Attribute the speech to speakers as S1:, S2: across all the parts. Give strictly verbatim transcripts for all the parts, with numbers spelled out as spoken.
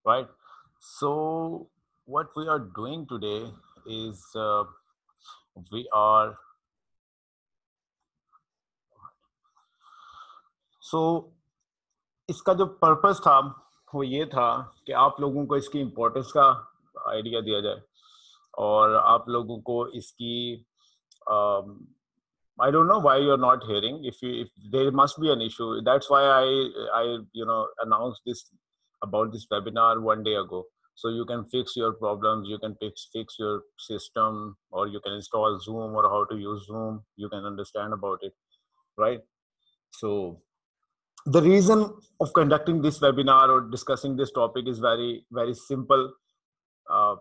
S1: right? So what we are doing today is uh, we are so इसका जो purpose था वो ये था कि आप लोगों को इसकी इम्पोर्टेंस का आइडिया दिया जाए और आप लोगों को इसकी um, I don't know why you're not hearing. If you, if there must be an issue. That's why I, I, you know, announced this about this webinar one day ago. So you can fix your problems. You can fix fix your system, or you can install Zoom or how to use Zoom. You can understand about it, right? So the reason of conducting this webinar or discussing this topic is very very simple. Uh,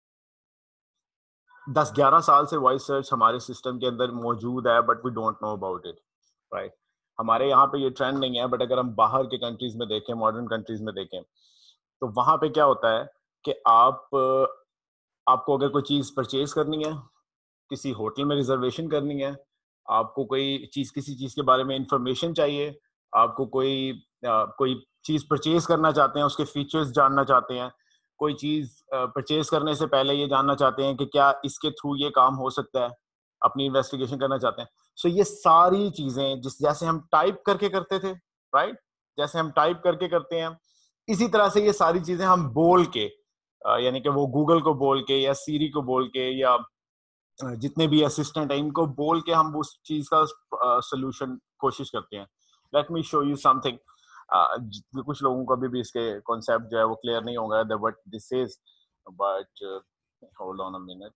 S1: दस ग्यारह साल से voice search हमारे system के अंदर मौजूद है, but we don't know about it, right? हमारे यहाँ पे ये ट्रेंड नहीं है, बट अगर हम बाहर के कंट्रीज में देखें, मॉडर्न कंट्रीज में देखें, तो वहां पे क्या होता है कि आप आपको अगर कोई चीज परचेज करनी है, किसी होटल में रिजर्वेशन करनी है, आपको कोई चीज किसी चीज के बारे में इंफॉर्मेशन चाहिए, आपको कोई आ, कोई चीज परचेज करना चाहते हैं, उसके फीचर्स जानना चाहते हैं, कोई चीज परचेज करने से पहले ये जानना चाहते हैं कि क्या इसके थ्रू ये काम हो सकता है, अपनी इन्वेस्टिगेशन करना चाहते हैं। सो so, ये सारी चीजें जिस जैसे हम टाइप करके करते थे, राइट, जैसे हम टाइप करके करते हैं, इसी तरह से ये सारी चीजें हम बोल के, यानी कि वो गूगल को बोल के या सीरी को बोल के या जितने भी असिस्टेंट है इनको बोल के हम उस चीज का सोल्यूशन कोशिश करते हैं। Let me show you something. कुछ लोगों को अभी भी इसके कॉन्सेप्ट जो है वो क्लियर नहीं होगा what this is, but hold on a minute.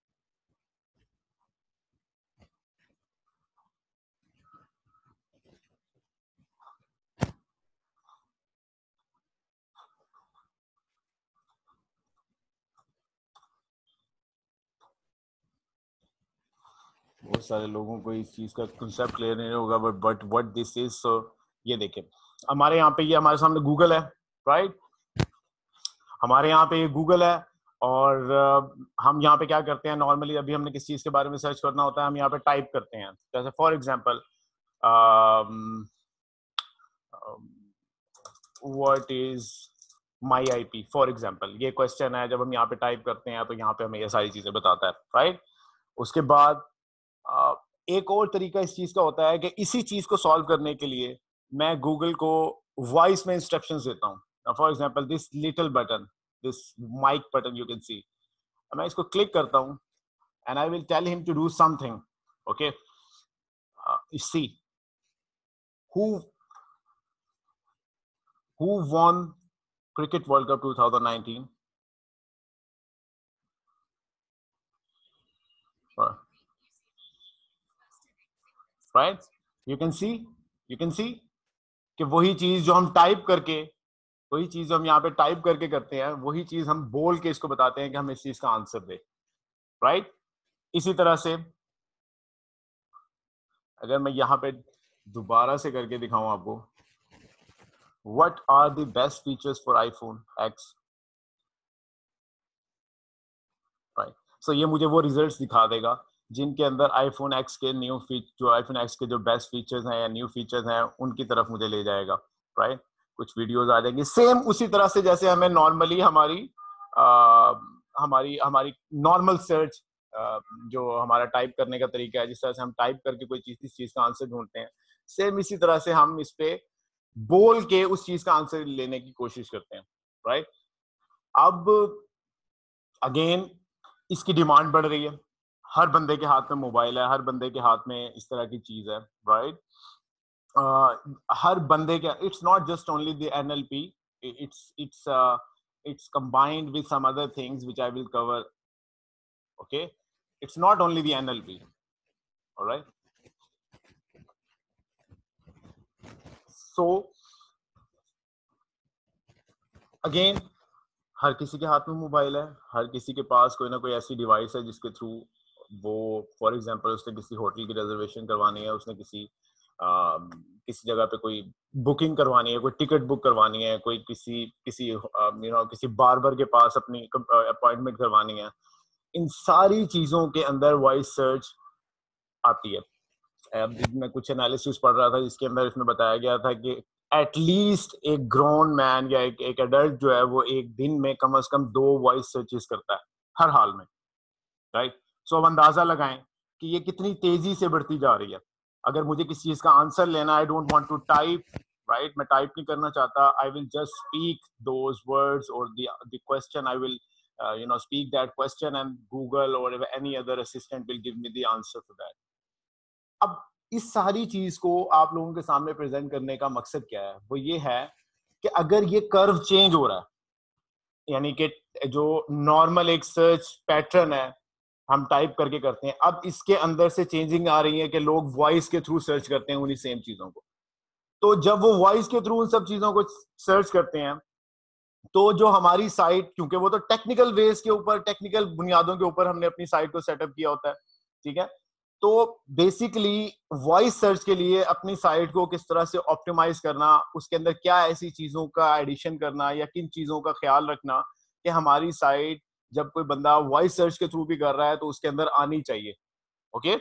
S1: बहुत सारे लोगों को इस चीज का कॉन्सेप्ट क्लियर नहीं होगा, but but what this is. So ये देखिए, हमारे यहाँ पे ये हमारे सामने गूगल है, राइट? हमारे यहाँ पे ये गूगल है और uh, हम यहाँ पे क्या करते हैं नॉर्मली, अभी हमने किस चीज के बारे में सर्च करना होता है, हम यहाँ पे टाइप करते हैं। जैसे for example what is my I P, for example ये क्वेश्चन है। जब हम यहाँ पे टाइप करते हैं तो यहाँ पे हमें ये सारी चीजें बताता है, राइट? उसके बाद uh, एक और तरीका इस चीज का होता है कि इसी चीज को सॉल्व करने के लिए मैं गूगल को वॉइस में इंस्ट्रक्शंस देता हूँ। For example this little button, this mic button you can see, मैं इसको क्लिक करता हूँ and I will tell him to do something. Okay, see who who won cricket world cup twenty nineteen? right, you can see you can see कि वही चीज जो हम type करके, वही चीज जो हम यहाँ पे टाइप करके करते हैं, वही चीज हम बोल के इसको बताते हैं कि हम इस चीज का आंसर दे, राइट? इसी तरह से अगर मैं यहाँ पे दोबारा से करके दिखाऊं आपको, what are the best features for iPhone X, right? So ये मुझे वो रिजल्ट्स दिखा देगा जिनके अंदर आईफोन एक्स के न्यू फीचर, जो आईफोन एक्स के जो बेस्ट फीचर्स हैं या न्यू फीचर्स हैं, उनकी तरफ मुझे ले जाएगा, राइट? कुछ वीडियोस आ जाएंगी सेम उसी तरह से जैसे हमें नॉर्मली हमारी आ, हमारी हमारी नॉर्मल सर्च, जो हमारा टाइप करने का तरीका है, जिस तरह से हम टाइप करके कोई चीज इस चीज का आंसर ढूंढते हैं, सेम इसी तरह से हम इस पे बोल के उस चीज का आंसर लेने की कोशिश करते हैं, राइट? अब अगेन इसकी डिमांड बढ़ रही है, हर बंदे के हाथ में मोबाइल है, हर बंदे के हाथ में इस तरह की चीज है, राइट? uh, हर बंदे के, it's not just only the NLP, it's it's it's combined with some other things which I will cover. Okay, it's not only the N L P, all right? So again, हर किसी के हाथ में mobile है, हर किसी के पास कोई ना कोई ऐसी डिवाइस है जिसके थ्रू वो, फॉर एग्जांपल उसने किसी होटल की रिजर्वेशन करवानी है, उसने किसी आ, किसी जगह पे कोई बुकिंग करवानी है, कोई टिकट बुक करवानी है, कोई किसी किसी यू नो किसी बार्बर के पास अपनी अपॉइंटमेंट करवानी है, इन सारी चीजों के अंदर वॉइस सर्च आती है। अब मैं कुछ एनालिसिस पढ़ रहा था जिसके अंदर इसमें बताया गया था कि एटलीस्ट एक ग्रोन मैन या एक एक एडल्ट जो है वो एक दिन में कम से कम दो वॉइस सर्चेस करता है हर हाल में, राइट? सो अब अंदाजा लगाएं कि ये कितनी तेजी से बढ़ती जा रही है। अगर मुझे किसी चीज का आंसर लेना, I don't want to type, right, मैं टाइप नहीं करना चाहता, I will just speak those words और the the question, I will you know speak that question and Google और any other assistant will give me the answer for that. अब इस सारी चीज को आप लोगों के सामने प्रेजेंट करने का मकसद क्या है? वो ये है कि अगर ये कर्व चेंज हो रहा है, यानी कि जो नॉर्मल एक सर्च पैटर्न है हम टाइप करके करते हैं, अब इसके अंदर से चेंजिंग आ रही है कि लोग वॉइस के थ्रू सर्च करते हैं उन्हीं सेम चीजों को। तो जब वो वॉइस के थ्रू उन सब चीजों को सर्च करते हैं, तो जो हमारी साइट, क्योंकि वो तो टेक्निकल वेज के ऊपर, टेक्निकल बुनियादों के ऊपर हमने अपनी साइट को सेटअप किया होता है, ठीक है? तो बेसिकली वॉइस सर्च के लिए अपनी साइट को किस तरह से ऑप्टिमाइज करना, उसके अंदर क्या ऐसी चीजों का एडिशन करना या किन चीजों का ख्याल रखना कि हमारी साइट जब कोई बंदा वॉइस सर्च के थ्रू भी कर रहा है तो उसके अंदर आनी चाहिए। Okay,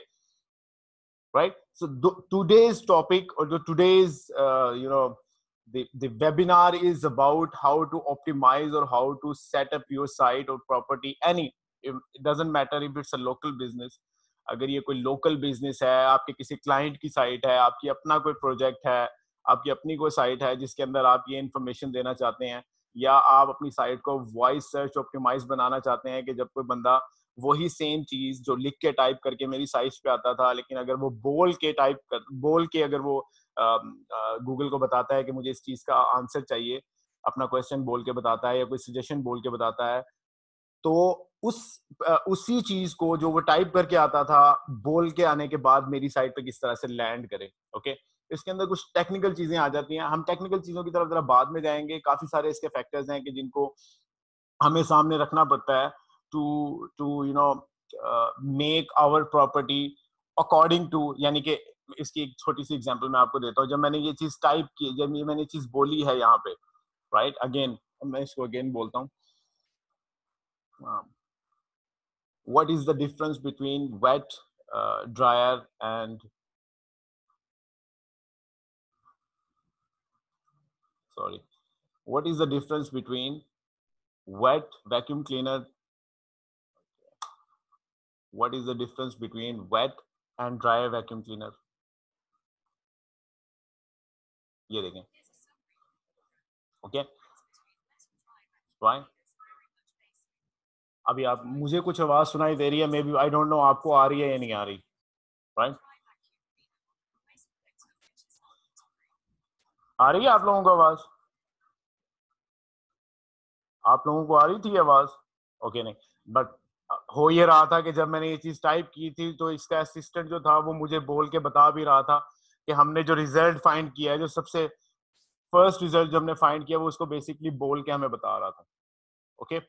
S1: right? So today's topic और जो today's you know the the webinar is about how to optimize or how to set up your site or property, any, it doesn't matter if it's a local business, अगर ये कोई local business है, आपके किसी client की site है, आपकी अपना कोई प्रोजेक्ट है, आपकी अपनी कोई साइट है जिसके अंदर आप ये इंफॉर्मेशन देना चाहते हैं, या आप अपनी साइट को वॉइस सर्च ऑप्टिमाइज बनाना चाहते हैं कि जब कोई बंदा वही सेम चीज जो लिख के टाइप करके मेरी साइट पे आता था, लेकिन अगर वो बोल के टाइप कर बोल के अगर वो गूगल को बताता है कि मुझे इस चीज का आंसर चाहिए, अपना क्वेश्चन बोल के बताता है या कोई सजेशन बोल के बताता है, तो उस अ, उसी चीज को जो वो टाइप करके आता था बोल के आने के बाद मेरी साइट पे किस तरह से लैंड करे। ओके, इसके अंदर कुछ टेक्निकल चीजें आ जाती हैं, हम टेक्निकल चीजों की तरफ जरा बाद में जाएंगे। काफी सारे इसके फैक्टर्स हैं कि जिनको हमें सामने रखना पड़ता है to to you know make our property according to, यानी कि इसकी एक छोटी सी एग्जांपल मैं आपको देता हूँ। जब मैंने ये चीज टाइप की, जब ये मैंने चीज बोली है यहाँ पे, राइट, अगेन मैं इसको अगेन बोलता हूँ, what is the difference between wet uh, dryer and, sorry, what is the difference between wet vacuum cleaner, what is the difference between wet and dry vacuum cleaner? ये देखें, okay, right. अभी आप, मुझे कुछ आवाज सुनाई दे रही है, maybe, I don't know आपको आ रही है या नहीं आ रही, राइट? आ रही है आप लोगों को आवाज? आप लोगों को आ रही थी आवाज? ओके, नहीं, बट हो ये रहा था कि जब मैंने ये चीज टाइप की थी तो इसका असिस्टेंट जो था वो मुझे बोल के बता भी रहा था कि हमने जो रिजल्ट फाइंड किया है, जो सबसे फर्स्ट रिजल्ट जो हमने फाइंड किया, वो उसको बेसिकली बोल के हमें बता रहा था। ओके,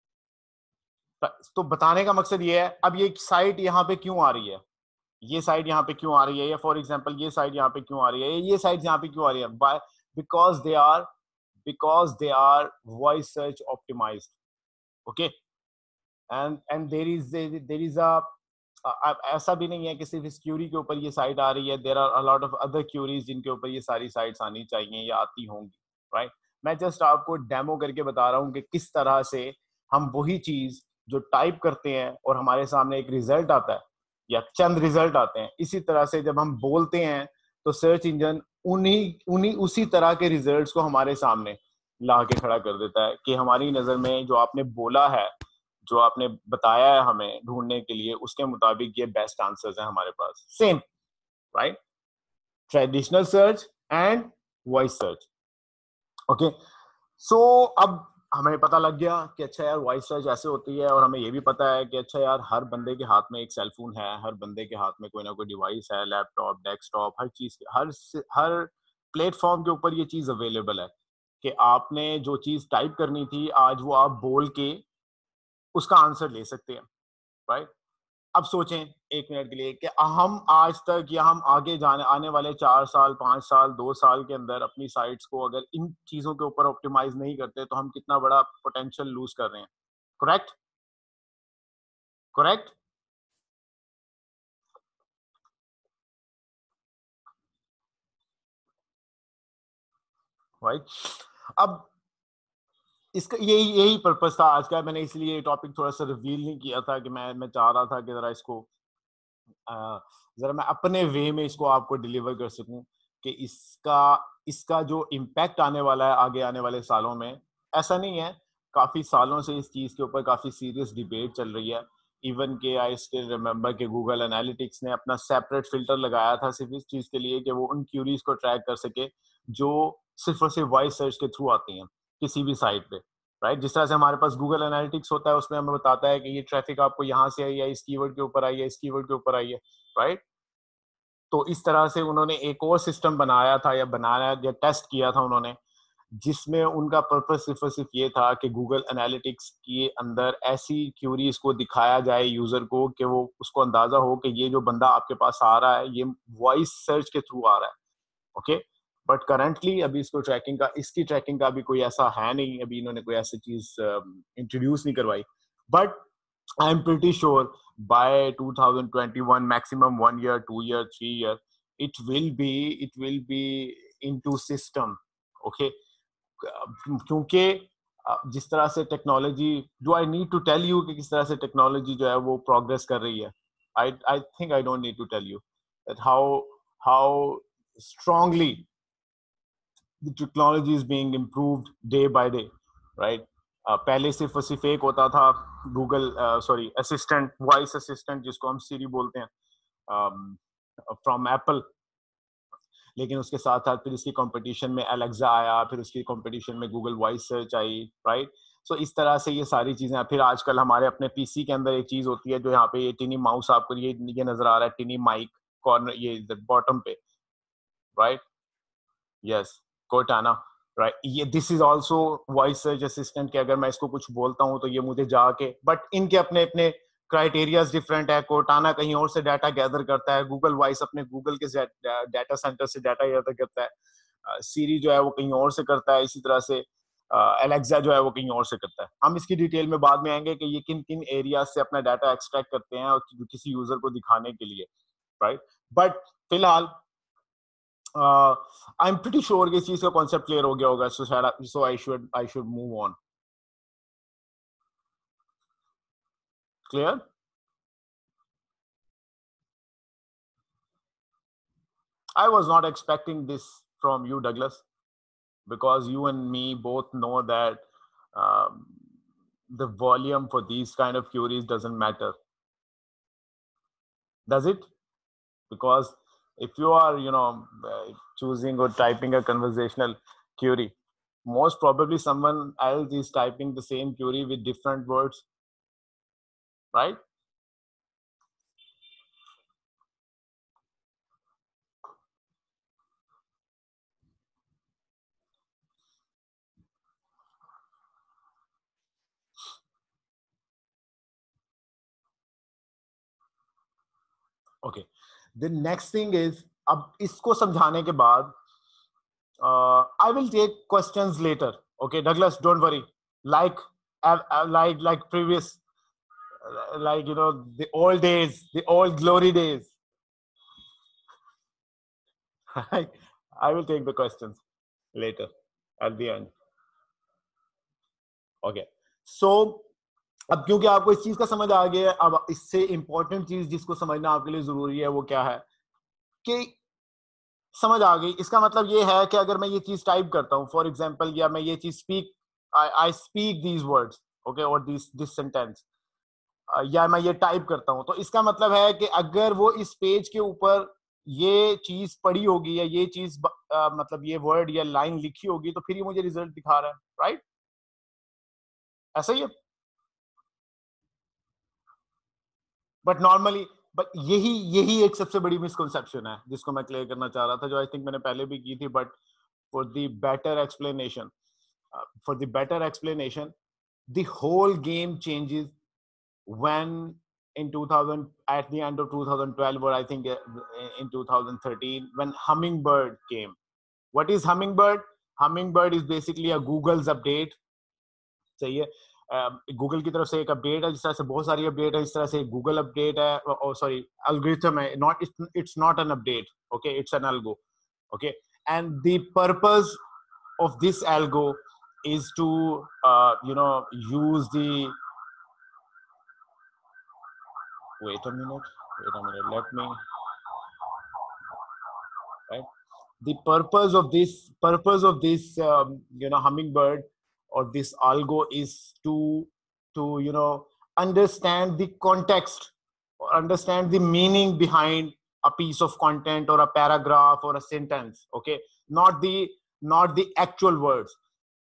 S1: तो बताने का मकसद ये है, अब ये साइट यहाँ पे क्यों आ रही है, ये साइट यहाँ पे क्यों आ रही है, या फॉर एग्जांपल ये साइट यहाँ पे क्यों आ रही है, ये साइट यहाँ पे क्यों आ रही है, by because they are because they are voice search optimised. Okay, and and there is there is a, ऐसा भी नहीं है कि सिर्फ इस क्यूरी के ऊपर ये साइट आ रही है, there are a lot of other queries जिनके ऊपर ये सारी साइट्स आनी चाहिए या आती होंगी, राइट? मैं जस्ट आपको डेमो करके बता रहा हूँ कि किस तरह से हम वही चीज जो टाइप करते हैं और हमारे सामने एक रिजल्ट आता है या चंद रिजल्ट आते हैं, इसी तरह से जब हम बोलते हैं तो सर्च इंजन उन्हीं उन्हीं उसी तरह के रिजल्ट्स को हमारे सामने ला के खड़ा कर देता है कि हमारी नजर में जो आपने बोला है, जो आपने बताया है हमें ढूंढने के लिए, उसके मुताबिक ये बेस्ट आंसर्स हैं हमारे पास, same, right? Traditional search and voice search. Okay, so अब हमें पता लग गया कि अच्छा यार वॉइस सर्च ऐसे होती है, और हमें ये भी पता है कि अच्छा यार हर बंदे के हाथ में एक सेल फोन है, हर बंदे के हाथ में कोई ना कोई डिवाइस है, लैपटॉप, डेस्कटॉप, हर चीज, हर हर प्लेटफॉर्म के ऊपर ये चीज अवेलेबल है कि आपने जो चीज टाइप करनी थी आज वो आप बोल के उसका आंसर ले सकते हैं, राइट? अब सोचें एक मिनट के लिए कि हम आज तक या हम आगे जाने आने वाले चार साल, पांच साल, दो साल के अंदर अपनी साइट्स को अगर इन चीजों के ऊपर ऑप्टिमाइज नहीं करते तो हम कितना बड़ा पोटेंशियल लूज कर रहे हैं। करेक्ट? करेक्ट? राइट? अब इसका यही यही पर्पस था आज का, मैंने इसलिए ये टॉपिक थोड़ा सा रिवील नहीं किया था कि मैं मैं चाह रहा था कि जरा इसको जरा मैं अपने वे में इसको आपको डिलीवर कर सकूं कि इसका इसका जो इम्पैक्ट आने वाला है आगे आने वाले सालों में, ऐसा नहीं है, काफी सालों से इस चीज के ऊपर काफी सीरियस डिबेट चल रही है। इवन के आई स्टिल रिमेम्बर कि गूगल एनालिटिक्स ने अपना सेपरेट फिल्टर लगाया था सिर्फ इस चीज के लिए कि वो उन क्यूरीज को ट्रैक कर सके जो सिर्फ और सिर्फ वॉइस सर्च के थ्रू आती हैं किसी भी साइट पे, राइट? जिस तरह से हमारे पास गूगल एनालिटिक्स होता है, उसमें हमें बताता है कि ये ट्रैफिक आपको यहाँ से आई है, इस कीवर्ड के ऊपर आई है, इस कीवर्ड के ऊपर आई है, राइट? तो इस तरह से उन्होंने एक और सिस्टम बनाया था या बनाया या टेस्ट किया था उन्होंने, जिसमें उनका पर्पस सिर्फ और सिर्फ ये था कि गूगल एनालिटिक्स के अंदर ऐसी क्यूरीज को दिखाया जाए यूजर को कि वो उसको अंदाजा हो कि ये जो बंदा आपके पास आ रहा है ये वॉइस सर्च के थ्रू आ रहा है, ओके? बट करंटली अभी इसको ट्रैकिंग का इसकी ट्रैकिंग का भी कोई ऐसा है नहीं, अभी इन्होंने कोई ऐसी चीज इंट्रोड्यूस नहीं करवाई। But I am pretty sure by twenty twenty-one, maximum one year, two year, three year, it will be it will be into system, okay? क्योंकि जिस तरह से technology, do I need to tell you कि किस तरह से technology जो है वो प्रोग्रेस कर रही है? I I think I don't need to tell you that how how strongly the technology is being improved day by day, right? uh, पहले सिर्फ और सिर्फ एक होता था Google sorry assistant, voice assistant जिसको हम सीरी बोलते हैं फ्रॉम एप्पल, लेकिन उसके साथ साथ फिर इसकी कंपटीशन में एलेक्सा आया, फिर उसकी कंपटीशन में गूगल वॉइस सर्च आई, राइट? सो इस तरह से ये सारी चीजें, फिर आजकल हमारे अपने पीसी के अंदर एक चीज होती है जो यहाँ पे ये टिनी माउस, आपको ये ये नजर आ रहा है, टिनी माइक कॉर्नर, ये बॉटम पे, राइट? Yes, Cortana, right? ये this is also voice search assistant, कि अगर मैं इसको कुछ बोलता हूँ तो ये मुझे जाके, बट इनके अपने अपने क्राइटेरियाज डिफरेंट है। कोटाना कहीं और से डाटा गैदर करता है, गूगल वॉइस अपने गूगल के डाटा सेंटर से डाटा गैदर करता है, सीरी जो है वो कहीं और से करता है, इसी तरह से एलेक्सा जो है वो कहीं और से करता है। हम इसकी डिटेल में बाद में आएंगे कि ये किन किन एरिया से अपना डाटा एक्सट्रैक्ट करते हैं और किसी यूजर को दिखाने के लिए, राइट? बट फिलहाल आई एम प्रीटी श्योर कि इस चीज का कॉन्सेप्ट क्लियर हो गया होगा, so so I should I should move on. Clear? I was not expecting this from you, Douglas, because you and me both know that um, the volume for these kind of queries doesn't matter, does it? Because if you are, you know, uh, choosing or typing a conversational query, most probably someone else is typing the same query with different words, right? Okay, the next thing is, अब इसको समझाने के बाद uh, I will take questions later. Okay, Douglas, don't worry. Like, uh, uh, like, like previous, uh, like you know, the old days, the old glory days. I, I will take the questions later at the end. Okay, so अब क्योंकि आपको इस चीज का समझ आ गया है, अब इससे इंपॉर्टेंट चीज जिसको समझना आपके लिए जरूरी है वो क्या है कि समझ आ गई। इसका मतलब ये है कि अगर मैं ये चीज टाइप करता हूँ फॉर एग्जांपल, या मैं ये चीज speak, I speak these words, okay, और दिस दिस सेंटेंस, या मैं ये टाइप करता हूँ, तो इसका मतलब है कि अगर वो इस पेज के ऊपर ये चीज पड़ी होगी या ये चीज मतलब ये वर्ड या लाइन लिखी होगी तो फिर ये मुझे रिजल्ट दिखा रहा है, राइट? ऐसा ही है। बट नॉर्मली, बट यही यही एक सबसे बड़ी मिसकंसेप्शन है जिसको मैं क्लियर करना चाह रहा था, जो आई थिंक मैंने पहले भी की थी, but for the better explanation, for the better explanation, the whole game changes when in two thousand, at the end of twenty twelve, or I think in twenty thirteen, when Hummingbird came. What is Hummingbird? Hummingbird is basically a Google's update. सही है, Google की तरफ से एक update है, जिस तरह से बहुत सारी अपडेट है, इस तरह से गूगल अपडेट है, सॉरी एल्गोरिथम है, not it's not an update, okay, it's an algo, okay, and the purpose of this algo is to uh, you know use the wait a minute wait a minute let me right the purpose of this purpose of this um, you know hummingbird or this algo is to to you know understand the context or understand the meaning behind a piece of content or a paragraph or a sentence, okay, not the not the actual words.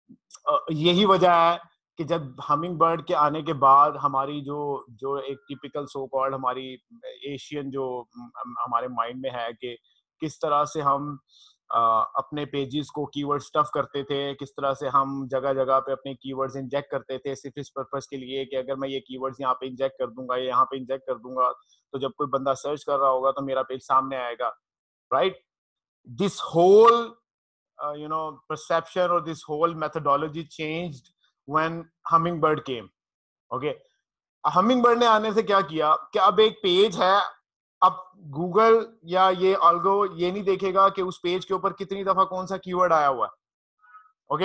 S1: uh, यही वजह है कि जब humming bird के आने के बाद हमारी जो जो एक टिपिकल सो कॉल्ड हमारी एशियन जो हमारे माइंड में है कि किस तरह से हम Uh, अपने पेजेस को कीवर्ड स्टफ करते थे, किस तरह से हम जगह जगह पे अपने कीवर्ड्स इंजेक्ट करते थे सिर्फ इस पर्पस के लिए कि अगर मैं ये कीवर्ड्स यहाँ पे इंजेक्ट कर दूंगा, यहाँ पे इंजेक्ट कर दूंगा तो जब कोई बंदा सर्च कर रहा होगा तो मेरा पेज सामने आएगा, right? This whole you know perception और this whole methodology changed when Hummingbird came, okay? Hummingbird ने आने से क्या किया कि अब एक पेज है, अब गूगल या ये अल्गो ये नहीं देखेगा कि उस पेज के ऊपर कितनी दफा कौन सा कीवर्ड आया हुआ है, ओके?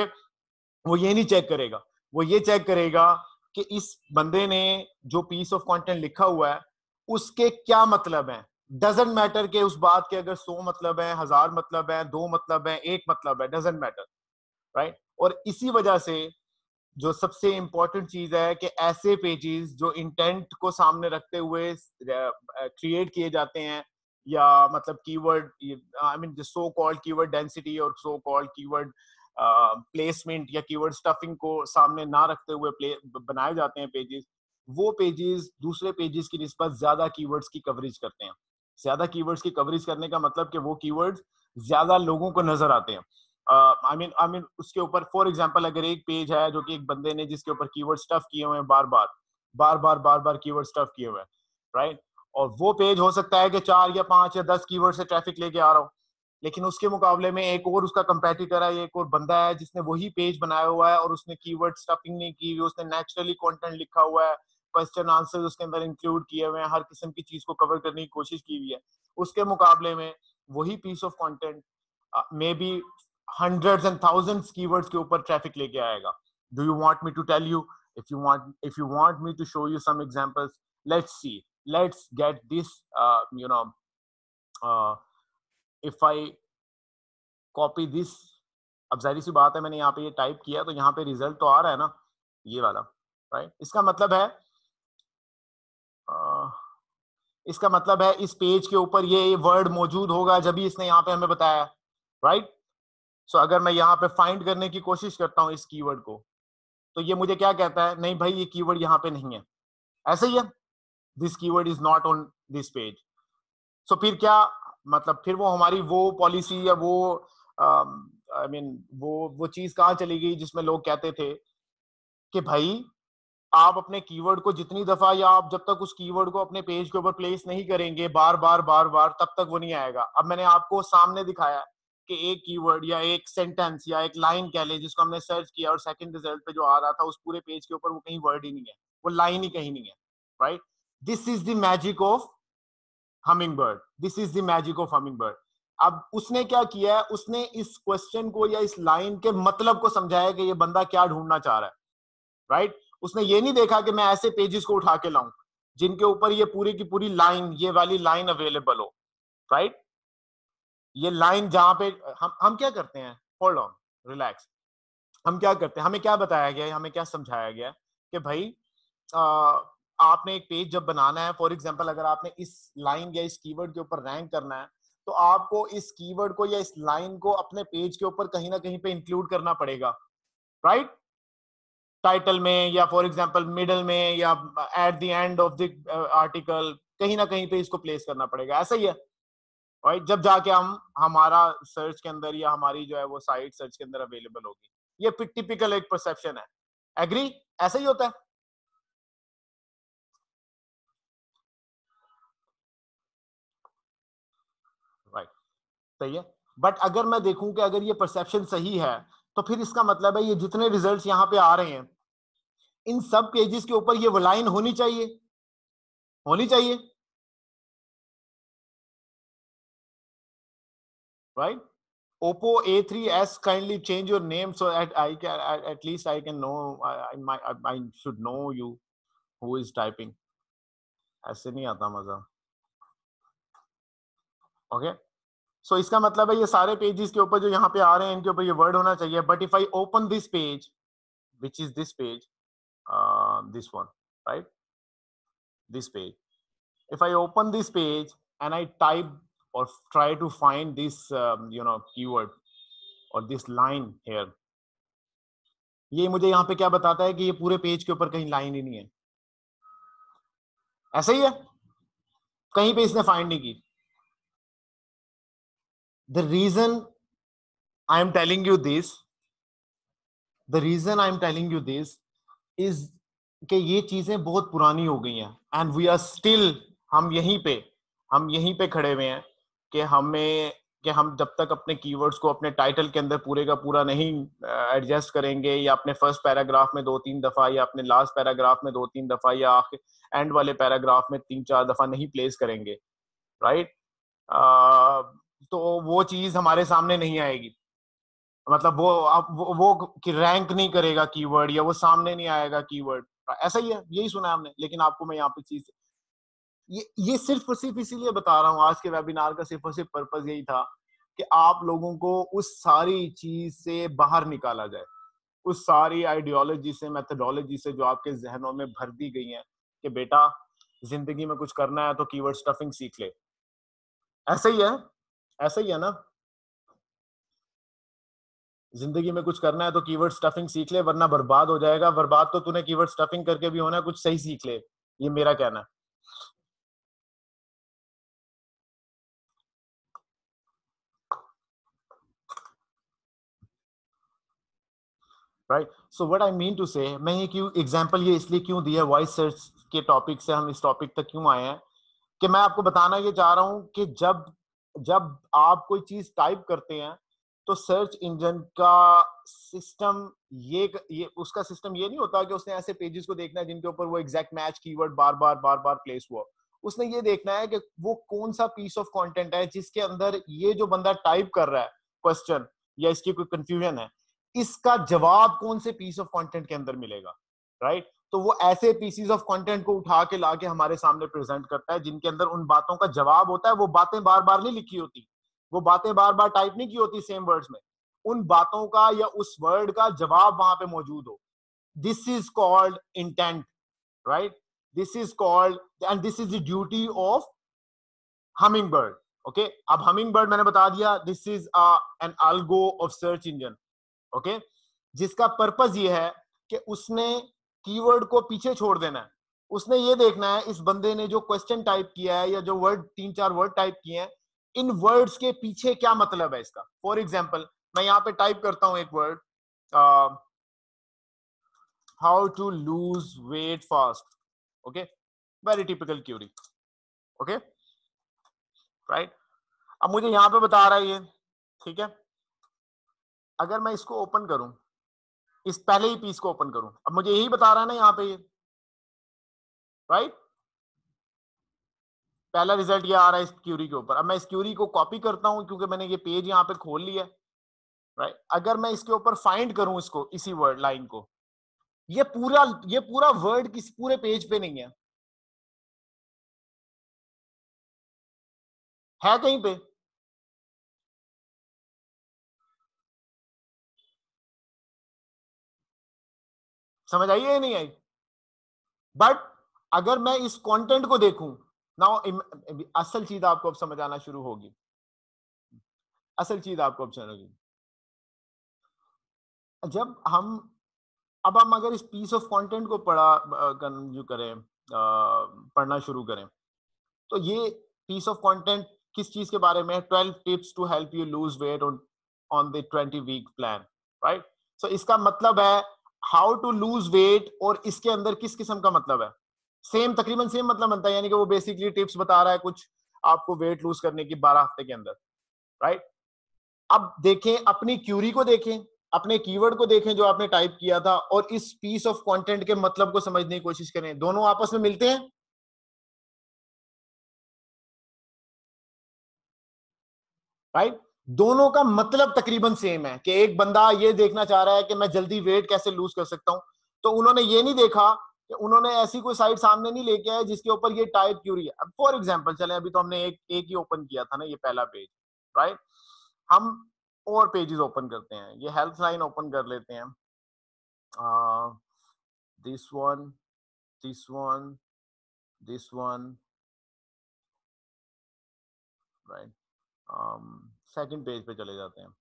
S1: वो ये नहीं चेक करेगा, वो ये चेक करेगा कि इस बंदे ने जो पीस ऑफ कंटेंट लिखा हुआ है उसके क्या मतलब है। डजंट मैटर कि उस बात के अगर सौ मतलब है, हजार मतलब है, दो मतलब है, एक मतलब है, डजंट मैटर, राइट? और इसी वजह से जो सबसे इंपॉर्टेंट चीज है कि ऐसे पेजेस जो इंटेंट को सामने रखते हुए क्रिएट किए जाते हैं या मतलब keyword I mean so called keyword density और सो कॉल्ड कीवर्ड प्लेसमेंट या कीवर्ड स्टफिंग को सामने ना रखते हुए प्ले बनाए जाते हैं पेजेस, वो पेजेस दूसरे पेजेस की निस्बत ज्यादा कीवर्ड्स की कवरेज करते हैं। ज्यादा कीवर्ड्स की कवरेज करने का मतलब कि वो कीवर्ड्स ज्यादा लोगों को नजर आते हैं। आई मीन आई मीन उसके ऊपर फॉर एग्जांपल अगर एक पेज है जो कि एक बंदे ने जिसके ऊपर कीवर्ड स्टफ किए हुए हैं बार बार बार बार बार बार कीवर्ड स्टफ किए हुए हैं, राइट? और वो पेज हो सकता है कि चार या पांच या दस कीवर्ड से ट्रैफिक लेके आ रहा हो, लेकिन उसके मुकाबले में एक और उसका कंपेटिटर है, एक और बंदा है जिसने वही पेज बनाया हुआ है और उसने कीवर्ड स्टफिंग नहीं की, उसने नेचुरली कंटेंट लिखा हुआ है, क्वेश्चन आंसर उसके अंदर इंक्लूड किए हुए हैं, हर किस्म की चीज को कवर करने की कोशिश की हुई है। उसके मुकाबले में वही piece of content maybe hundreds and thousands keywords के ऊपर ट्रैफिक लेके आएगा। Do you want me to tell you? If you want, if you want me to show you some examples, let's see. Let's get this. Uh, you know, uh, if I copy this, अब जाहिर सी बात है मैंने यहाँ पे ये type किया तो यहाँ पे रिजल्ट तो आ रहा है ना, ये वाला, राइट? इसका मतलब है uh, इसका मतलब है इस पेज के ऊपर ये वर्ड मौजूद होगा जब भी इसने यहाँ पे हमें बताया, राइट? सो so, अगर मैं यहाँ पे फाइंड करने की कोशिश करता हूँ इस कीवर्ड को तो ये मुझे क्या कहता है? नहीं भाई ये कीवर्ड यहाँ पे नहीं है, ऐसे ही है, this keyword is not on this page. So फिर क्या मतलब, फिर वो हमारी वो पॉलिसी या वो आई मीन वो वो चीज कहाँ चली गई जिसमें लोग कहते थे कि भाई आप अपने कीवर्ड को जितनी दफा या आप जब तक उस कीवर्ड को अपने पेज के ऊपर प्लेस नहीं करेंगे बार बार बार बार तब तक वो नहीं आएगा। अब मैंने आपको सामने दिखाया कि एक कीवर्ड या एक सेंटेंस या एक लाइन कह ले जिसको हमने सर्च किया और सेकंड रिजल्ट पे जो आ रहा था उस पूरे पेज के ऊपर वो कहीं वर्ड ही नहीं है, वो लाइन ही कहीं नहीं है, right? This is the magic of Hummingbird, this is the magic of Hummingbird. अब उसने क्या किया है, उसने इस क्वेश्चन को या इस लाइन के मतलब को समझाया कि ये बंदा क्या ढूंढना चाह रहा है, राइट? उसने ये नहीं देखा कि मैं ऐसे पेजेस को उठा के लाऊं जिनके ऊपर ये पूरी की पूरी लाइन, ये वाली लाइन अवेलेबल हो, राइट? ये लाइन जहां पे हम हम क्या करते हैं, होल्ड ऑन, रिलैक्स, हम क्या करते हैं, हमें क्या बताया गया है, हमें क्या समझाया गया है कि भाई आ, आपने एक पेज जब बनाना है, फॉर एग्जांपल अगर आपने इस लाइन या इस कीवर्ड के ऊपर रैंक करना है तो आपको इस कीवर्ड को या इस लाइन को अपने पेज के ऊपर कहीं ना कहीं पे इंक्लूड करना पड़ेगा, राइट? टाइटल में या फॉर एग्जांपल मिडल में या at the end of the article, कहीं ना कहीं पे इसको प्लेस करना पड़ेगा, ऐसा ही है, राइट? जब जाके हम हमारा सर्च के अंदर या हमारी जो है वो साइट सर्च के अंदर अवेलेबल होगी। ये टिपिकल एक परसेप्शन है, एग्री? ऐसा ही होता है, राइट? सही है। बट अगर मैं देखूं कि अगर ये परसेप्शन सही है तो फिर इसका मतलब है ये जितने रिजल्ट्स यहाँ पे आ रहे हैं इन सब पेजेस के ऊपर ये वो लाइन होनी चाहिए, होनी चाहिए, right? Oppo A three S, kindly change your name so that I can, at least I can know, I, I, my, I should know you who is typing. ऐसे नहीं आता मजा. Okay okay? सो so, इसका मतलब है ये सारे pages के ऊपर जो यहाँ पे आ रहे हैं इनके ऊपर ये वर्ड होना चाहिए. But if I open this page, which is this page, uh, this one, right? This page. If I open this page and I type or try to find this, um, you know, keyword or this line here, ये मुझे यहाँ पे क्या बताता है कि ये पूरे पेज के ऊपर कहीं लाइन ही नहीं है. ऐसा ही है, कहीं पे इसने फाइंड नहीं की. The reason I am telling you this, the reason I am telling you this is कि ये चीजें बहुत पुरानी हो गई हैं एंड वी आर स्टिल, हम यहीं पे हम यहीं पे खड़े हुए हैं कि हमें कि हम जब तक अपने कीवर्ड्स को अपने टाइटल के अंदर पूरे का पूरा नहीं एडजस्ट करेंगे, या अपने फर्स्ट पैराग्राफ में दो तीन दफा, या अपने लास्ट पैराग्राफ में दो तीन दफा, या एंड वाले पैराग्राफ में तीन चार दफा नहीं प्लेस करेंगे, राइट, तो वो चीज हमारे सामने नहीं आएगी. मतलब वो आप वो, वो रैंक नहीं करेगा कीवर्ड, या वो सामने नहीं आएगा कीवर्ड. ऐसा ही है, यही सुना है हमने. लेकिन आपको मैं यहाँ पे चीज ये ये सिर्फ और सिर्फ इसीलिए बता रहा हूँ, आज के वेबिनार का सिर्फ और सिर्फ पर्पस यही था कि आप लोगों को उस सारी चीज से बाहर निकाला जाए, उस सारी आइडियोलॉजी से, मेथोडोलॉजी से जो आपके जहनों में भर दी गई है कि बेटा जिंदगी में कुछ करना है तो कीवर्ड स्टफिंग सीख ले. ऐसा ही है, ऐसा ही है ना. जिंदगी में कुछ करना है तो कीवर्ड स्टफिंग सीख ले, वरना बर्बाद हो जाएगा. बर्बाद तो तूने कीवर्ड स्टफिंग करके भी होना है, कुछ सही सीख ले, ये मेरा कहना है. Right, so what I mean to say, मैं ये क्यों एग्जांपल ये इसलिए क्यों दिया वॉइस सर्च के टॉपिक से हम इस टॉपिक तक क्यों आए हैं, कि मैं आपको बताना ये चाह रहा हूं कि जब जब आप कोई चीज टाइप करते हैं तो सर्च इंजन का सिस्टम ये ये उसका सिस्टम ये नहीं होता कि उसने ऐसे पेजेस को देखना है जिनके ऊपर वो एग्जैक्ट मैच कीवर्ड बार बार बार बार प्लेस हुआ. उसने ये देखना है कि वो कौन सा पीस ऑफ कंटेंट है जिसके अंदर ये जो बंदा टाइप कर रहा है क्वेश्चन या इसकी कोई कंफ्यूजन है, इसका जवाब कौन से पीस ऑफ कंटेंट के अंदर मिलेगा, राइट right? तो वो ऐसे पीसीज ऑफ कंटेंट को उठा के लाके हमारे सामने प्रेजेंट करता है जिनके अंदर उन बातों का जवाब होता है. वो बातें बार बार नहीं लिखी होती, वो बातें बार बार टाइप नहीं की होती सेम वर्ड्स में, उन बातों का या उस वर्ड का जवाब वहां पे मौजूद हो. This is called intent, right, this is called, and this is the duty of hummingbird. Okay, अब हमिंग बर्ड मैंने बता दिया, this is an algo of search engine. Okay, जिसका पर्पस ये है कि उसने कीवर्ड को पीछे छोड़ देना है. उसने ये देखना है इस बंदे ने जो क्वेश्चन टाइप किया है या जो वर्ड तीन चार वर्ड टाइप किए हैं, इन वर्ड्स के पीछे क्या मतलब है इसका. फॉर एग्जाम्पल मैं यहाँ पे टाइप करता हूं एक word, how to lose weight fast. Okay, very typical query. Okay, right, अब मुझे यहाँ पे बता रहा है ये, ठीक है. अगर मैं इसको ओपन करूं, इस पहले ही पीस को ओपन करूं, अब मुझे यही बता रहा है ना यहाँ पे ये, राइट, पहला रिजल्ट ये आ रहा है इस क्यूरी के ऊपर. अब मैं इस क्यूरी को कॉपी करता हूं क्योंकि मैंने ये पेज यहाँ पे खोल लिया, राइट. अगर मैं इसके ऊपर फाइंड करूं इसको, इसी वर्ड लाइन को, ये पूरा ये पूरा वर्ड किसी पूरे पेज पे नहीं है, है कहीं पे. समझ आई या नहीं आई. बट अगर मैं इस कंटेंट को देखूं नाउ, असल चीज आपको अब समझ आना शुरू होगी. असल चीज आपको अब समझ होगी जब हम अब हम अगर इस पीस ऑफ कंटेंट को पढ़ा जो करें, पढ़ना शुरू करें, तो ये पीस ऑफ कंटेंट किस चीज के बारे में, twelve tips to help you lose weight on on the twenty week plan, right. So इसका मतलब है हाउ टू लूज वेट, और इसके अंदर किस किस्म का मतलब है, सेम तकरीबन सेम मतलब बनता है. यानी कि वो बेसिकली टिप्स बता रहा है कुछ आपको वेट लूज करने की बारह हफ्ते के अंदर, राइट. अब देखें अपनी क्यूरी को, देखें अपने कीवर्ड को, देखें जो आपने टाइप किया था, और इस पीस ऑफ कंटेंट के मतलब को समझने की कोशिश करें. दोनों आपस में मिलते हैं, राइट. दोनों का मतलब तकरीबन सेम है कि एक बंदा ये देखना चाह रहा है कि मैं जल्दी वेट कैसे लूज कर सकता हूं, तो उन्होंने ये नहीं देखा कि उन्होंने ऐसी कोई साइट सामने नहीं लेके आए जिसके ऊपर ये टाइप क्यूरी है। अब फॉर एग्जांपल चले, अभी तो हमने एक एक ही ओपन किया था ना, ये पहला पेज, राइट। हम और पेजेस ओपन करते हैं, ये हेल्थ लाइन ओपन कर लेते हैं, this one, this one, this one, right. Second page पे चले जाते हैं,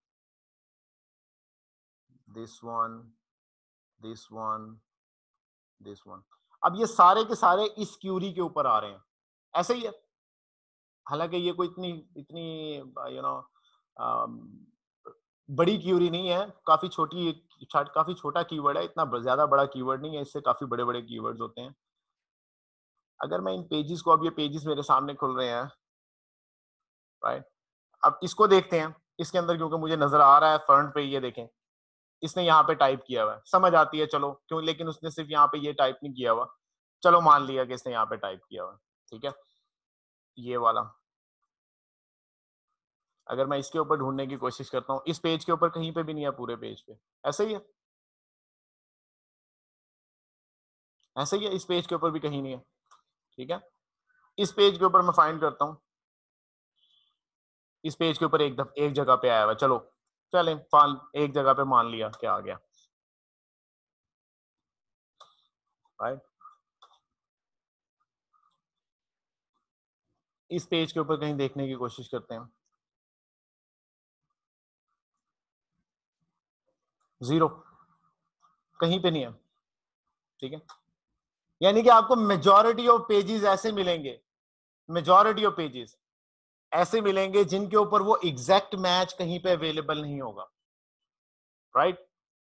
S1: this one, this one, this one. अब ये सारे के सारे इस क्यूरी के ऊपर आ रहे हैं, ऐसे ही है। हालांकि ये कोई इतनी इतनी यू नो बड़ी क्यूरी नहीं है, काफी छोटी, काफी छोटा कीवर्ड है, इतना ज्यादा बड़ा कीवर्ड नहीं है, इससे काफी बड़े बड़े कीवर्ड्स होते हैं। अगर मैं इन पेजेस को, अब ये पेजेस मेरे सामने खुल रहे हैं, राइट। अब इसको देखते हैं, इसके अंदर क्योंकि मुझे नजर आ रहा है फ्रंट पे, ये देखें इसने यहाँ पे टाइप किया हुआ है, समझ आती है चलो क्यों, लेकिन उसने सिर्फ यहाँ पे ये टाइप नहीं किया हुआ, चलो मान लिया कि इसने यहाँ पे टाइप किया हुआ है, ठीक है। ये वाला अगर मैं इसके ऊपर ढूंढने की कोशिश करता हूँ, इस पेज के ऊपर कहीं पे भी नहीं है, पूरे पेज पे ऐसे ही है, ऐसे ही है, इस पेज के ऊपर भी कहीं नहीं है, ठीक है। इस पेज के ऊपर मैं फाइंड करता हूँ, इस पेज के ऊपर एक दफ एक जगह पे आया हुआ, चलो चले फाल एक जगह पे मान लिया क्या आ गया, राइट। इस पेज के ऊपर कहीं देखने की कोशिश करते हैं, जीरो, कहीं पे नहीं है, ठीक है। यानी कि आपको मेजॉरिटी ऑफ पेजेस ऐसे मिलेंगे, मेजॉरिटी ऑफ पेजेस ऐसे मिलेंगे जिनके ऊपर वो एग्जैक्ट मैच कहीं पे अवेलेबल नहीं होगा, राइट,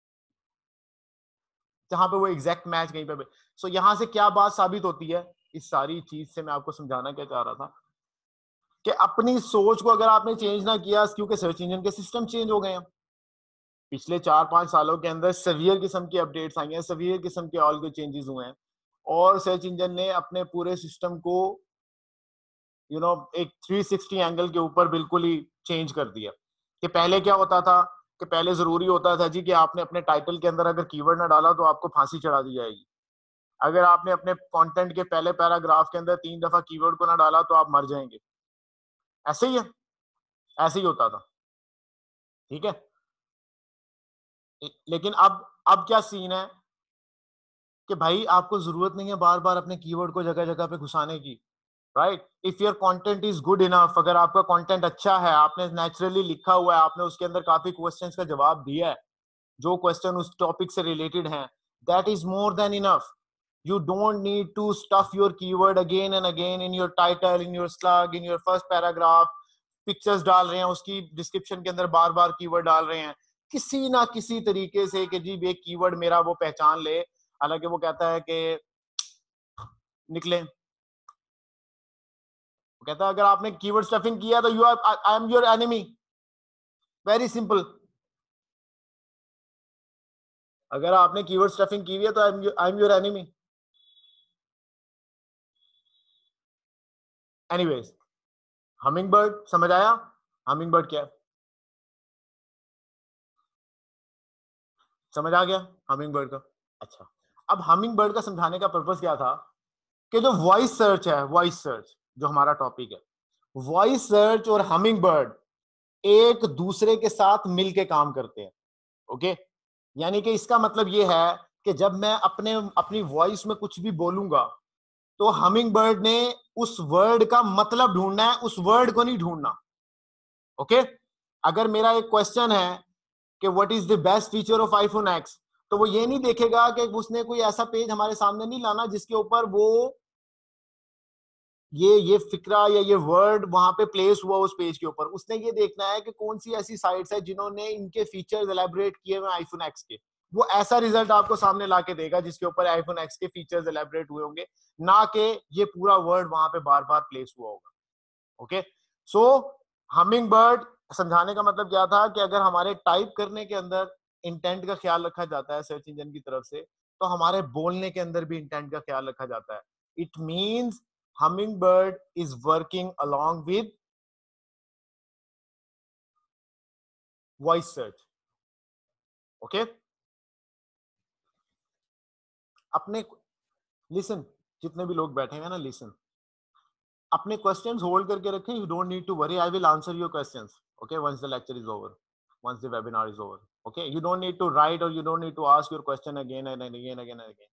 S1: जहां पे वो एग्जैक्ट मैच कहीं पे। सो so, यहां से क्या बात साबित होती है, इस सारी चीज से मैं आपको समझाना क्या चाह रहा था कि अपनी सोच को अगर आपने चेंज ना किया, क्योंकि सर्च इंजन के सिस्टम चेंज हो गए हैं पिछले चार पांच सालों के अंदर, सवियर किस्म की अपडेट्स आई हैं, सवियर किस्म के ऑल के चेंजेस हुए हैं, और सर्च इंजन ने अपने पूरे सिस्टम को यू you नो know, एक थ्री सिक्सटी एंगल के ऊपर बिल्कुल ही चेंज कर दिया। कि पहले क्या होता था कि पहले जरूरी होता था जी कि आपने अपने टाइटल के अंदर अगर कीवर्ड ना डाला तो आपको फांसी चढ़ा दी जाएगी, अगर आपने अपने कंटेंट के पहले पैराग्राफ के अंदर तीन दफा कीवर्ड को ना डाला तो आप मर जाएंगे, ऐसे ही है, ऐसे ही होता था, ठीक है। लेकिन अब अब क्या सीन है कि भाई आपको जरूरत नहीं है बार बार अपने कीवर्ड को जगह जगह पे घुसाने की, right. If your content is good enough, अगर आपका कंटेंट अच्छा है, आपने नेचुरली लिखा हुआ है, आपने उसके अंदर काफी क्वेश्चंस का जवाब दिया है, जो क्वेश्चन उस टॉपिक से रिलेटेड हैं, that is more than enough. You don't need to stuff your keyword again and again in your title, in your slug, in your first paragraph, pictures डाल रहे हैं, उसकी डिस्क्रिप्शन के अंदर बार बार कीवर्ड डाल रहे हैं, किसी ना किसी तरीके से कि जी एक कीवर्ड मेरा वो पहचान ले। हालांकि वो कहता है कि निकले, वो कहता है अगर आपने कीवर्ड स्टफिंग किया तो you are, I am your enemy, very simple. अगर आपने कीवर्ड स्टफिंग की हुई है तो I am your enemy. Anyways, hummingbird समझ आया, हमिंग बर्ड क्या है, समझ आ गया हमिंग बर्ड का। अच्छा, अब हमिंग बर्ड का समझाने का पर्पस क्या था कि जो वॉइस सर्च है, वॉइस सर्च जो हमारा टॉपिक है, वॉइस सर्च और हमिंग बर्ड एक दूसरे के साथ मिलके काम करते हैं, ओके। यानी कि इसका मतलब ये है कि जब मैं अपने अपनी वॉइस में कुछ भी बोलूंगा तो हमिंग बर्ड ने उस वर्ड का मतलब ढूंढना है, उस वर्ड को नहीं ढूंढना, ओके। अगर मेरा एक क्वेश्चन है कि what is the best feature of iPhone X, तो वो ये नहीं देखेगा कि उसने कोई ऐसा पेज हमारे सामने नहीं लाना जिसके ऊपर वो ये ये फिक्रा या ये वर्ड वहां पे प्लेस हुआ उस पेज के ऊपर। उसने ये देखना है कि कौन सी ऐसी साइट्स है जिन्होंने इनके फीचर्स एलैबोरेट किए हुए आईफोन एक्स के, वो ऐसा रिजल्ट आपको सामने ला के देगा जिसके ऊपर आईफोन एक्स के फीचर्स एलैबोरेट हुए होंगे, ना कि ये पूरा वर्ड वहां पे बार बार प्लेस हुआ होगा, ओके। सो हमिंग बर्ड समझाने का मतलब क्या था कि अगर हमारे टाइप करने के अंदर इंटेंट का ख्याल रखा जाता है सर्च इंजन की तरफ से, तो हमारे बोलने के अंदर भी इंटेंट का ख्याल रखा जाता है। It means hummingbird is working along with voice search. Okay, अपने लिसन, जितने भी लोग बैठे हैं ना, लिसन, अपने क्वेश्चंस होल्ड करके रखें। You don't need to worry, I will answer your questions, okay, once the lecture is over, once the webinar is over. Okay, you don't need to write or you don't need to ask your question again and again again and again.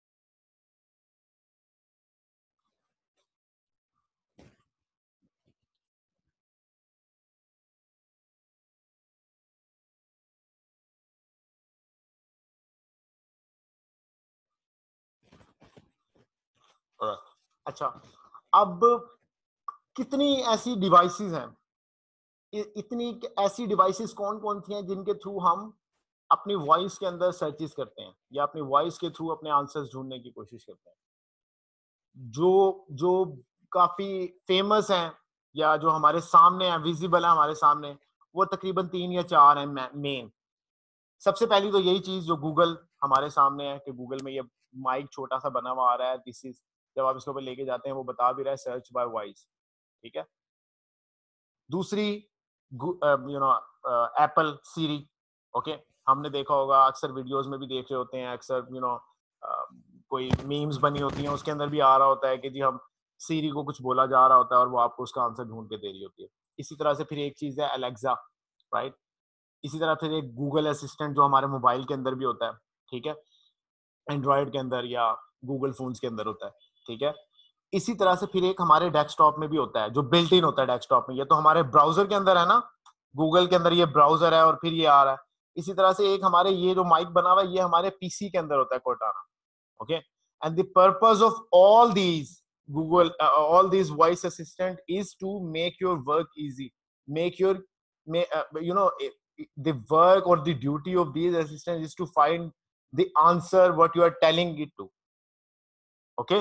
S1: Alright. अच्छा, अब कितनी ऐसी devices हैं, इतनी ऐसी devices कौन कौन सी हैं जिनके थ्रू हम अपनी वॉइस के अंदर सर्चेस करते हैं या अपनी वॉइस के थ्रू अपने आंसर्स ढूंढने की कोशिश करते हैं? जो जो काफी फेमस हैं या जो हमारे सामने है, विजिबल है हमारे सामने, वो तकरीबन तीन या चार हैं मेन। सबसे पहली तो यही चीज जो गूगल हमारे सामने है कि गूगल में ये माइक छोटा सा बना हुआ आ रहा है, दिस इज, जब आप इसके ऊपर लेके जाते हैं वो बता भी रहा है सर्च बाय वॉइस, ठीक है। दूसरी, you know, Apple Siri, okay, हमने देखा होगा, अक्सर वीडियोस में भी देख रहे होते हैं, अक्सर यू नो कोई मीम्स बनी होती हैं उसके अंदर भी आ रहा होता है कि जी हम सीरी को कुछ बोला जा रहा होता है और वो आपको उसका आंसर ढूंढ के दे रही होती है। इसी तरह से फिर एक चीज है अलेक्सा, राइट। इसी तरह फिर एक गूगल असिस्टेंट जो हमारे मोबाइल के अंदर भी होता है, ठीक है, एंड्रॉयड के अंदर या गूगल फोन्स के अंदर होता है, ठीक है। इसी तरह से फिर एक हमारे डेस्कटॉप में भी होता है जो बिल्ट इन होता है डेस्कटॉप में, ये तो हमारे ब्राउजर के अंदर है ना, गूगल के अंदर ये ब्राउजर है और फिर ये आ रहा है। इसी तरह से एक हमारे ये जो माइक बना हुआ है ये हमारे पीसी के अंदर होता है, Cortana, okay, and the purpose of all these google uh, all these voice assistant is to make your work easy, make your may, uh, you know the work or the duty of these assistants is to find the answer what you are telling it to, okay।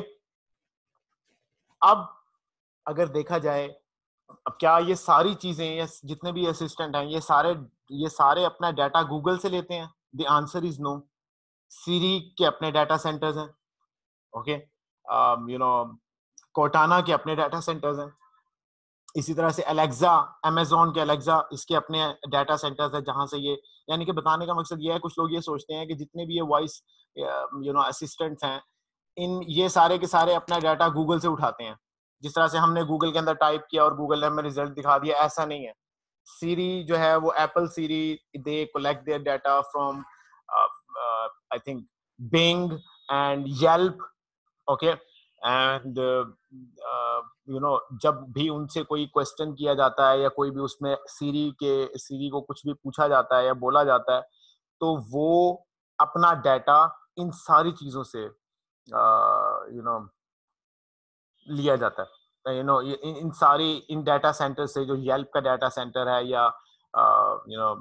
S1: अब अगर देखा जाए, अब क्या ये सारी चीजें, ये जितने भी असिस्टेंट हैं, ये सारे ये सारे अपना डाटा गूगल से लेते हैं? The answer is no. Siri के अपने डाटा सेंटर्स हैं, ओके, यू नो कोर्टाना के अपने डाटा सेंटर्स हैं। इसी तरह से अलेक्सा, अमेजोन के अलेक्सा, इसके अपने डाटा सेंटर्स हैं जहां से ये, यानी कि बताने का मकसद ये है, कुछ लोग ये सोचते हैं कि जितने भी ये वॉइस यू नो असिस्टेंट्स हैं, इन ये सारे के सारे अपना डाटा गूगल से उठाते हैं। जिस तरह से हमने गूगल के अंदर टाइप किया और गूगल ने हमें रिजल्ट दिखा दिया, ऐसा नहीं है। सीरी जो है वो Apple Siri, they collect their data from I think Bing and Yelp, okay, and you know जब भी उनसे कोई क्वेश्चन किया जाता है या कोई भी उसमें सीरी के सीरी को कुछ भी पूछा जाता है या बोला जाता है, तो वो अपना डाटा इन सारी चीजों से यू नो लिया जाता है, यू नो इन, इन सारी इन डाटा सेंटर से, जो येल्प का डाटा सेंटर है या यू नो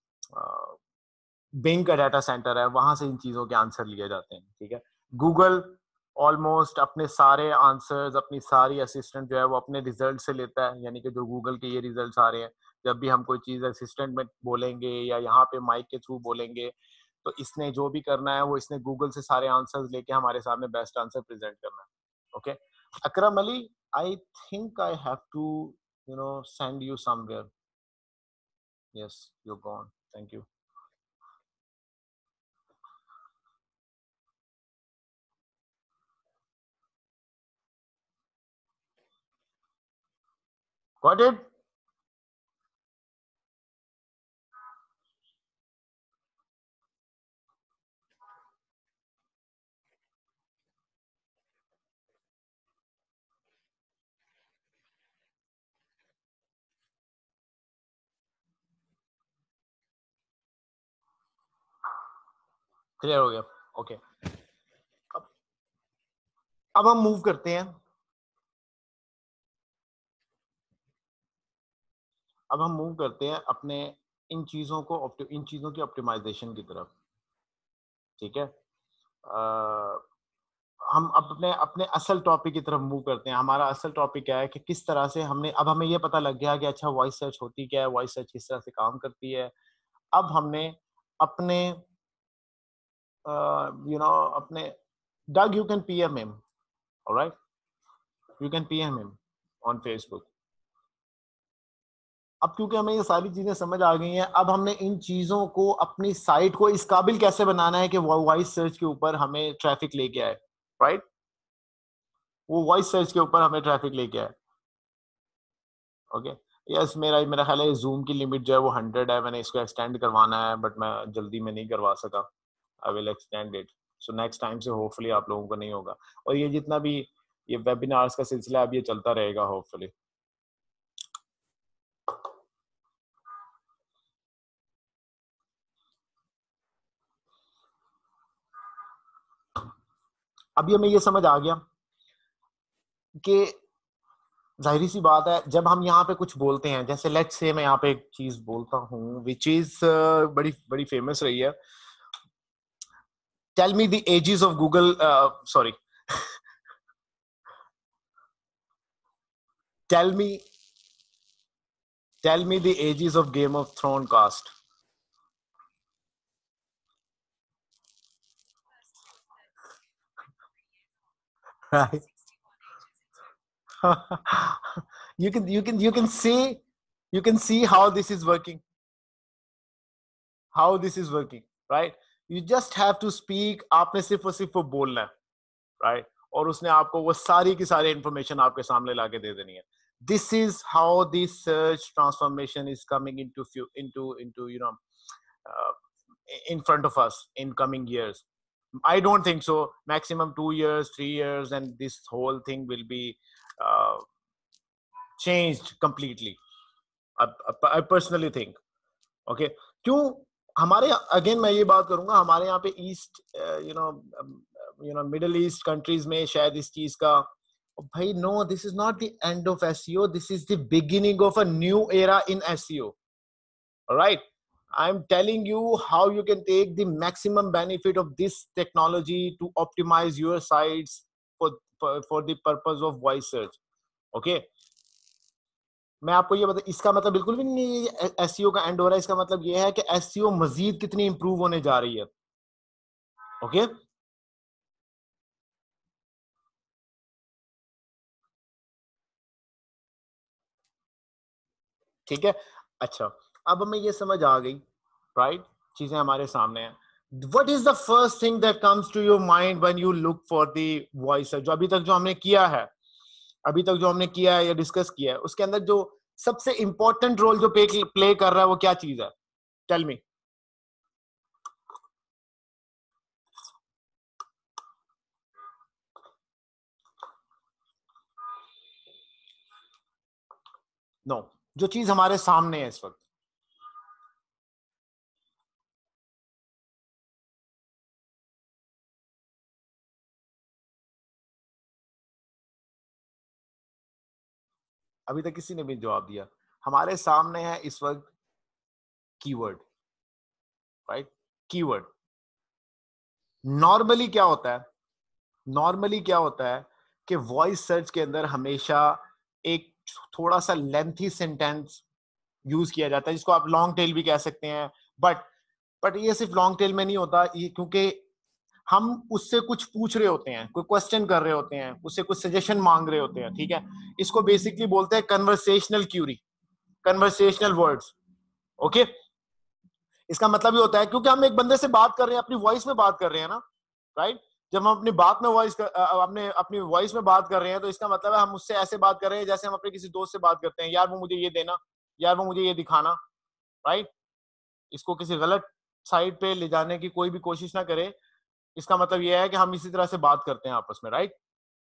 S1: बिंग का डाटा सेंटर है, वहां से इन चीजों के आंसर लिए जाते हैं, ठीक है। गूगल ऑलमोस्ट अपने सारे आंसर्स, अपनी सारी असिस्टेंट जो है वो अपने रिजल्ट से लेता है, यानी कि जो गूगल के ये रिजल्ट्स आ रहे हैं, जब भी हम कोई चीज असिस्टेंट में बोलेंगे या यहाँ पे माइक के थ्रू बोलेंगे, तो इसने जो भी करना है वो इसने गूगल से सारे आंसर्स लेके हमारे सामने बेस्ट आंसर प्रेजेंट करना है, okay. Akram Ali, I think I have to you know send you somewhere, yes, you gone, thank you. Got it? Clear हो गया, ओके। अब अब हम मूव करते हैं, अब हम मूव करते हैं अपने इन चीजों को इन चीजों की ऑप्टिमाइजेशन की तरफ, ठीक है। आ, हम अपने अपने असल टॉपिक की तरफ मूव करते हैं। हमारा असल टॉपिक क्या है कि किस तरह से हमने, अब हमें ये पता लग गया कि अच्छा वॉइस सर्च होती क्या है, वॉइस सर्च किस तरह से काम करती है। अब हमने अपने यू नो अपने डग, you can PM him, alright, you can PM him on Facebook. अब क्योंकि हमें ये सारी चीजें समझ आ गई हैं, अब हमने इन चीजों को अपनी साइट को इस काबिल कैसे बनाना है कि वो वॉइस सर्च के ऊपर हमें ट्रैफिक लेके आए, राइट? वो वॉइस सर्च के ऊपर हमें ट्रैफिक लेके आए। ओके, यस, मेरा मेरा ख्याल है जूम की लिमिट जो है वो हंड्रेड है, मैंने इसको एक्सटेंड करवाना है बट मैं जल्दी में नहीं करवा सका। I will extend it, so next time से होपफुली आप लोगों को नहीं होगा। और ये जितना भी ये वेबिनार्स का सिलसिला अब ये चलता रहेगा होपफुली। अभी हमें ये समझ आ गया कि जाहिर सी बात है जब हम यहाँ पे कुछ बोलते हैं, जैसे लेट्स से मैं यहाँ पे एक चीज बोलता हूँ विच इज बड़ी बड़ी फेमस रही है, tell me the ages of Google, sorry, tell me tell me the ages of Game of Thrones cast. Right. you can you can you can see you can see how this is working, how this is working, right? You just have to speak, आपने सिर्फ और सिर्फ वो बोलना है, right? और उसने आपको वो सारी की सारी इंफॉर्मेशन आपके सामने लाके दे देनी है। This is how this search transformation is coming into into into you know uh, in front of us in coming years. I don't think so. Maximum two years, three years, and this whole thing will be uh, changed completely. I, I personally think. Okay, क्यों हमारे, again मैं ये बात करूंगा, हमारे यहाँ पे east you know you know Middle East countries में शायद इस चीज का, भाई no, this is not the end of SEO, this is the beginning of a new era in SEO, right? I'm telling you how you can take the maximum benefit of this technology to optimize your sites for for, for the purpose of voice search. Okay, मैं आपको ये बता, इसका मतलब बिल्कुल भी नहीं SEO का एंड हो रहा है, इसका मतलब ये है कि एसईओ मजीद कितनी इंप्रूव होने जा रही है। ओके, ठीक है, अच्छा, अब हमें ये समझ आ गई, राइट? चीजें हमारे सामने हैं। What is the first thing that comes to your mind when you look for the voice search? जो अभी तक जो हमने किया है, अभी तक जो हमने किया है या डिस्कस किया है, उसके अंदर जो सबसे इंपॉर्टेंट रोल जो प्ले प्ले कर रहा है वो क्या चीज है? टेल मी। नो, जो चीज हमारे सामने है इस वक्त, अभी तक किसी ने भी जवाब दिया। हमारे सामने है इस वक्त कीवर्ड, राइट? कीवर्ड। नॉर्मली क्या होता है, नॉर्मली क्या होता है कि वॉइस सर्च के अंदर हमेशा एक थोड़ा सा लेंथी सेंटेंस यूज किया जाता है, जिसको आप लॉन्ग टेल भी कह सकते हैं, बट बट ये सिर्फ लॉन्ग टेल में नहीं होता, ये क्योंकि हम उससे कुछ पूछ रहे होते हैं, कोई क्वेश्चन कर रहे होते हैं, उससे कुछ सजेशन मांग रहे होते हैं, ठीक है? इसको बेसिकली बोलते हैं conversational query, conversational words. Okay, इसका मतलब ये होता है क्योंकि हम एक बंदे से बात कर रहे हैं, अपनी वॉइस में बात कर रहे हैं ना, राइट? जब हम अपनी बात में वॉइस अपने अपनी वॉइस में बात कर रहे हैं तो इसका मतलब है हम उससे ऐसे बात कर रहे हैं जैसे हम अपने किसी दोस्त से बात करते हैं, यार वो मुझे ये देना, यार वो मुझे ये दिखाना, राइट? इसको किसी गलत साइड पे ले जाने की कोई भी कोशिश ना करे, इसका मतलब ये है कि हम इसी तरह से बात करते हैं आपस में, राइट?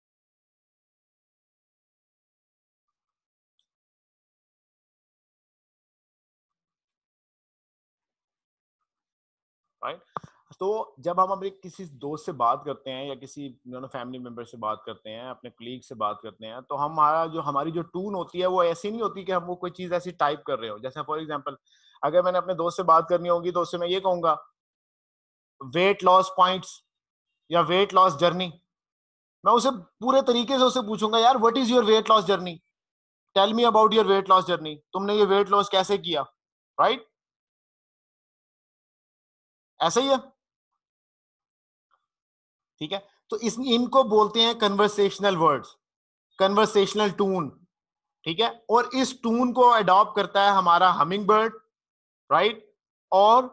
S1: राइट, तो जब हम अपने किसी दोस्त से बात करते हैं या किसी फैमिली मेंबर से बात करते हैं, अपने कलीग से बात करते हैं, तो हमारा जो हमारी जो टून होती है वो ऐसी नहीं होती कि हम वो कोई चीज ऐसी टाइप कर रहे हो। जैसे फॉर एग्जांपल, अगर मैंने अपने दोस्त से बात करनी होगी तो उससे मैं ये कहूंगा वेट लॉस पॉइंट्स या वेट लॉस जर्नी, मैं उसे पूरे तरीके से उससे पूछूंगा, यार what is your weight loss journey, tell me about your weight loss journey, तुमने ये वेट लॉस कैसे किया, राइट? ऐसा ही है, ठीक है? तो इस इनको बोलते हैं कन्वर्सेशनल वर्ड्स, कन्वर्सेशनल टून, ठीक है, और इस टून को अडॉप्ट करता है हमारा हमिंग बर्ड, राइट, और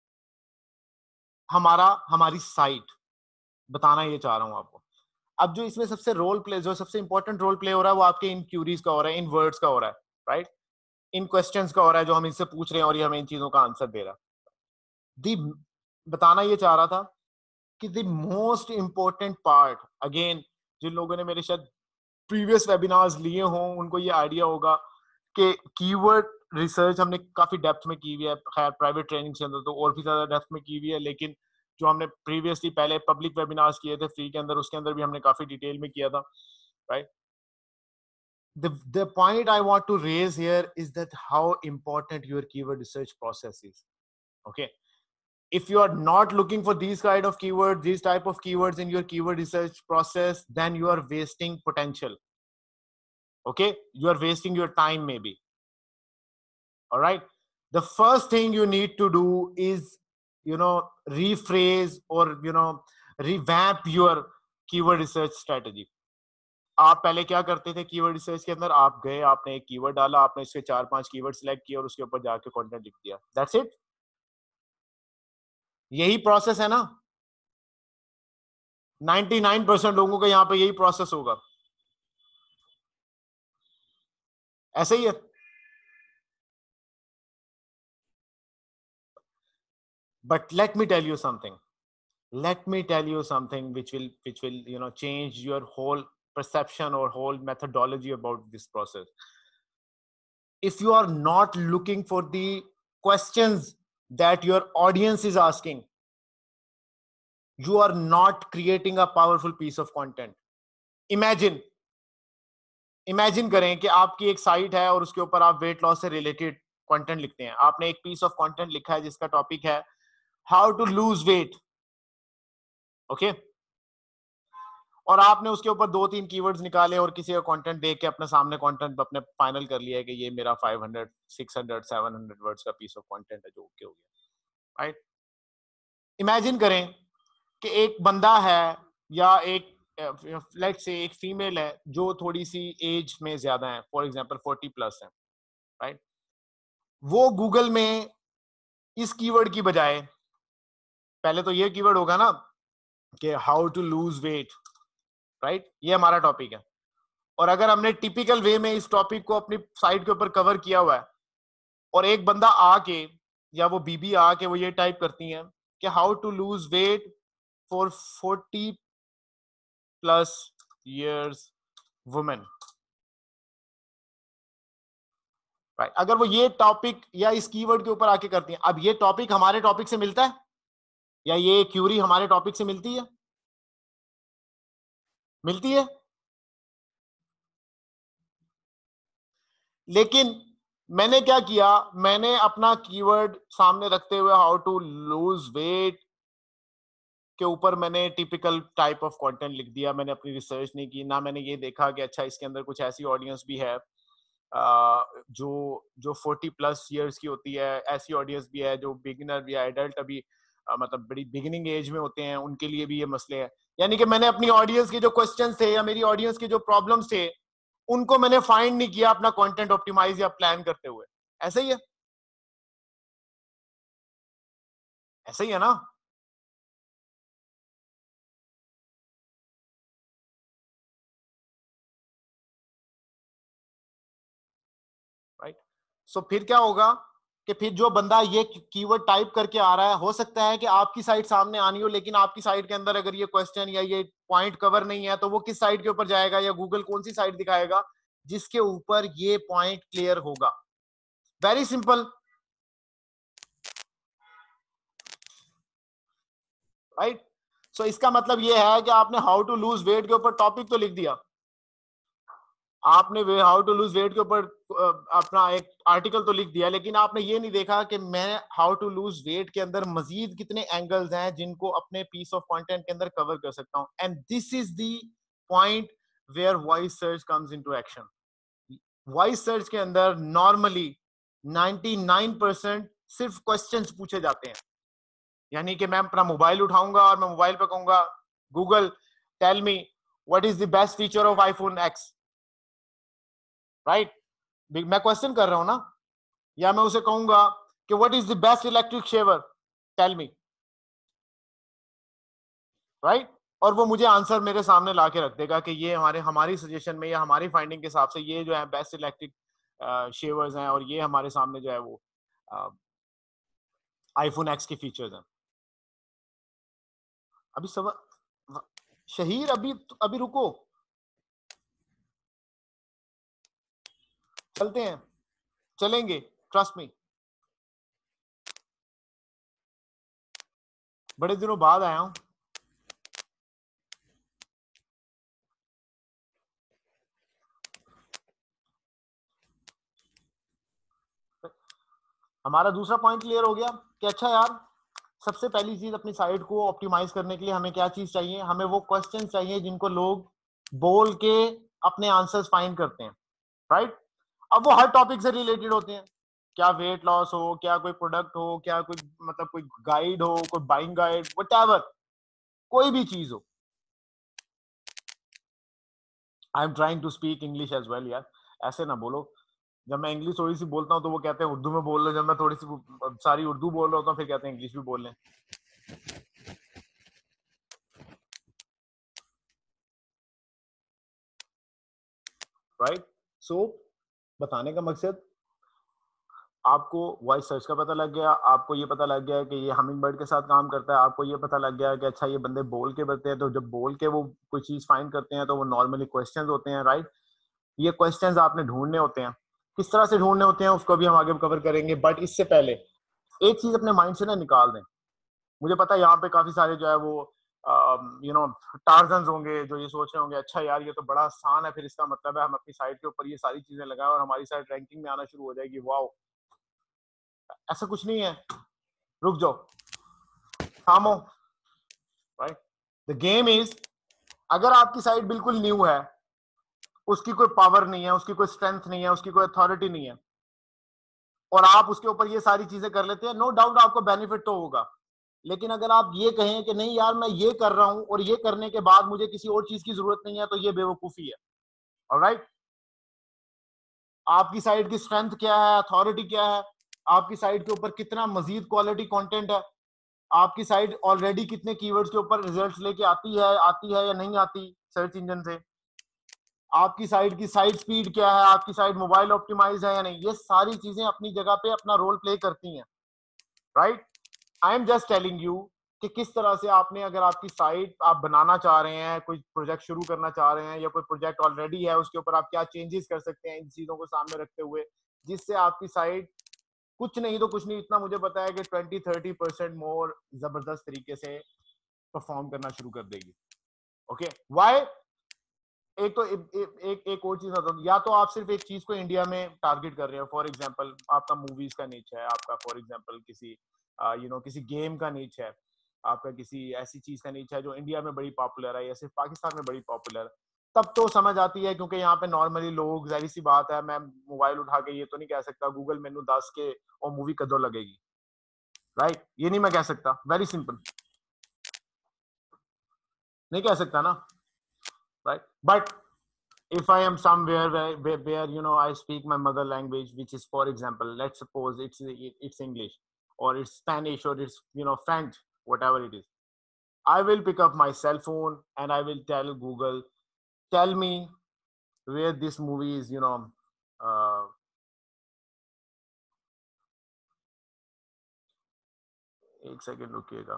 S1: हमारा हमारी साइट। बताना ये चाह रहा हूं आपको। अब जो इसमें सबसे रोल प्ले, जो सबसे इंपॉर्टेंट रोल प्ले हो रहा है वो आपके इन क्यूरीज का हो रहा है, इन वर्ड्स का हो रहा है, राइट, इन क्वेश्चंस का हो रहा है जो हम इनसे पूछ रहे हैं और ये हमें इन चीजों का आंसर दे रहा है। दी बताना ये चाह रहा था कि the most important part, again जिन लोगों ने मेरे शायद प्रीवियस वेबिनार्स लिए हों उनको ये आइडिया होगा कि कीवर्ड रिसर्च हमने काफी डेप्थ में की हुई है, खैर प्राइवेट ट्रेनिंग के अंदर तो और भी ज्यादा डेप्थ में की हुई है, लेकिन जो हमने प्रीवियसली पहले पब्लिक वेबिनार्स किए थे फ्री के अंदर, उसके अंदर भी हमने काफी डिटेल में किया था, right. the the point I want to raise here is that how important your keyword research process is. Okay, if you are not looking for these kind of keywords, these type of keywords in your keyword research process, then you are wasting potential. Okay, you are wasting your time maybe. All right, the first thing you need to do is, you know, rephrase or, you know, revamp your keyword research strategy. आप पहले क्या करते थे keyword research के अंदर? आप गए, आपने एक कीवर्ड डाला, आपने इसके चार पांच कीवर्ड सिलेक्ट किए और उसके ऊपर जाके कंटेंट लिख दिया, दैट्स इट। यही प्रोसेस है ना? निन्यानवे परसेंट लोगों का यहाँ पे यही प्रोसेस होगा, ऐसे ही है। But let me tell you something, let me tell you something which will which will you know change your whole perception or whole methodology about this process. If you are not looking for the questions that your audience is asking, you are not creating a powerful piece of content. imagine imagine करें कि आपकी एक site है और उसके ऊपर आप weight loss से रिलेटेड कंटेंट लिखते हैं। आपने एक पीस ऑफ कंटेंट लिखा है जिसका टॉपिक है how to lose weight, okay, और आपने उसके ऊपर दो तीन कीवर्ड्स निकाले और किसी का कंटेंट देख के अपने सामने कंटेंट अपने फाइनल कर लिया है कि ये मेरा पाँच सौ, छह सौ, सात सौ वर्ड्स का पीस ऑफ कंटेंट है जो ओके हो गया, राइट। इमेजिन करें कि एक बंदा है या एक लेट्स से एक फीमेल है जो थोड़ी सी एज में ज्यादा है, फॉर एग्जांपल चालीस प्लस है, राइट। वो गूगल में इस कीवर्ड की बजाय पहले तो ये कीवर्ड होगा ना कि how to lose weight, right, ये हमारा टॉपिक है। और अगर हमने टिपिकल वे में इस टॉपिक को अपनी साइट के ऊपर कवर किया हुआ है और एक बंदा आके या वो बीबी आके वो ये टाइप करती हैं कि how to lose weight for forty plus years women, right, अगर वो ये टॉपिक या इस कीवर्ड के ऊपर आके करती हैं, अब ये टॉपिक हमारे टॉपिक से मिलता है या ये क्यूरी हमारे टॉपिक से मिलती है? मिलती है। लेकिन मैंने क्या किया, मैंने अपना कीवर्ड सामने रखते हुए हाउ टू लूज वेट के ऊपर मैंने टिपिकल टाइप ऑफ कंटेंट लिख दिया। मैंने अपनी रिसर्च नहीं की, ना मैंने ये देखा कि अच्छा इसके अंदर कुछ ऐसी ऑडियंस भी है जो जो चालीस प्लस इयर्स की होती है, ऐसी ऑडियंस भी है जो बिगिनर या एडल्ट अभी मतलब बड़ी बिगिनिंग एज में होते हैं, उनके लिए भी ये मसले हैं। यानी कि मैंने अपनी ऑडियंस के जो क्वेश्चंस थे या मेरी ऑडियंस के जो प्रॉब्लम्स थे उनको मैंने फाइंड नहीं किया अपना कंटेंट ऑप्टिमाइज या प्लान करते हुए। ऐसे ही है, ऐसे ही है ना? राइट। सो फिर क्या होगा कि फिर जो बंदा ये कीवर्ड टाइप करके आ रहा है, हो सकता है कि आपकी साइट सामने आनी हो लेकिन आपकी साइट के अंदर अगर ये क्वेश्चन या ये पॉइंट कवर नहीं है तो वो किस साइट के ऊपर जाएगा या गूगल कौन सी साइट दिखाएगा जिसके ऊपर ये पॉइंट क्लियर होगा? Very simple, right. सो इसका मतलब ये है कि आपने हाउ टू लूज वेट के ऊपर टॉपिक तो लिख दिया, आपने हाउ टू लूज वेट के ऊपर अपना एक आर्टिकल तो लिख दिया, लेकिन आपने ये नहीं देखा कि मैं हाउ टू लूज वेट के अंदर मजीद कितने एंगल्स हैं जिनको अपने पीस ऑफ कंटेंट के अंदर कवर कर सकता हूं। And this is the point where voice search comes into action. Voice search के अंदर नॉर्मली निन्यानवे परसेंट सिर्फ क्वेश्चंस पूछे जाते हैं। यानी कि मैं अपना मोबाइल उठाऊंगा और मैं मोबाइल पे कहूंगा Google tell me what is the best feature of iPhone X, right? मैं क्वेश्चन कर रहा हूं ना, या मैं उसे कहूंगा कि what is the best electric shaver, tell me, right? और वो मुझे आंसर मेरे सामने ला के रख देगा कि ये हमारे हमारी सजेशन में या हमारी फाइंडिंग के हिसाब से ये जो है बेस्ट इलेक्ट्रिक शेवर्स हैं, और ये हमारे सामने जो है वो आईफोन एक्स के फीचर्स हैं। अभी सब शहीर, अभी अभी रुको, चलते हैं, चलेंगे, ट्रस्ट मी। बड़े दिनों बाद आया हूं। हमारा दूसरा पॉइंट क्लियर हो गया कि अच्छा यार, सबसे पहली चीज अपनी साइट को ऑप्टिमाइज करने के लिए हमें क्या चीज चाहिए, हमें वो क्वेश्चन चाहिए जिनको लोग बोल के अपने आंसर्स फाइंड करते हैं, राइट? अब वो हर टॉपिक से रिलेटेड होते हैं, क्या वेट लॉस हो, क्या कोई प्रोडक्ट हो, क्या कोई मतलब कोई गाइड हो, कोई बाइंग गाइड, व्हाटएवर, कोई भी चीज हो। I am trying to speak English as well यार, ऐसे ना बोलो। जब मैं इंग्लिश थोड़ी सी बोलता हूँ तो वो कहते हैं उर्दू में बोल लो, जब मैं थोड़ी सी सारी उर्दू बोल रहा होता हूँ फिर कहते हैं इंग्लिश भी बोल लें, राइट? सो बताने का मकसद, आपको वॉइस सर्च का पता लग गया, आपको ये पता लग गया कि ये हमिंग बर्ड के साथ काम करता है, आपको ये पता लग गया कि अच्छा ये बंदे बोल के बताते हैं, तो जब बोल के वो कोई चीज फाइंड करते हैं तो वो नॉर्मली क्वेश्चंस होते हैं, राइट? ये क्वेश्चंस आपने ढूंढने होते हैं, किस तरह से ढूंढने होते हैं उसको भी हम आगे कवर करेंगे, बट इससे पहले एक चीज अपने माइंड से ना निकाल दें। मुझे पता है यहाँ पे काफी सारे जो है वो यू नो टार्जन्स होंगे जो ये सोच रहे होंगे अच्छा यार ये तो बड़ा आसान है, फिर इसका मतलब है हम अपनी साइट के ऊपर ये सारी चीजें लगाएं और हमारी साइट रैंकिंग में आना शुरू हो जाएगी, वाओ। ऐसा कुछ नहीं है, रुक जाओ, थामो, राइट? द गेम इज, अगर आपकी साइट बिल्कुल न्यू है, उसकी कोई पावर नहीं है, उसकी कोई स्ट्रेंथ नहीं है, उसकी कोई अथॉरिटी नहीं है, और आप उसके ऊपर ये सारी चीजें कर लेते हैं, नो डाउट आपको बेनिफिट तो होगा। लेकिन अगर आप ये कहें कि नहीं यार मैं ये कर रहा हूं और ये करने के बाद मुझे किसी और चीज की जरूरत नहीं है, तो ये बेवकूफी है, ऑलराइट? आपकी साइट की स्ट्रेंथ क्या है, अथॉरिटी क्या है, आपकी साइट के ऊपर कितना मजीद क्वालिटी कंटेंट है, आपकी साइट ऑलरेडी कितने कीवर्ड्स के ऊपर रिजल्ट्स लेके आती है आती है या नहीं आती सर्च इंजन से, आपकी साइट की साइट स्पीड क्या है, आपकी साइट मोबाइल ऑप्टिमाइज है या नहीं, ये सारी चीजें अपनी जगह पे अपना रोल प्ले करती हैं, right? I am just telling you कि किस तरह से आपने, अगर आपकी साइट आप बनाना चाह रहे हैं, कोई प्रोजेक्ट शुरू करना चाह रहे हैं या कोई प्रोजेक्ट ऑलरेडी है, उसके ऊपर आप क्या चेंजेस कर सकते हैं इन चीजों को सामने रखते हुए, जिससे आपकी साइट कुछ नहीं तो कुछ नहीं, इतना मुझे पता है कि ट्वेंटी थर्टी परसेंट मोर जबरदस्त तरीके से परफॉर्म करना शुरू कर देगी। Okay, why? एक तो एक एक, एक और चीज बताऊं, या तो आप सिर्फ एक चीज को इंडिया में टारगेट कर रहे हो, फॉर एग्जांपल आपका मूवीज का नीच है, आपका फॉर एग्जांपल किसी यू नो किसी गेम का नीच है, आपका किसी ऐसी चीज का नीच है जो इंडिया में बड़ी पॉपुलर है या सिर्फ पाकिस्तान में बड़ी पॉपुलर है, तब तो समझ आती है, क्योंकि यहाँ पे नॉर्मली लोग, जाहिर सी बात है, मैं मोबाइल उठा के ये तो नहीं कह सकता गूगल मेनू दस के और मूवी कदों लगेगी, राइट? ये नहीं मैं कह सकता, वेरी सिंपल, नहीं कह सकता ना, right? But if I am somewhere where, where, where you know I speak my mother language, which is, for example, let's suppose it's it's English or it's Spanish or it's you know French, whatever it is, I will pick up my cell phone and I will tell Google, tell me where this movie is, you know. Uh, एक second रुकिएगा,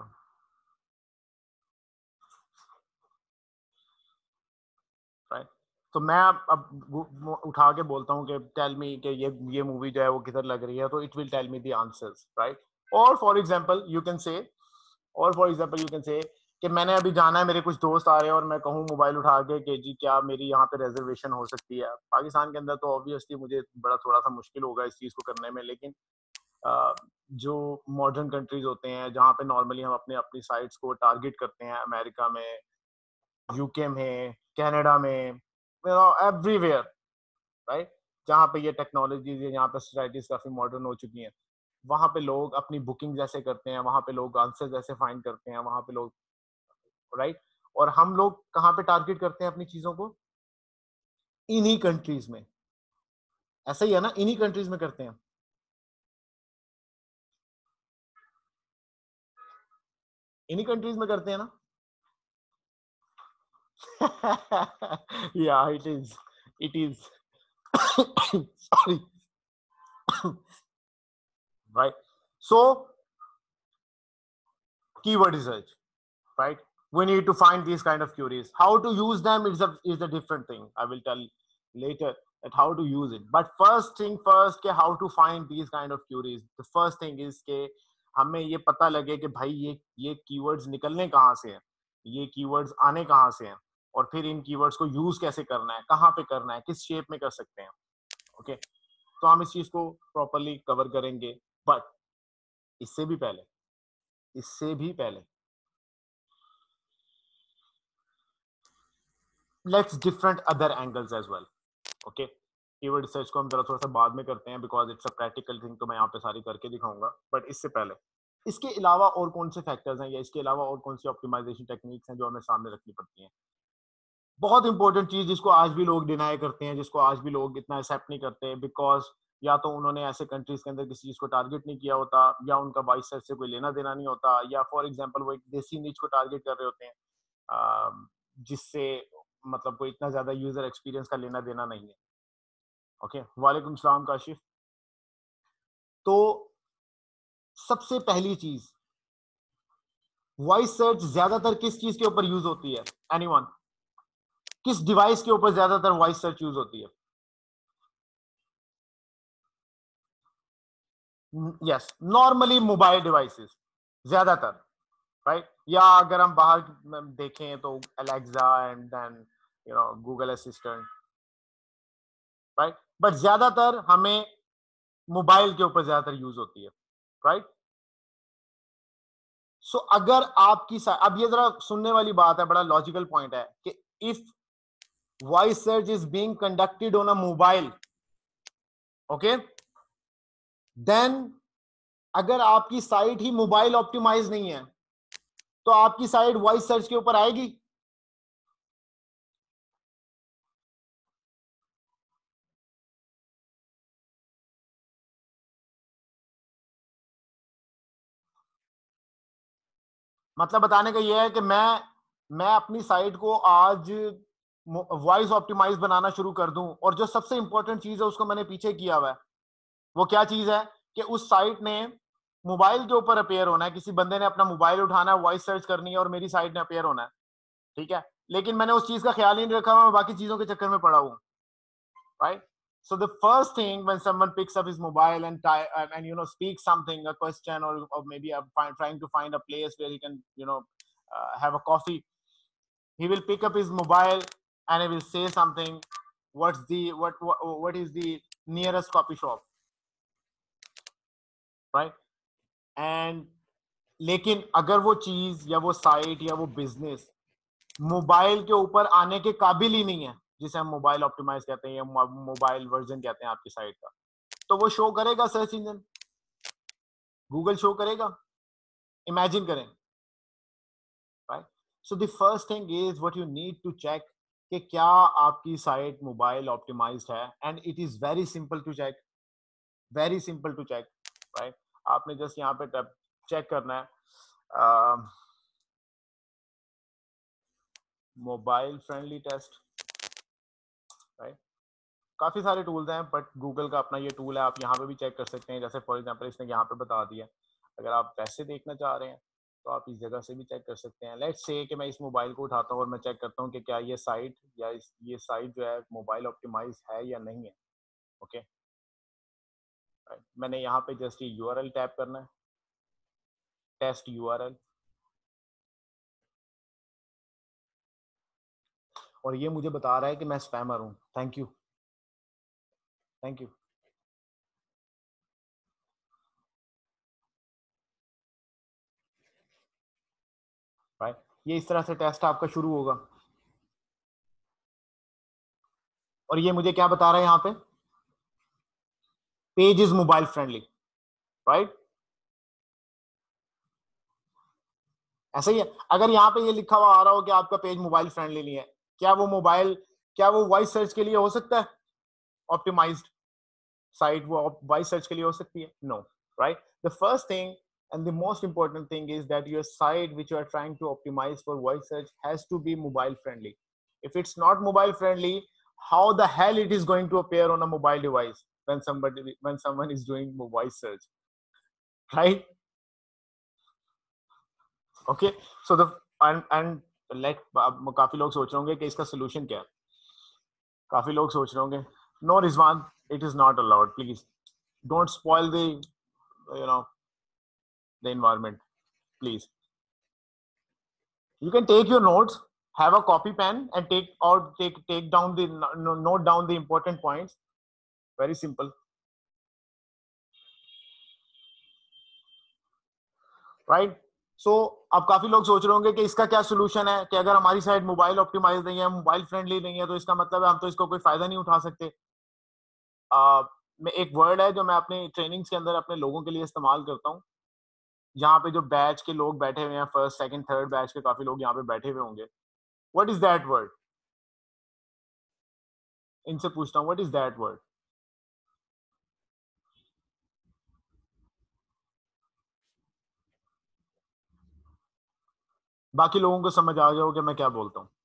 S1: राइट? तो मैं अब अब उठा के बोलता हूँ कि टेल मी कि ये ये मूवी जो है वो किधर लग रही है, तो it will tell me the answers, right? और for example you can say और फॉर एग्जांपल यू कैन से कि मैंने अभी जाना है, मेरे कुछ दोस्त आ रहे हैं और मैं कहूँ मोबाइल उठा के कि जी क्या मेरी यहाँ पे रिजर्वेशन हो सकती है, पाकिस्तान के अंदर तो ऑब्वियसली मुझे बड़ा थोड़ा सा मुश्किल होगा इस चीज़ को करने में, लेकिन आ, जो मॉडर्न कंट्रीज होते हैं जहाँ पे नॉर्मली हम अपने अपनी साइट्स को टारगेट करते हैं, अमेरिका में, यूके में, कनाडा में, एवरीवेयर, राइट? जहाँ पे ये टेक्नोलॉजीज, यहाँ पे सोसाइटीज काफी मॉडर्न हो चुकी हैं, वहां पे लोग अपनी बुकिंग जैसे करते हैं, वहां पे लोग आंसर जैसे फाइंड करते हैं, वहां पे लोग, राइट? और हम लोग कहाँ पे टारगेट करते हैं अपनी चीजों को? इन्हीं कंट्रीज में, ऐसा ही है ना, इन्हीं कंट्रीज में करते हैं। इन्हीं कंट्रीज में करते हैं ना। Yeah, it is. It is. Sorry. Right. So, keyword research, right? We need to find these kind of queries. How to use them is a is a different thing. I will tell later that how to use it. But first thing first, के how to find these kind of queries. The first thing is के हमें ये पता लगे कि भाई ये ये keywords निकलने कहाँ से हैं, ये keywords आने कहाँ से हैं, और फिर इन keywords को use कैसे करना है, कहाँ पे करना है, किस shape में कर सकते हैं. Okay, तो हम इस चीज को properly cover करेंगे. But इससे भी पहले इससे भी पहले let's different other angles as well. Okay, keyword research को हम जरा थोड़ा सा बाद में करते हैं because it's a practical thing, तो मैं यहाँ पे सारी करके दिखाऊंगा. बट इससे पहले इसके अलावा और कौन से फैक्टर्स हैं या इसके अलावा और कौन सी ऑप्टिमाइजेशन टेक्निक्स हैं जो हमें सामने रखनी पड़ती हैं. बहुत इंपॉर्टेंट चीज जिसको आज भी लोग डिनाई करते हैं, जिसको आज भी लोग इतना एक्सेप्ट नहीं करते, बिकॉज या तो उन्होंने ऐसे कंट्रीज के अंदर किसी चीज को टारगेट नहीं किया होता, या उनका बाईस सेट से कोई लेना देना नहीं होता, या फॉर एग्जाम्पल वो एक देसी नीच को टारगेट कर रहे होते हैं जिससे मतलब कोई इतना ज्यादा यूजर एक्सपीरियंस का लेना देना नहीं है. ओके, वालेकुम सलाम काशिफ. तो सबसे पहली चीज, वॉइस सर्च ज्यादातर किस चीज के ऊपर यूज होती है? एनीवन? किस डिवाइस के ऊपर ज्यादातर वॉइस सर्च यूज होती है? यस, नॉर्मली मोबाइल डिवाइसेस ज्यादातर, राइट? या अगर हम बाहर देखें तो Alexa and then you know Google Assistant, right? But ज्यादातर हमें मोबाइल के ऊपर ज्यादातर यूज होती है, राइट? सो so, अगर आपकी, अब ये जरा सुनने वाली बात है, बड़ा लॉजिकल पॉइंट है कि if voice search is being conducted on a mobile, okay, then अगर आपकी साइट ही मोबाइल ऑप्टिमाइज नहीं है तो आपकी साइट वॉइस सर्च के ऊपर आएगी? मतलब बताने का यह है कि मैं मैं अपनी साइट को आज वॉइस ऑप्टिमाइज बनाना शुरू कर दूं, और जो सबसे इंपॉर्टेंट चीज है उसको मैंने पीछे किया हुआ है. वो क्या चीज है कि उस साइट ने मोबाइल के ऊपर अपेयर होना है, किसी बंदे ने अपना मोबाइल उठाना है, वॉइस सर्च करनी है और मेरी साइट ने अपेयर होना है, ठीक है? लेकिन मैंने उस चीज का ख्याल ही नहीं रखा, मैं बाकी चीजों के चक्कर में पड़ा हूं, right? So the first thing when someone picks up his mobile and ty- and, and you know speaks something, a question, or, or maybe I'm find, trying to find a place where he can you know uh, have a coffee, he will pick up his mobile and he will say something. What's the what what, what is the nearest coffee shop, right? And लेकिन अगर वो चीज या वो site या वो business mobile के ऊपर आने के काबिल ही नहीं है, जिसे हम मोबाइल ऑप्टिमाइज कहते हैं या मोबाइल वर्जन कहते हैं आपकी साइट का, तो वो शो करेगा सर्च इंजन, गूगल शो करेगा? इमेजिन करें, right? So the first thing is what you need to check कि क्या आपकी साइट मोबाइल ऑप्टिमाइज्ड है, and it is very simple to check, very simple to check, right? आपने just यहाँ पे check करना है मोबाइल फ्रेंडली टेस्ट, राइट? काफी सारे टूल्स हैं, बट गूगल का अपना ये टूल है, आप यहाँ पे भी चेक कर सकते हैं. जैसे फॉर एग्जांपल इसने यहाँ पे बता दिया, अगर आप वैसे देखना चाह रहे हैं तो आप इस जगह से भी चेक कर सकते हैं. लेट्स से कि मैं इस मोबाइल को उठाता हूँ और मैं चेक करता हूँ कि क्या ये साइट या इस ये साइट जो है मोबाइल ऑप्टिमाइज है या नहीं है. ओके, मैंने यहाँ पे जस्ट ये यूआरएल टैप करना है, टेस्ट यूआरएल, और ये मुझे बता रहा है कि मैं स्पैमर हूँ. Thank you, thank you. Right, ये इस तरह से टेस्ट आपका शुरू होगा, और ये मुझे क्या बता रहा है यहाँ पे? Page is mobile friendly, right? ऐसा ही है. अगर यहाँ पे ये लिखा हुआ आ रहा हो कि आपका पेज मोबाइल फ्रेंडली नहीं है, क्या वो मोबाइल क्या वो वॉइस सर्च के लिए हो सकता है ऑप्टिमाइज्ड? साइट वो वॉइस सर्च के लिए हो सकती है? No, right? The first thing and the most important thing is that your site which you are trying to optimize for voice search has to be mobile friendly. If it's not mobile friendly, how the hell it is going to appear on a mobile device when somebody when someone is doing voice search, right? Okay, so the and and like काफी लोग सोच रहे होंगे कि इसका solution क्या है. काफी लोग सोच रहे होंगे, no Rizwan, it is not allowed, please don't spoil the you know the environment, please. You can take your notes, have a copy pen and take or take take down the note down the important points. Very simple, right? So अब काफी लोग सोच रहे होंगे कि इसका क्या solution है कि अगर हमारी साइट मोबाइल ऑप्टिमाइज नहीं है, मोबाइल फ्रेंडली नहीं है, तो इसका मतलब है हम तो इसको कोई फायदा नहीं उठा सकते. uh, मैं एक वर्ड है जो मैं अपनी ट्रेनिंग्स के अंदर अपने लोगों के लिए इस्तेमाल करता हूँ. यहाँ पे जो बैच के लोग बैठे हुए हैं, फर्स्ट सेकंड थर्ड बैच के काफी लोग यहाँ पे बैठे हुए होंगे. What is that word? इनसे पूछता हूँ, व्हाट इज दैट वर्ड? बाकी लोगों को समझ आ जाओ कि मैं क्या बोलता हूँ.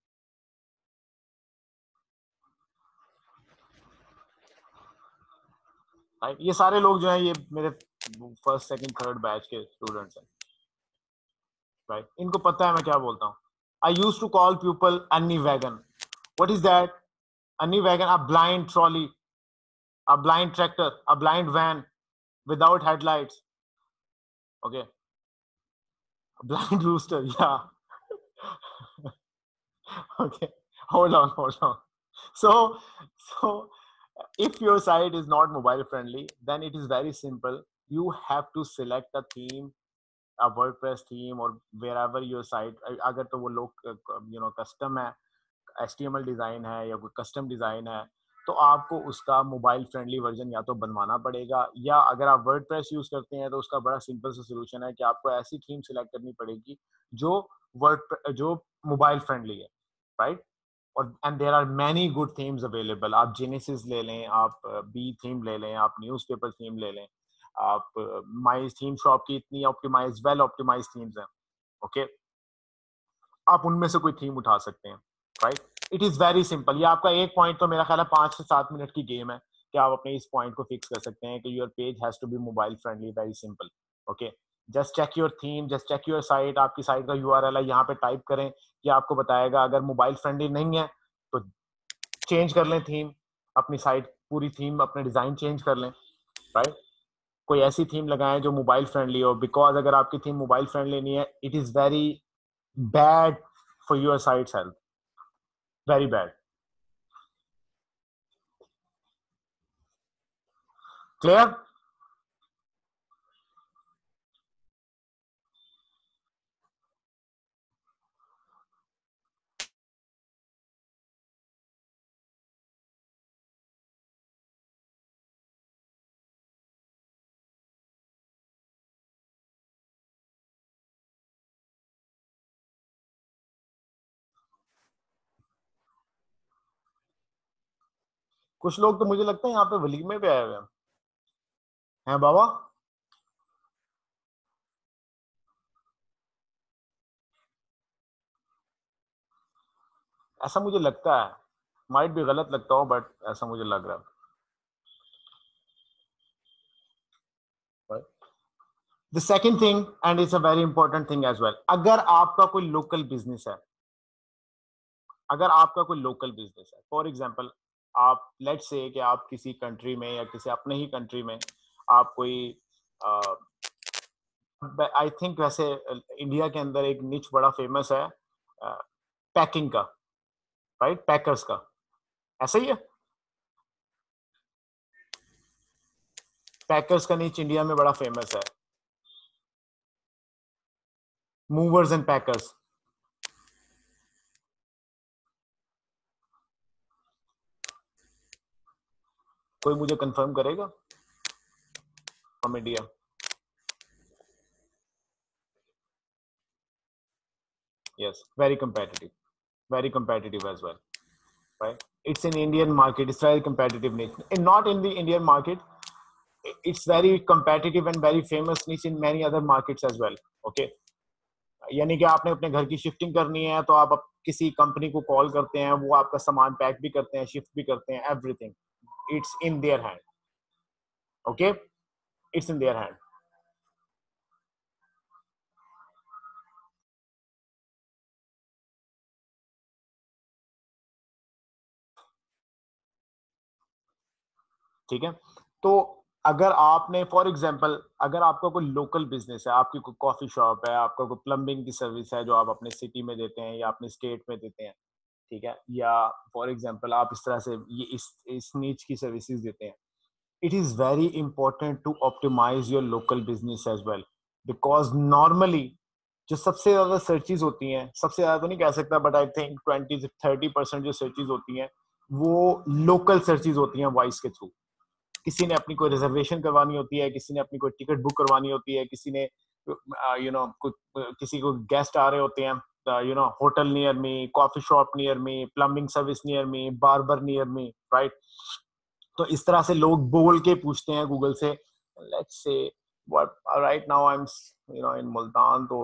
S1: ये सारे लोग जो हैं ये मेरे फर्स्ट सेकंड थर्ड बैच के स्टूडेंट्स हैं, राइट? इनको पता है मैं क्या बोलता हूँ. I use to call people अन्नी वैगन. What is that? अन्नी wagon, a blind trolley, a blind tractor, a blind van without headlights. Okay, blind rooster, yeah. Okay, hold on, hold on. So, so if your site is not mobile friendly, then it is very simple. You have to select a theme, a WordPress theme, or wherever your site. अगर तो वो लोग you know custom है, H T M L design है या कोई custom design है, तो आपको उसका मोबाइल फ्रेंडली वर्जन या तो बनवाना पड़ेगा, या अगर आप वर्डप्रेस यूज करते हैं तो उसका बड़ा सिंपल सा सोल्यूशन है कि आपको ऐसी थीम सिलेक्ट करनी पड़ेगी जो वर्ड जो मोबाइल फ्रेंडली है, राइट? और and there are many good themes available. आप जेनेसिस ले लें, आप बी थीम ले लें, आप न्यूज़पेपर थीम ले लें, आप माई थीम शॉप की इतनी ऑप्टिमाइज वेल ऑप्टिमाइज थीम्स हैं. ओके, आप उनमें से कोई थीम उठा सकते हैं, right? It is very simple. ये आपका एक पॉइंट तो मेरा ख्याल है पांच से सात मिनट की गेम है कि आप अपने इस पॉइंट को फिक्स कर सकते हैं कि your page has to be mobile friendly. Very simple. Okay, just check your theme, just check your site. आपकी साइट का यूआरएल है, यहाँ पे टाइप करें कि आपको बताएगा. अगर मोबाइल फ्रेंडली नहीं है तो चेंज कर लें थीम, अपनी साइट पूरी थीम अपने डिजाइन चेंज कर लें, राइट? कोई ऐसी थीम लगाएं जो मोबाइल फ्रेंडली हो, बिकॉज अगर आपकी थीम मोबाइल फ्रेंडली नहीं है, it is very bad for your site's health. Very bad. Clear? कुछ लोग तो मुझे लगता है यहाँ पे वलीमे पे आए हुए हैं. हैं बाबा? ऐसा मुझे लगता है, माइट भी गलत लगता हो बट ऐसा मुझे लग रहा है. The second thing, and it's a very important thing as well, अगर आपका कोई लोकल बिजनेस है, अगर आपका कोई लोकल बिजनेस है, फॉर एग्जांपल आप लेट्स से कि आप किसी कंट्री में या किसी अपने ही कंट्री में आप कोई आई थिंक वैसे इंडिया के अंदर एक निच बड़ा फेमस है पैकिंग का, राइट? पैकर्स का, ऐसा ही है. पैकर्स का नीच इंडिया में बड़ा फेमस है. Movers and packers. कोई मुझे कंफर्म करेगा from India? Yes, very competitive, very competitive as well, right? It's an Indian market. It's very competitive, and not in the Indian market. it's very competitive and very famous niche in many other markets as well. Okay, यानी कि आपने अपने घर की shifting करनी है तो आप किसी कंपनी को कॉल करते हैं, वो आपका सामान पैक भी करते हैं, शिफ्ट भी करते हैं, everything it's in their hand. Okay, it's in their hand. ठीक है, तो अगर आपने फॉर एग्जांपल अगर आपका कोई लोकल बिजनेस है, आपकी कोई कॉफी शॉप है, आपका कोई प्लम्बिंग की सर्विस है जो आप अपने सिटी में देते हैं या अपने स्टेट में देते हैं, ठीक है, या फॉर एग्जांपल आप इस तरह से ये इस इस नीच की सर्विसेज देते हैं, it is very important to optimize your local business as well, because normally जो सबसे ज्यादा सर्चेज होती हैं, सबसे ज्यादा तो नहीं कह सकता, बट आई थिंक ट्वेंटी से थर्टी परसेंट जो सर्चेज होती हैं वो लोकल सर्चेज होती हैं वॉइस के थ्रू. किसी ने अपनी कोई रिजर्वेशन करवानी होती है, किसी ने अपनी कोई टिकट बुक करवानी होती है, किसी ने यू नो किसी को गेस्ट आ रहे होते हैं, you know hotel near me, coffee shop near me, plumbing service near me, barber near me, right. तो इस तरह से लोग बोल के पूछते हैं गूगल से, let's say what right now I am you know in Multan, तो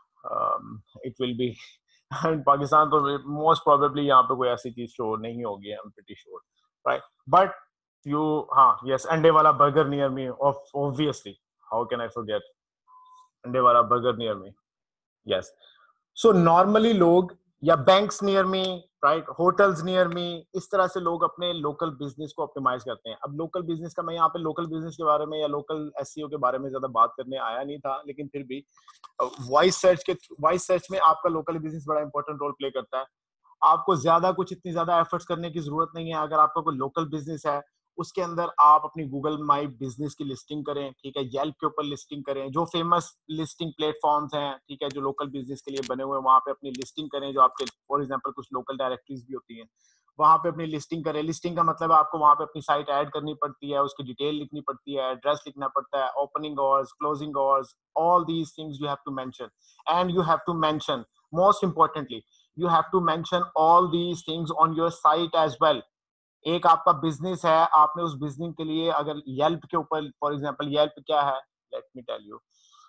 S1: it will be in Pakistan तो मोस्ट प्रोबेबली यहाँ पे कोई ऐसी चीज शो नहीं होगी, I am pretty sure, right. But you, हाँ, यस, अंडे वाला burger near me, obviously, how can I forget अंडे वाला burger near me, yes. So normally लोग, या banks near me, right, hotels near me, इस तरह से लोग अपने लोकल बिजनेस को ऑप्टिमाइज करते हैं. अब लोकल बिजनेस का, मैं यहाँ पे लोकल बिजनेस के बारे में या लोकल एसईओ के बारे में ज्यादा बात करने आया नहीं था, लेकिन फिर भी वॉइस सर्च के वॉइस सर्च में आपका लोकल बिजनेस बड़ा इंपॉर्टेंट रोल प्ले करता है. आपको ज्यादा कुछ इतनी ज्यादा एफर्ट्स करने की जरूरत नहीं है. अगर आपका कोई लोकल बिजनेस है, उसके अंदर आप अपनी गूगल माई बिजनेस की लिस्टिंग करें, ठीक है, येल्प के ऊपर लिस्टिंग करें, जो फेमस लिस्टिंग प्लेटफॉर्म्स हैं, ठीक है, जो लोकल बिजनेस के लिए बने हुए हैं, वहां पे अपनी लिस्टिंग करें. जो आपके फॉर एग्जांपल कुछ लोकल डायरेक्टरीज भी होती हैं, वहां पे अपनी लिस्टिंग करें. लिस्टिंग का मतलब है आपको वहां पे अपनी साइट ऐड करनी पड़ती है, उसकी डिटेल लिखनी पड़ती है, एड्रेस लिखना पड़ता है, opening hours, closing hours, all these things you have to mention. And you have to mention, most importantly, you have to mention all these things on your site as well. एक आपका business है, आपने उस business के लिए अगर Yelp के ऊपर, फॉर एग्जांपल येल्प क्या है, let me tell you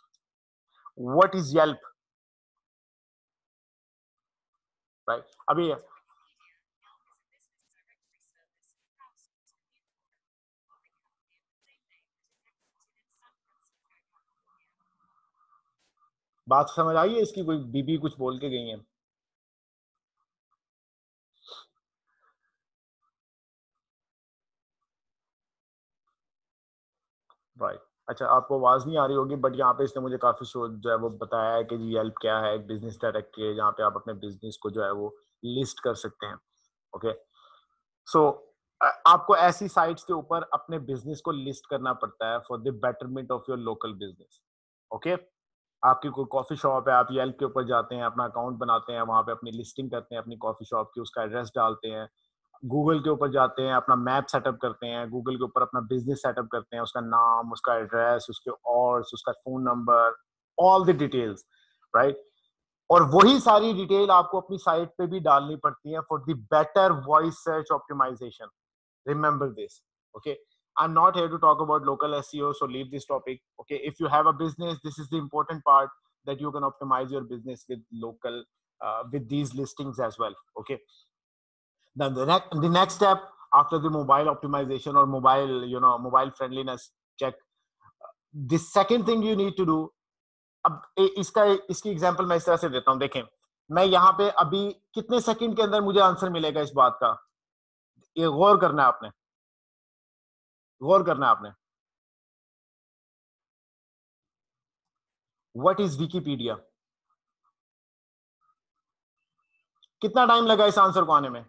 S1: what is Yelp, right. अभी बात समझ आई है इसकी? कोई बीबी कुछ बोल के गई है, राइट. अच्छा, आपको आवाज नहीं आ रही होगी, बट यहाँ पे इसने मुझे काफी शो जो है वो बताया है कि येल्प क्या है, एक बिजनेस डायरेक्टरी है जहाँ पे आप अपने बिजनेस को जो है वो लिस्ट कर सकते हैं. ओके, सो आपको ऐसी साइट्स के ऊपर अपने बिजनेस को लिस्ट करना पड़ता है for the betterment of your local business. Okay, आपकी कोई कॉफी शॉप है, आप येल्प के ऊपर जाते हैं, अपना अकाउंट बनाते हैं, वहां पे अपनी लिस्टिंग करते हैं अपनी कॉफी शॉप की, उसका एड्रेस डालते हैं, गूगल के ऊपर जाते हैं, अपना मैप सेटअप करते हैं, गूगल के ऊपर अपना बिजनेस सेटअप करते हैं, उसका नाम, उसका एड्रेस, उसके और उसका phone number, all the details, right. और वही सारी डिटेल आपको अपनी साइट पे भी डालनी पड़ती है for the better voice search optimization. Remember this. Okay, I'm not here to talk about local S E O, so leave this topic. Okay, if you have a business, this is the important part, that you can optimize your business with local, uh, with these listings as well. Okay, then the next the next step after the mobile optimization or mobile, you know, mobile friendliness check, the second thing you need to do. अब इसका इसकी example मैं इस तरह से देता हूं, देखें, मैं यहाँ पे अभी कितने सेकंड के अंदर मुझे आंसर मिलेगा इस बात का, ये गौर करना है आपने, गौर करना है आपने. What is Wikipedia? कितना टाइम लगा इस आंसर को आने में?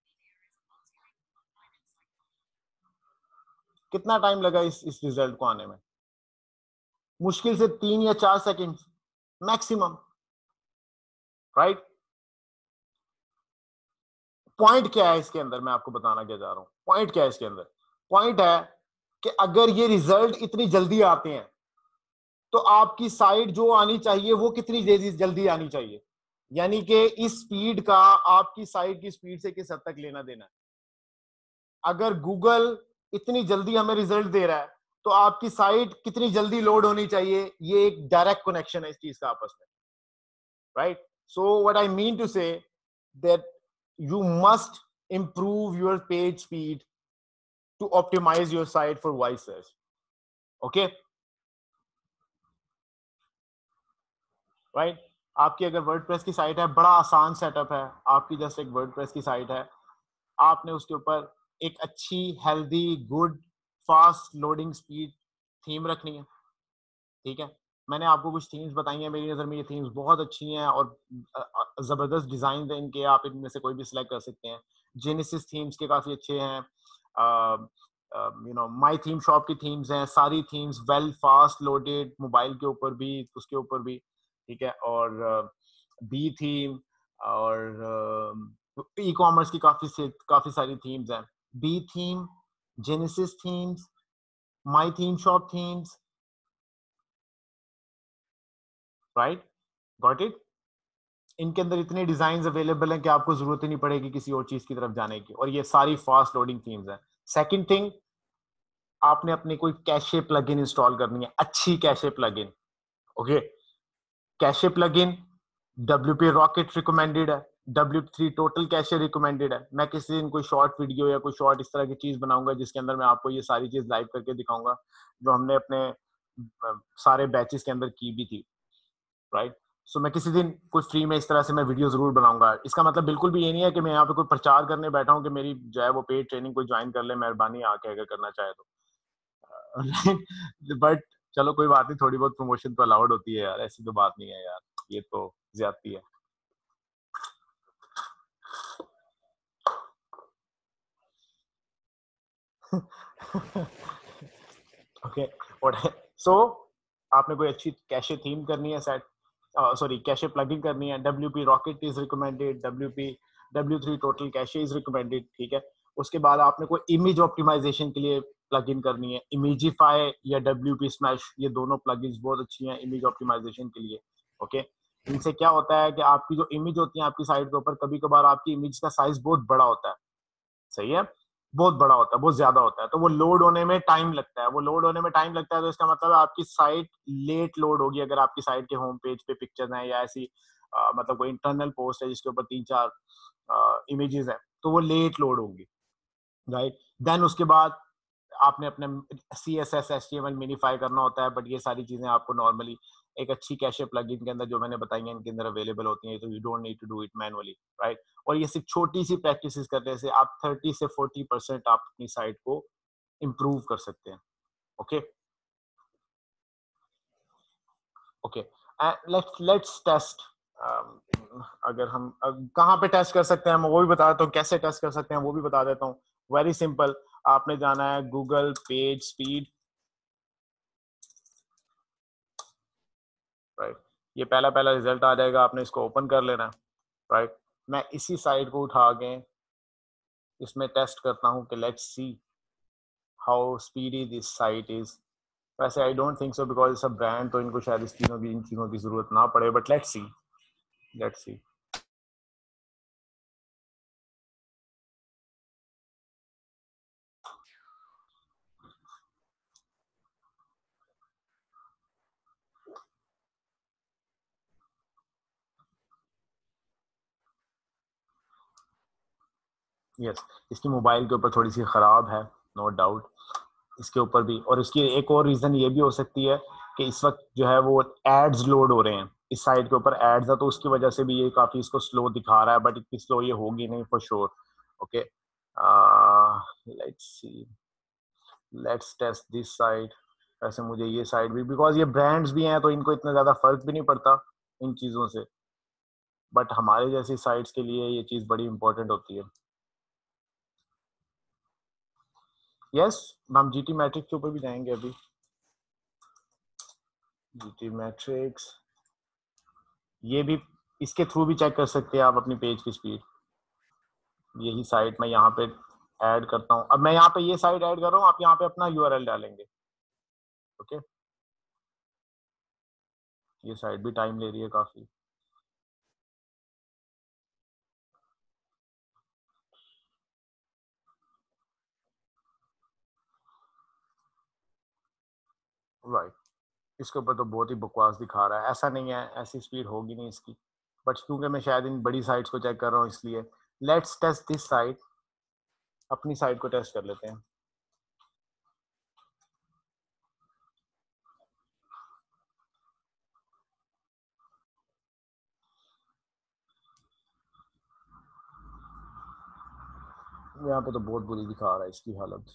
S1: कितना टाइम लगा इस इस रिजल्ट को आने में? मुश्किल से तीन या चार सेकंड मैक्सिमम, राइट. पॉइंट क्या है इसके अंदर, मैं आपको बताना क्या चाह रहा हूं. पॉइंट क्या है इसके अंदर? पॉइंट है कि अगर ये रिजल्ट इतनी जल्दी आते हैं तो आपकी साइट जो आनी चाहिए वो कितनी जल्दी आनी चाहिए. यानी कि इस स्पीड का आपकी साइट की स्पीड से किस हद तक लेना देना है. अगर गूगल इतनी जल्दी हमें रिजल्ट दे रहा है तो आपकी साइट कितनी जल्दी लोड होनी चाहिए, ये एक डायरेक्ट कनेक्शन है इस चीज का आपस में, right? So what I mean to say that you must improve your page speed to optimize your site for voice search. Okay, right? आपकी अगर वर्डप्रेस की साइट है, बड़ा आसान सेटअप है, आपकी जस्ट एक वर्डप्रेस की साइट है, आपने उसके ऊपर एक अच्छी healthy good fast loading speed theme रखनी है, ठीक है? मैंने आपको कुछ थीम्स बताई हैं, मेरी नज़र में ये थीम्स बहुत अच्छी हैं और ज़बरदस्त डिज़ाइन है इनके, आप इनमें से कोई भी सिलेक्ट कर सकते हैं। जेनेसिस थीम्स के काफ़ी अच्छे हैं, you know my theme shop की थीम्स हैं, सारी themes well fast loaded, mobile के ऊपर भी उसके ऊपर भी, ठीक है? और बी थीम और ई कॉमर्स की काफ़ी से काफ़ी सारी थीम्स हैं। B theme, Genesis themes, my theme shop themes, right? Got it? इनके अंदर इतने डिजाइन अवेलेबल हैं कि आपको जरूरत ही नहीं पड़ेगी किसी और चीज की तरफ जाने की, और ये सारी फास्ट लोडिंग थीम्स हैं। सेकंड थिंग, आपने अपनी कोई कैशे प्लगइन इंस्टॉल करनी है, अच्छी cache plugin. Okay, cache plugin W P Rocket recommended है, W three total cache recommended है। मैं किसी दिन कोई शॉर्ट वीडियो या कोई शॉर्ट इस तरह की चीज बनाऊंगा जिसके अंदर मैं आपको ये सारी चीज लाइव करके दिखाऊंगा, जो हमने अपने अ, सारे बैचेस के अंदर की भी थी, राइट? सो मैं किसी दिन कुछ फ्री में इस तरह से मैं वीडियो जरूर बनाऊंगा। इसका मतलब बिल्कुल भी ये नहीं है कि मैं यहाँ पे कोई प्रचार करने बैठा हूँ कि मेरी जो है वो पेड ट्रेनिंग कोई ज्वाइन कर ले, मेहरबानी आके अगर करना चाहे तो। बट चलो कोई बात नहीं, थोड़ी बहुत प्रमोशन तो अलाउड होती है यार, ऐसी तो बात नहीं है यार, ये तो ज्यादती है। ओके, सो आपने कोई अच्छी कैशे थीम करनी है सेट, सॉरी कैशे प्लगइन करनी है, W P Rocket is recommended, W P W three total cache is recommended, ठीक है? उसके बाद आपने कोई इमेज ऑप्टिमाइजेशन के लिए प्लगइन करनी है, इमेजिफाई या डब्ल्यू पी स्मैश, ये दोनों प्लगइन्स बहुत अच्छी हैं इमेज ऑप्टिमाइजेशन के लिए। ओके, इनसे क्या होता है कि आपकी जो इमेज होती है आपकी साइट के ऊपर, कभी कभार आपकी इमेज का साइज बहुत बड़ा होता है, सही है, बहुत बड़ा होता है, बहुत ज्यादा होता है, तो वो लोड होने में टाइम लगता है, वो लोड होने में टाइम लगता है, तो इसका मतलब है आपकी साइट लेट लोड होगी। अगर आपकी साइट के होम पेज पे पिक्चर हैं या ऐसी आ, मतलब कोई इंटरनल पोस्ट है जिसके ऊपर तीन चार इमेजेस हैं, तो वो लेट लोड होगी, राइट? देन उसके बाद आपने अपने C S S H T M L minify करना होता है, बट ये सारी चीजें आपको नॉर्मली एक अच्छी कैशे प्लगइन के अंदर जो मैंने बताई है इनके अंदर अवेलेबल होती हैं, तो you don't need to do it manually, right? और ये सिर्फ छोटी सी प्रैक्टिस करने से आप थर्टी से फोर्टी परसेंट आप अपनी साइट को इम्प्रूव कर सकते हैं। Okay, okay, let's let's test. अगर हम अ, कहाँ पे टेस्ट कर सकते हैं मैं वो भी बता देता हूँ, कैसे टेस्ट कर सकते हैं वो भी बता देता हूँ। वेरी सिंपल, आपने जाना है गूगल पेज स्पीड, राइट? ये पहला पहला रिजल्ट आ जाएगा, आपने इसको ओपन कर लेना, राइट? मैं इसी साइट को उठा के इसमें टेस्ट करता हूँ कि let's see how speedy this site is. वैसे I don't think so because it's a brand, तो इनको शायद इस चीज़ों की इन चीज़ों की जरूरत ना पड़े, but let's see, let's see. Yes, इसकी मोबाइल के ऊपर थोड़ी सी ख़राब है, नो डाउट, इसके ऊपर भी। और इसकी एक और रीज़न ये भी हो सकती है कि इस वक्त जो है वो एड्स लोड हो रहे हैं, इस साइट के ऊपर एड्स है, तो उसकी वजह से भी ये काफ़ी इसको स्लो दिखा रहा है, बट इतनी स्लो ये होगी नहीं for sure. Okay, let's see, let's test this site. वैसे मुझे ये साइट भी, बिकॉज ये ब्रांड्स भी हैं तो इनको इतना ज़्यादा फर्क भी नहीं पड़ता इन चीज़ों से, बट हमारे जैसी साइट्स के लिए ये चीज़ बड़ी इंपॉर्टेंट होती है। यस, हम जीटी मैट्रिक्स के ऊपर भी जाएंगे अभी। जीटी मैट्रिक्स, ये भी इसके थ्रू भी चेक कर सकते हैं आप अपनी पेज की स्पीड। यही साइट मैं यहाँ पे ऐड करता हूँ, अब मैं यहाँ पे ये साइट ऐड कर रहा हूँ, आप यहाँ पे अपना यूआरएल डालेंगे। ओके, ये साइट भी टाइम ले रही है काफी। राइट, इसके ऊपर तो बहुत ही बकवास दिखा रहा है, ऐसा नहीं है, ऐसी स्पीड होगी नहीं इसकी, बट क्योंकि मैं शायद इन बड़ी साइट्स को चेक कर रहा हूँ इसलिए। लेट्स टेस्ट दिस साइट, अपनी साइट को टेस्ट कर लेते हैं। यहाँ पे तो बहुत बुरी दिखा रहा है इसकी हालत।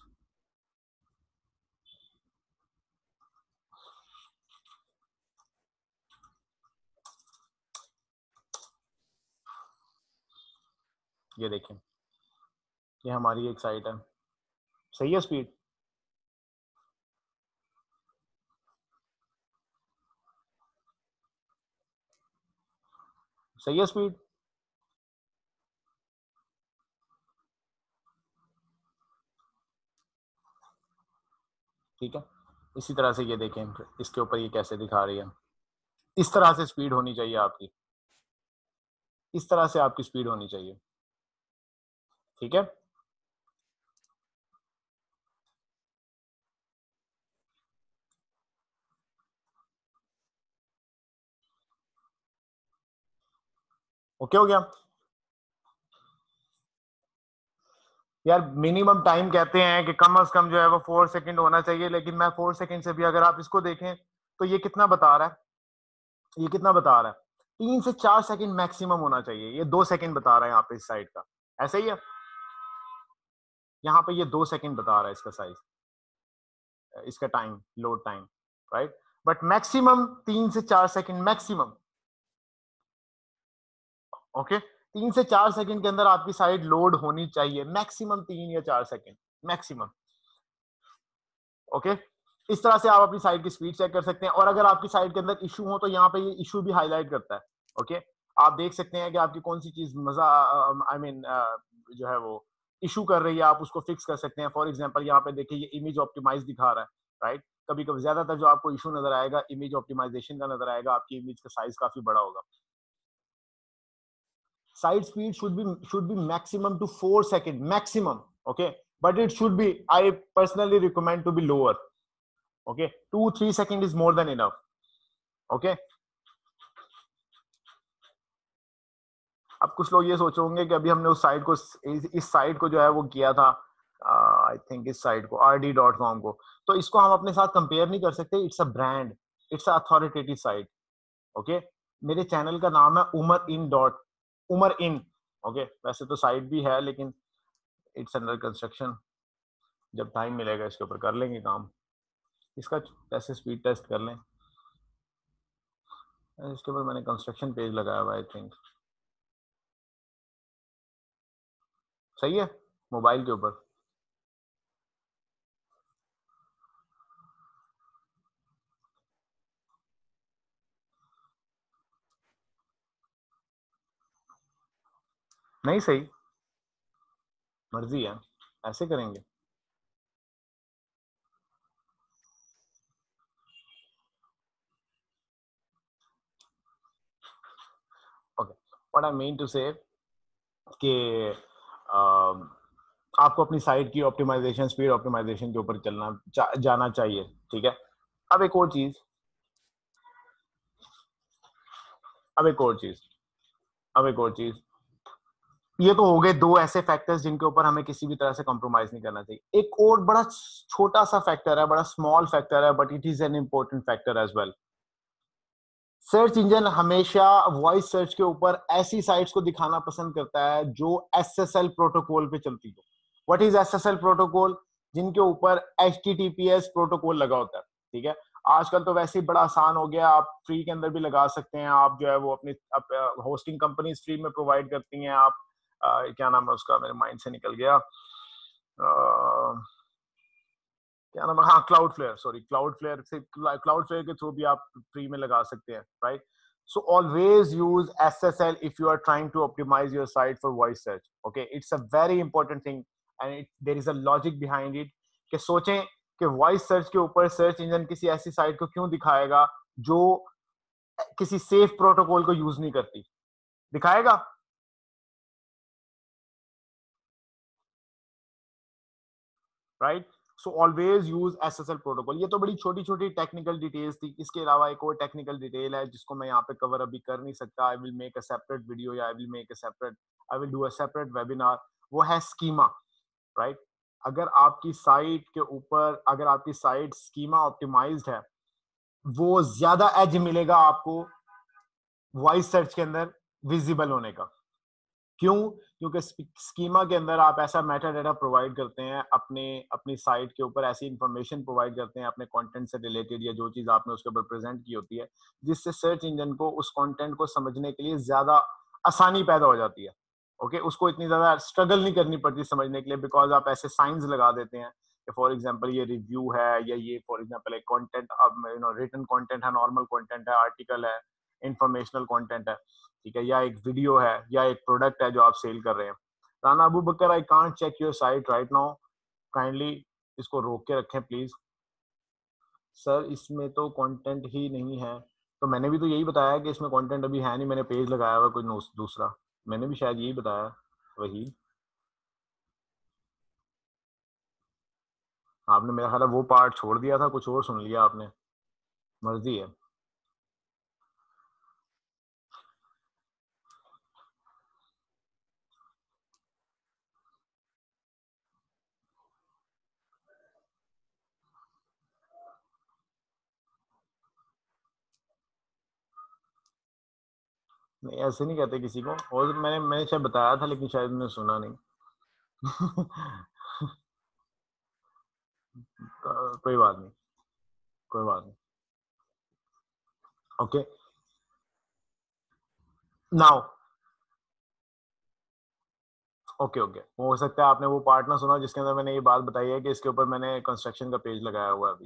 S1: ये देखें, ये हमारी एक साइट है, सही है स्पीड, सही है स्पीड, ठीक है। इसी तरह से ये देखें, इसके ऊपर ये कैसे दिखा रही है, इस तरह से स्पीड होनी चाहिए आपकी, इस तरह से आपकी स्पीड होनी चाहिए, ठीक है। ओके हो गया यार। मिनिमम टाइम कहते हैं कि कम से कम जो है वो फोर सेकंड होना चाहिए, लेकिन मैं फोर सेकंड से भी, अगर आप इसको देखें तो ये कितना बता रहा है, ये कितना बता रहा है, तीन से चार सेकंड मैक्सिमम होना चाहिए, ये दो सेकंड बता रहा है यहाँ पे इस साइड का, ऐसा ही है। यहाँ पे ये दो सेकंड बता रहा है इसका साइज, इसका time, load time, right. But maximum तीन से चार सेकंड मैक्सिमम, ओके। तीन से चार सेकंड के अंदर आपकी साइट लोड होनी चाहिए, मैक्सिमम तीन या चार सेकंड मैक्सिमम, ओके। इस तरह से आप अपनी साइट की स्पीड चेक कर सकते हैं, और अगर आपकी साइट के अंदर इशू हो तो यहाँ पे ये इशू भी हाईलाइट करता है, ओके। आप देख सकते हैं कि आपकी कौन सी चीज मजा, आई मीन जो है वो इशू कर रही है, आप उसको फिक्स कर सकते हैं। फॉर एग्जांपल यहाँ पे देखिए ये इमेज ऑप्टिमाइज दिखा रहा है, राइट। कभी कभी ज्यादातर जो आपको इशू नजर आएगा इमेज ऑप्टिमाइजेशन का नजर आएगा, आपकी इमेज का साइज काफी बड़ा होगा। Site speed should be should be maximum to four second maximum, okay, but it should be, I personally recommend to be lower, okay, two three second is more than enough, okay। अब कुछ लोग ये सोच होंगे कि अभी हमने उस साइट को, इस साइट को जो है वो किया था, आई थिंक इस साइट को आर डी डॉट कॉम को, तो इसको हम अपने साथ कंपेयर नहीं कर सकते, it's a brand, it's a authoritative site, okay. मेरे चैनल का नाम है Umar in dot, Umar in, okay. वैसे तो साइट भी है लेकिन इट्स अंडर कंस्ट्रक्शन, जब टाइम मिलेगा इसके ऊपर कर लेंगे काम, इसका कैसे स्पीड टेस्ट कर लें। इसके ऊपर मैंने कंस्ट्रक्शन पेज लगाया हुआ, आई थिंक सही है, मोबाइल के ऊपर। नहीं सही, मर्जी है, ऐसे करेंगे। Okay, what I mean to say कि अम, आपको अपनी साइट की ऑप्टिमाइजेशन, स्पीड ऑप्टिमाइजेशन के ऊपर चलना चा, जाना चाहिए, ठीक है। अब एक और चीज, अब एक और चीज, अब एक और चीज, ये तो हो गए दो ऐसे फैक्टर्स जिनके ऊपर हमें किसी भी तरह से कॉम्प्रोमाइज नहीं करना चाहिए। एक और बड़ा छोटा सा फैक्टर है, बड़ा स्मॉल फैक्टर है, but it is an important factor as well. Search engine हमेशा वॉइस सर्च के ऊपर ऐसी साइट्स को दिखाना पसंद करता है जो एस एस एल प्रोटोकॉल पे चलती हो। What is S S L protocol? जिनके ऊपर H T T P S protocol लगा होता है, ठीक है। आजकल तो वैसे ही बड़ा आसान हो गया, आप फ्री के अंदर भी लगा सकते हैं, आप जो है वो अपनी होस्टिंग कंपनीज फ्री में प्रोवाइड करती हैं। आप आ, क्या नाम है उसका, मेरे माइंड से निकल गया, आ, क्या नाम है, हाँ Cloudflare, sorry Cloudflare से, क्लाउड फ्लेयर के थ्रू भी आप फ्री में लगा सकते हैं, right. so always use S S L if you are trying to optimize your site for voice search, okay, it's a very important thing and it, there is a logic behind it कि सोचें कि voice search के ऊपर search engine किसी ऐसी site को क्यों दिखाएगा जो किसी सेफ प्रोटोकॉल को यूज नहीं करती, दिखाएगा, राइट। So always use SSL protocol. ये तो बड़ी छोटी छोटी टेक्निकल डिटेल्स थी। इसके अलावा एक और टेक्निकल डिटेल है जिसको मैं यहाँ पे कवर अभी कर नहीं सकता। I will make a separate video या I will make a separate I will do a separate webinar. वो है स्कीमा, राइट। अगर आपकी साइट के ऊपर अगर आपकी साइट स्कीमा ऑप्टिमाइज्ड है, वो ज्यादा एज मिलेगा आपको वॉइस सर्च के अंदर विजिबल होने का। क्यों? क्योंकि स्कीमा के अंदर आप ऐसा मेटा डाटा प्रोवाइड करते हैं अपने अपनी साइट के ऊपर, ऐसी इंफॉर्मेशन प्रोवाइड करते हैं अपने कंटेंट से रिलेटेड या जो चीज आपने उसके ऊपर प्रेजेंट की होती है, जिससे सर्च इंजन को उस कंटेंट को समझने के लिए ज्यादा आसानी पैदा हो जाती है। ओके, उसको इतनी ज्यादा स्ट्रगल नहीं करनी पड़ती समझने के लिए, बिकॉज आप ऐसे साइंस लगा देते हैं कि फॉर एग्जांपल ये रिव्यू है या ये फॉर एग्जांपल एक कंटेंट, अब यू नो रिटन कंटेंट है, नॉर्मल कंटेंट है, आर्टिकल है, इंफॉर्मेशनल कंटेंट है, ठीक है, या एक वीडियो है या एक प्रोडक्ट है जो आप सेल कर रहे हैं। Rana Abu Bakr, I can't check your site right now, kindly इसको रोक के रखें प्लीज। सर इसमें तो कंटेंट ही नहीं है। तो मैंने भी तो यही बताया कि इसमें कंटेंट अभी है नहीं, मैंने पेज लगाया हुआ कोई दूसरा, मैंने भी शायद यही बताया। वही आपने मेरा ख्याल है वो पार्ट छोड़ दिया था, कुछ और सुन लिया आपने, मर्जी है। नहीं ऐसे नहीं कहते किसी को, और मैंने मैंने शायद बताया था लेकिन शायद मैंने सुना नहीं। कोई बात नहीं, कोई बात नहीं। ओके, नाउ ओके ओके, हो सकता है आपने वो पार्ट ना सुना जिसके अंदर मैंने ये बात बताई है कि इसके ऊपर मैंने कंस्ट्रक्शन का पेज लगाया हुआ है अभी।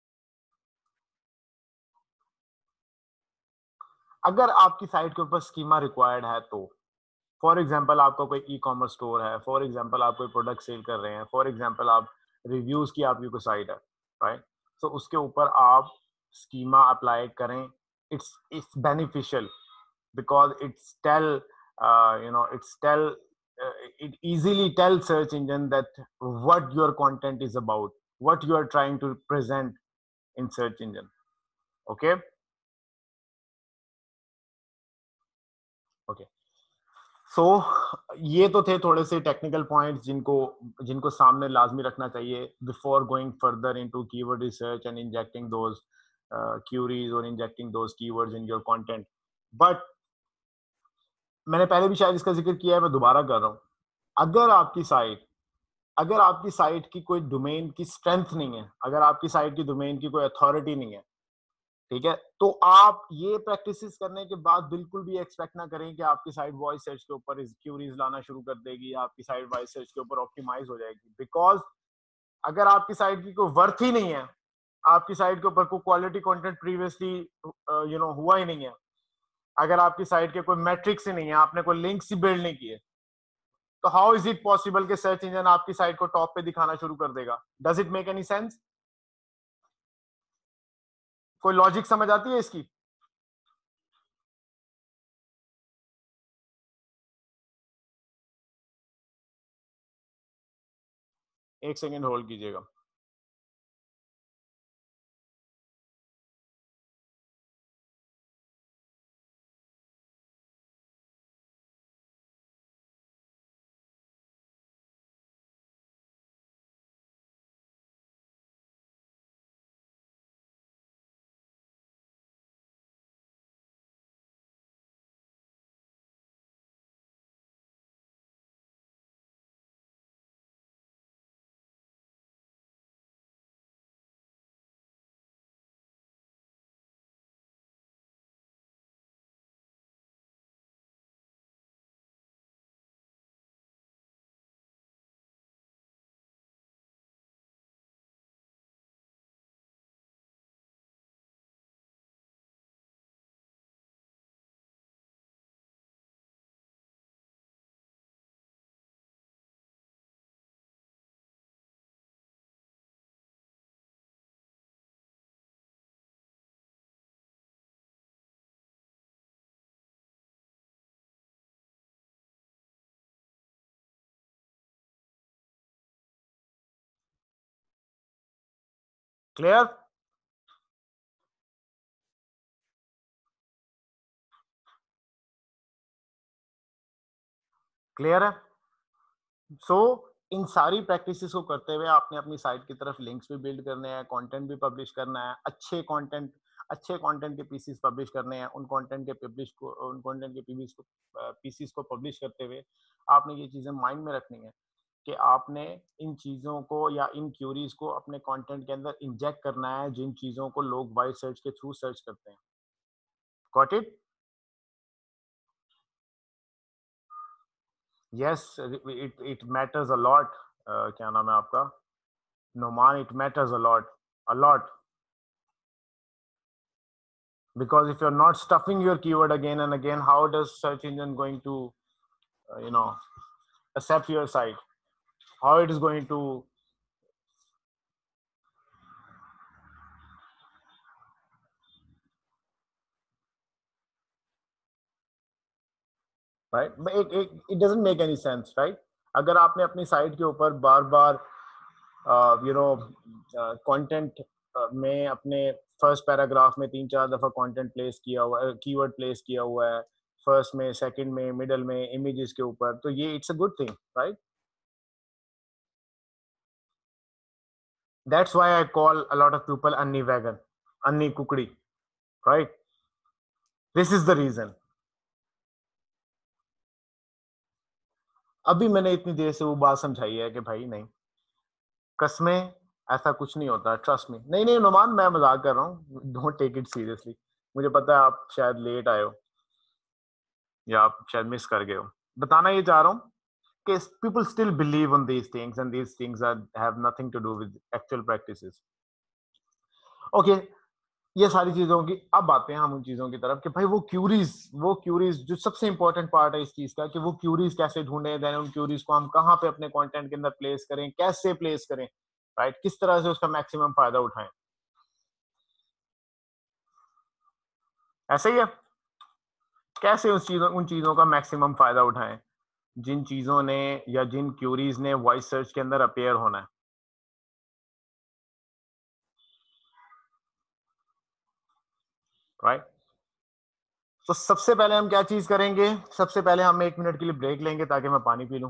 S1: अगर आपकी साइट के ऊपर स्कीमा रिक्वायर्ड है तो, फॉर एग्जांपल आपका कोई ई कॉमर्स स्टोर है, फॉर एग्जांपल आप कोई प्रोडक्ट सेल कर रहे हैं, फॉर एग्जांपल आप रिव्यूज की आपकी कोई साइट है, राइट, तो उसके ऊपर आप स्कीमा अप्लाई करें। It's it's beneficial because it's tell uh, you know it's tell uh, it easily tell search engine that what your content is about, what you are trying to present in search engine। okay okay so so, ये तो थे थोड़े से technical points जिनको जिनको सामने लाजमी रखना चाहिए before going further into keyword research and injecting those queries और injecting those keywords in your content. But मैंने पहले भी शायद इसका जिक्र किया है, मैं दोबारा कर रहा हूँ। अगर आपकी साइट अगर आपकी साइट की कोई डोमेन की स्ट्रेंथ नहीं है, अगर आपकी साइट की डोमेन की कोई अथॉरिटी नहीं है, ठीक है, तो आप ये प्रैक्टिसेस करने के बाद बिल्कुल भी एक्सपेक्ट ना करें कि आपकी साइट वॉइस सर्च के ऊपर क्यूरीज लाना शुरू कर देगी या आपकी साइट वॉइस सर्च के ऊपर ऑप्टिमाइज हो जाएगी। बिकॉज अगर आपकी साइट की कोई वर्थ ही नहीं है, आपकी साइट के ऊपर कोई quality content previously you know हुआ ही नहीं है, अगर आपकी साइट के कोई मैट्रिक्स ही नहीं है, आपने कोई लिंक्स ही बिल्ड नहीं किए, तो हाउ इज इट पॉसिबल कि सर्च इंजन आपकी साइट को टॉप पे दिखाना शुरू कर देगा? Does it make any sense? कोई लॉजिक समझ आती है इसकी? एक सेकेंड होल्ड कीजिएगा। क्लियर? क्लियर है? सो so, इन सारी प्रैक्टिसेस को करते हुए आपने अपनी साइट की तरफ लिंक्स भी बिल्ड करने हैं, कंटेंट भी पब्लिश करना है, अच्छे कंटेंट अच्छे कंटेंट के पीसीस पब्लिश करने हैं, उन कंटेंट के पब्लिश को उन कंटेंट के पीसीस को पीसीस को पब्लिश करते हुए आपने ये चीजें माइंड में रखनी है कि आपने इन चीजों को या इन क्यूरीज को अपने कंटेंट के अंदर इंजेक्ट करना है, जिन चीजों को लोग वाइड सर्च के थ्रू सर्च करते हैं. Got it? Yes, it it matters a lot. क्या नाम है आपका? Noman, it matters a lot, a lot. Because if you're not stuffing your keyword again and again, how does search engine going to, uh, you know, accept your site? How it is going to, right? But it, it, it doesn't make any sense, right? अगर आपने अपनी site के ऊपर बार बार you know content में अपने first paragraph में तीन चार दफा कंटेंट प्लेस किया हुआ है, कीवर्ड प्लेस किया हुआ है, फर्स्ट में, सेकंड में, मिडल में, इमेजेस के ऊपर, तो ये it's a good thing, right? That's why I call a lot of people Anni vegan, Anni kukdi, right? This is the reason. अभी मैंने इतनी देर से वो बात समझाई है कि भाई नहीं, कसमें, ऐसा कुछ नहीं होता, ट्रस्ट मी. नहीं नहीं नुमान, मैं मजाक कर रहा हूँ, डोंट टेक इट सीरियसली. मुझे पता है आप शायद लेट आए हो या आप शायद मिस कर गए हो. बताना ये चाह रहा हूँ कि people still believe on these things and these things are have nothing to do with actual practices. Okay, ये सारी चीजों की अब आते हैं हम उन चीजों की तरफ कि भाई वो क्यूरीज वो क्यूरीज जो सबसे इंपॉर्टेंट पार्ट है इस चीज का, कि वो क्यूरीज कैसे ढूंढे, देन उन क्यूरीज को हम कहाँ पे अपने कंटेंट के अंदर प्लेस करें, कैसे प्लेस करें, राइट? किस तरह से उसका मैक्सिमम फायदा उठाएं. ऐसे ही है. कैसे उस चीजों उन चीजों का मैक्सिमम फायदा उठाएं जिन चीजों ने या जिन क्यूरीज ने वॉइस सर्च के अंदर अपेयर होना है, राइट? तो सबसे पहले हम क्या चीज करेंगे? सबसे पहले हम एक मिनट के लिए ब्रेक लेंगे ताकि मैं पानी पी लूं.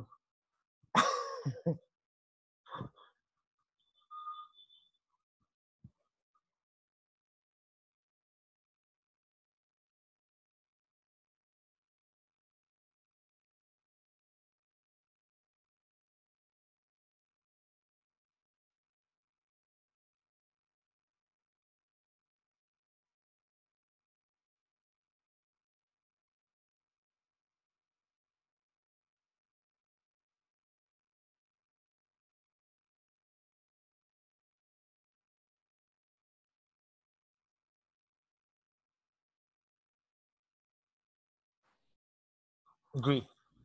S1: जी.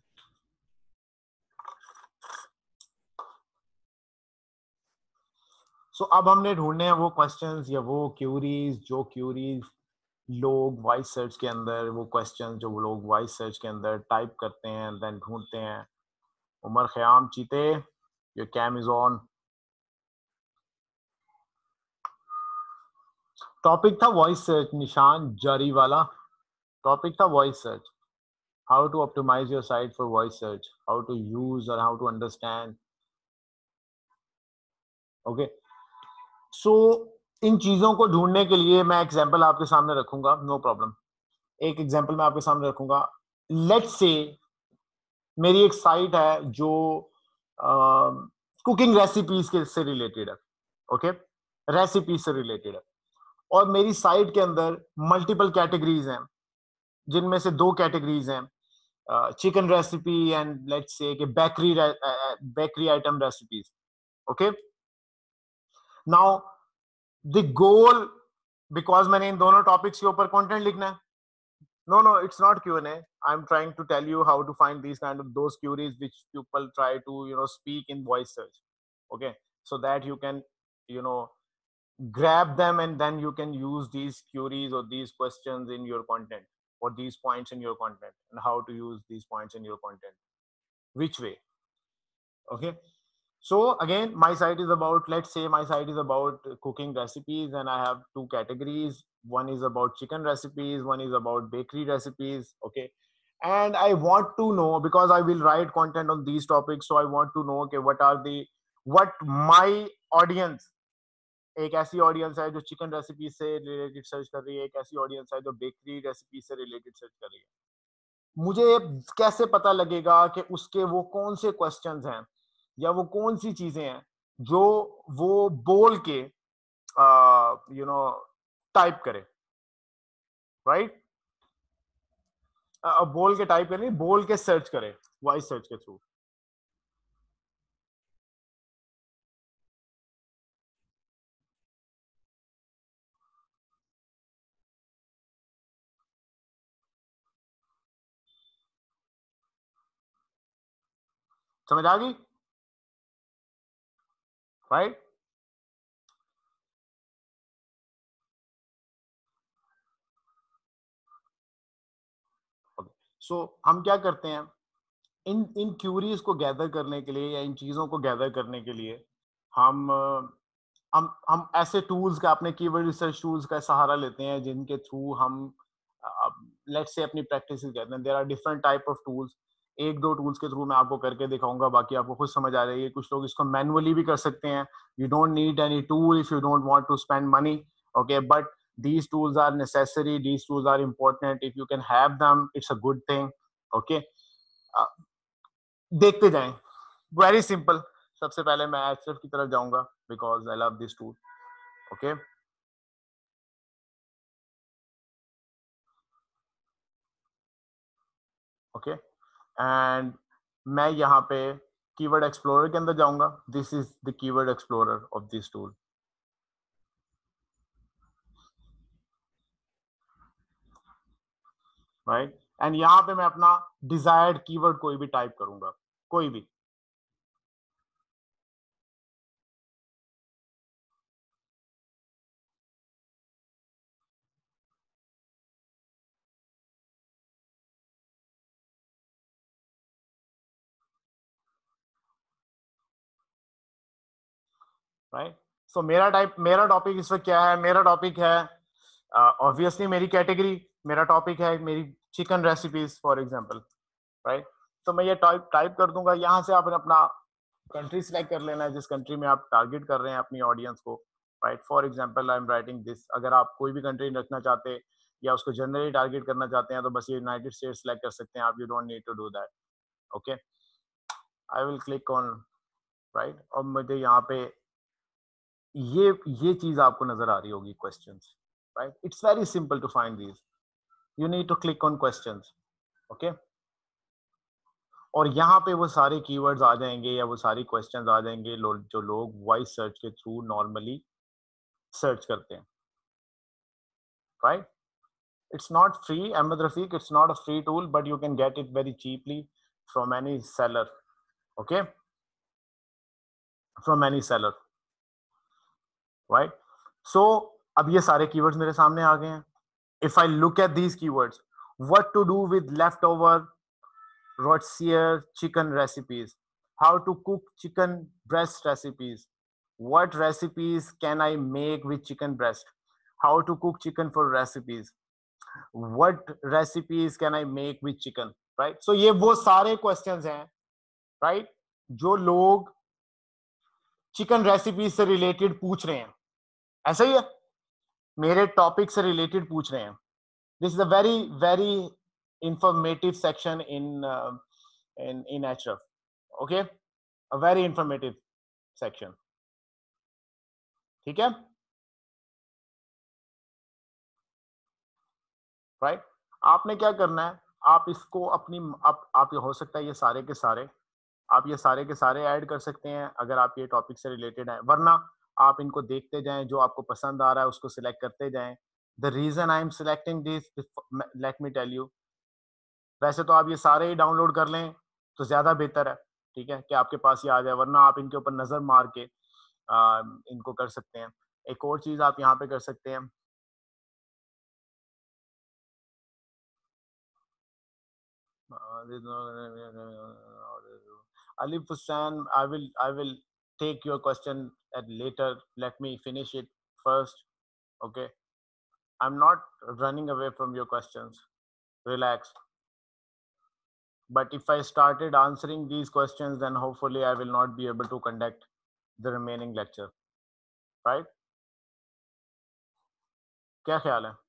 S1: सो so, अब हमने ढूंढने हैं वो क्वेश्चंस या वो क्यूरीज जो क्यूरीज लोग वॉइस सर्च के अंदर, वो क्वेश्चंस जो वो लोग वॉइस सर्च के अंदर टाइप करते हैं, देन ढूंढते हैं. उमर ख्याम चीते, your cam is on. Topic था वॉइस सर्च, निशान जारी वाला. टॉपिक था voice search. How to optimize your site for voice search, how to use और how to understand. Okay. So इन चीजों को ढूंढने के लिए मैं एग्जांपल आपके सामने रखूंगा, नो प्रॉब्लम. एक एग्जांपल मैं आपके सामने रखूंगा. लेट्स से मेरी एक साइट है जो कुकिंग रेसिपीज के से रिलेटेड है. ओके, रेसिपीज से रिलेटेड है. और मेरी साइट के अंदर मल्टीपल कैटेगरीज हैं, जिनमें से दो कैटेगरीज हैं chicken recipe and let's say कि bakery bakery item recipes. Okay. Now the goal, because मैंने इन दोनों टॉपिक्स के ऊपर कंटेंट लिखना है. No, no, it's not Q and A. I'm trying to tell you how to find these kind of those queries which people try to, you know, speak in voice search. Okay, so that you can, you know, grab them and then you can use these queries or these questions in your content, or these points in your content, and how to use these points in your content. Which way? Okay. So again, my site is about, let's say my site is about cooking recipes, and I have two categories. One is about chicken recipes, one is about bakery recipes. Okay. And I want to know, because I will write content on these topics. So I want to know, okay, what are the, what my audience, एक ऐसी audience है जो chicken recipe से related search कर रही है, एक ऐसी ऑडियंस है जो बेकरी रेसिपी से रिलेटेड सर्च कर रही है. मुझे कैसे पता लगेगा कि उसके वो कौन से क्वेश्चंस हैं या वो कौन सी चीजें हैं जो वो बोल के यू नो टाइप करे, राइट? बोल के टाइप करे, बोल के सर्च करे, वॉइस सर्च के थ्रू. समझ आ गई, राइट? सो हम क्या करते हैं, इन इन क्यूरीज को गैदर करने के लिए या इन चीजों को गैदर करने के लिए हम अ, हम हम ऐसे टूल्स का, अपने कीवर्ड रिसर्च टूल्स का सहारा लेते हैं जिनके थ्रू हम लेट्स से अपनी प्रैक्टिस करते हैं. There are different type of tools. एक दो टूल्स के थ्रू मैं आपको करके दिखाऊंगा, बाकी आपको खुद समझ आ जाएगी. कुछ लोग इसको मैनुअली भी कर सकते हैं. You don't need any tool if you don't want to spend money. Okay, but these tools are necessary, these tools are important. If you can have them, it's a good thing. Okay. uh, देखते जाएं. Very simple. सबसे पहले मैं एचएफ की तरफ जाऊंगा because I love this tool. Okay. Okay. And मैं यहाँ पे कीवर्ड एक्सप्लोरर के अंदर जाऊंगा. This is the keyword explorer of this tool, right? And यहाँ पे मैं अपना डिजायर्ड कीवर्ड कोई भी टाइप करूंगा, कोई भी. राइट? सो मेरा टाइप, मेरा टॉपिक इस वक्त क्या है? मेरा टॉपिक है ऑब्वियसली uh, मेरी कैटेगरी. मेरा टॉपिक है मेरी chicken recipes for example, right? तो मैं ये टाइप टाइप कर दूंगा. यहाँ से आपने अपना कंट्री सिलेक्ट कर लेना है जिस कंट्री में आप टारगेट कर रहे हैं अपनी ऑडियंस को, right? For example I am writing this. अगर आप कोई भी कंट्री रखना चाहते या उसको जनरली टारगेट करना चाहते हैं तो बस ये यूनाइटेड स्टेट्स सिलेक्ट कर सकते हैं आप. You don't need to do that. Okay. I will click on, right? और मुझे यहाँ पे ये ये चीज आपको नजर आ रही होगी, questions, right? It's very simple to find these. You need to click on questions. Okay. और यहाँ पे वो सारे कीवर्ड्स आ जाएंगे या वो सारी क्वेश्चंस आ जाएंगे लो, जो लोग वॉइस सर्च के थ्रू नॉर्मली सर्च करते हैं, right? It's not free, Ahmed Rafiq. It's not a free tool, but you can get it very cheaply from any seller. Okay, from any seller, right? So अब ये सारे keywords मेरे सामने आ गए हैं. If I look at these keywords, what to do with leftover rotisserie chicken recipes, how to cook chicken breast recipes, what recipes can I make with chicken breast, how to cook chicken for recipes, what recipes can I make with chicken, right? So ये वो सारे questions हैं, right? जो लोग chicken recipe से related पूछ रहे हैं. ऐसा ही है, मेरे टॉपिक से रिलेटेड पूछ रहे हैं. This is a very very informative section in in in एचरफ. Okay, a very informative section. ठीक है, राइट? आपने क्या करना है, आप इसको अपनी आप, आप हो सकता है ये सारे के सारे आप ये सारे के सारे ऐड कर सकते हैं अगर आप ये टॉपिक से रिलेटेड है. वरना आप इनको देखते जाएं, जो आपको पसंद आ रहा है उसको सिलेक्ट करते जाएं. The reason I am selecting this, let me tell you. वैसे तो आप ये सारे ही डाउनलोड कर लें तो ज्यादा बेहतर है, ठीक है, कि आपके पास ये आ जाए. वरना आप इनके ऊपर नजर मार के आ, इनको कर सकते हैं. एक और चीज आप यहाँ पे कर सकते हैं. Alif Hussain, I will I will take your question at later. Let me finish it first. Okay, I'm not running away from your questions. Relax. But if I started answering these questions, then hopefully I will not be able to conduct the remaining lecture. Right? क्या ख्याल है?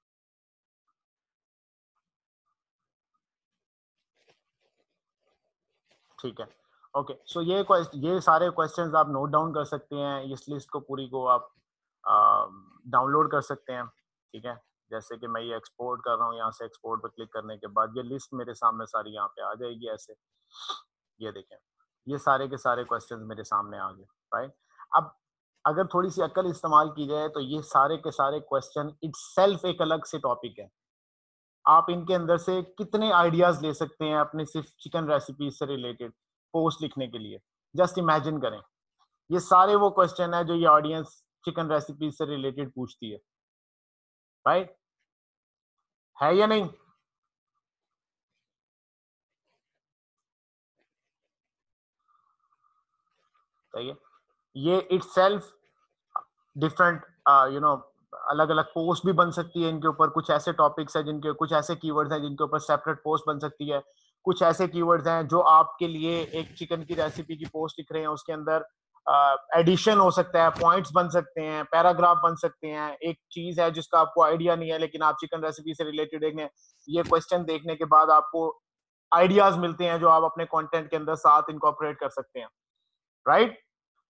S1: ठीक है. Okay, सो ये ये सारे questions आप note down कर सकते हैं. इस लिस्ट को पूरी को आप डाउनलोड कर सकते हैं. ठीक है, जैसे कि मैं ये एक्सपोर्ट कर रहा हूँ, यहाँ से एक्सपोर्ट पर क्लिक करने के बाद ये लिस्ट मेरे सामने सारी यहाँ पे आ जाएगी ऐसे. ये देखें, ये सारे के सारे क्वेश्चंस मेरे सामने आ गए. राइट, अब अगर थोड़ी सी अक्ल इस्तेमाल की जाए तो ये सारे के सारे क्वेश्चन इटसेल्फ एक अलग से टॉपिक है. आप इनके अंदर से कितने आइडियाज ले सकते हैं अपने सिर्फ चिकन रेसिपी से रिलेटेड पोस्ट लिखने के लिए. जस्ट इमेजिन करें, ये सारे वो क्वेश्चन है जो ये ऑडियंस चिकन रेसिपी से रिलेटेड पूछती है. राइट, है या नहीं? सही है. ये इटसेल्फ डिफरेंट यू नो अलग अलग पोस्ट भी बन सकती है इनके ऊपर. कुछ ऐसे टॉपिक्स हैं जिनके, कुछ ऐसे कीवर्ड्स हैं जिनके ऊपर सेपरेट पोस्ट बन सकती है. कुछ ऐसे कीवर्ड्स हैं जो आपके लिए एक चिकन की रेसिपी की पोस्ट लिख रहे हैं, उसके अंदर एडिशन uh, हो सकता है, पॉइंट्स बन सकते हैं, पैराग्राफ बन सकते हैं. एक चीज है जिसका आपको आइडिया नहीं है, लेकिन आप चिकन रेसिपी से रिलेटेड देखने ये क्वेश्चन देखने के बाद आपको आइडियाज मिलते हैं जो आप अपने कंटेंट के अंदर साथ इनकॉर्पोरेट कर सकते हैं. Right right?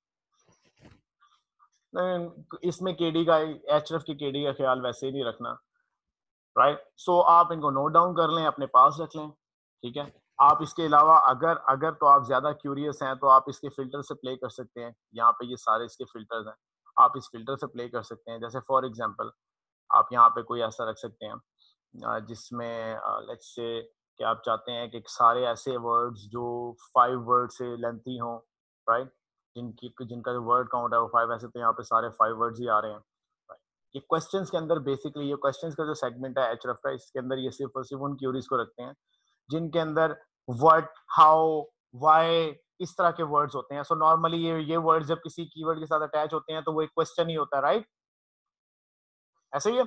S1: इसमें केडी का, एचरफ की केडी का ख्याल वैसे ही नहीं रखना. राइट, सो आप इनको नोट डाउन कर लें, अपने पास रख लें. ठीक है, आप इसके अलावा अगर अगर तो आप ज्यादा क्यूरियस हैं तो आप इसके फिल्टर से प्ले कर सकते हैं. यहाँ पे ये सारे इसके फिल्टर्स हैं, आप इस फिल्टर से प्ले कर सकते हैं. जैसे फॉर एग्जांपल आप यहाँ पे कोई ऐसा रख सकते हैं जिसमें लेट्स से कि आप चाहते हैं कि सारे ऐसे वर्ड्स जो फाइव वर्ड से लेंथी हों. राइट, जिनकी जिनका जो वर्ड काउंट है वो फाइव, ऐसे तो यहाँ पे सारे फाइव वर्ड्स ही आ रहे हैं. ये क्वेश्चंस के अंदर बेसिकली ये क्वेश्चंस का जो सेगमेंट है एचरफ का, इसके अंदर ये सिर्फ और सिर्फ उन क्यूरीज को रखते हैं जिनके अंदर व्हाट, हाउ, व्हाई इस तरह के वर्ड्स होते हैं. सो नॉर्मली ये ये वर्ड्स जब किसी कीवर्ड के साथ अटैच होते हैं तो वो एक क्वेश्चन ही होता है. राइट, ऐसे ही है.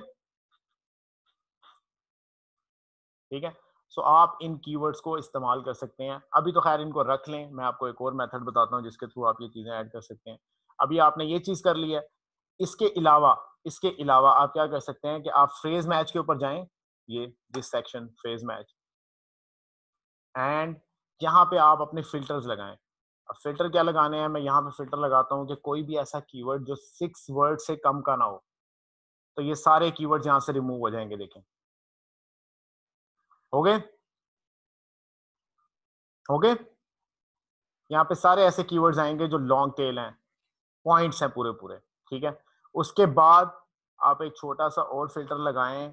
S1: ठीक है, सो आप इन कीवर्ड्स को इस्तेमाल कर सकते हैं. अभी तो खैर इनको रख लें, मैं आपको एक और मेथड बताता हूँ जिसके थ्रू आप ये चीजें ऐड कर सकते हैं. अभी आपने ये चीज कर ली है. इसके अलावा इसके अलावा आप क्या कर सकते हैं कि आप फ्रेज मैच के ऊपर जाएं, ये this section phrase match, and यहाँ पे आप अपने फिल्टर्स लगाएं. अब फिल्टर क्या लगाने हैं, मैं यहाँ पे फिल्टर लगाता हूँ कि कोई भी ऐसा कीवर्ड जो सिक्स वर्ड से कम का ना हो. तो ये सारे कीवर्ड्स यहाँ से रिमूव हो जाएंगे. देखें, हो गए हो गए यहाँ पे सारे ऐसे कीवर्ड्स आएंगे जो लॉन्ग टेल हैं, पॉइंट्स हैं पूरे पूरे. ठीक है, उसके बाद आप एक छोटा सा और फिल्टर लगाएं.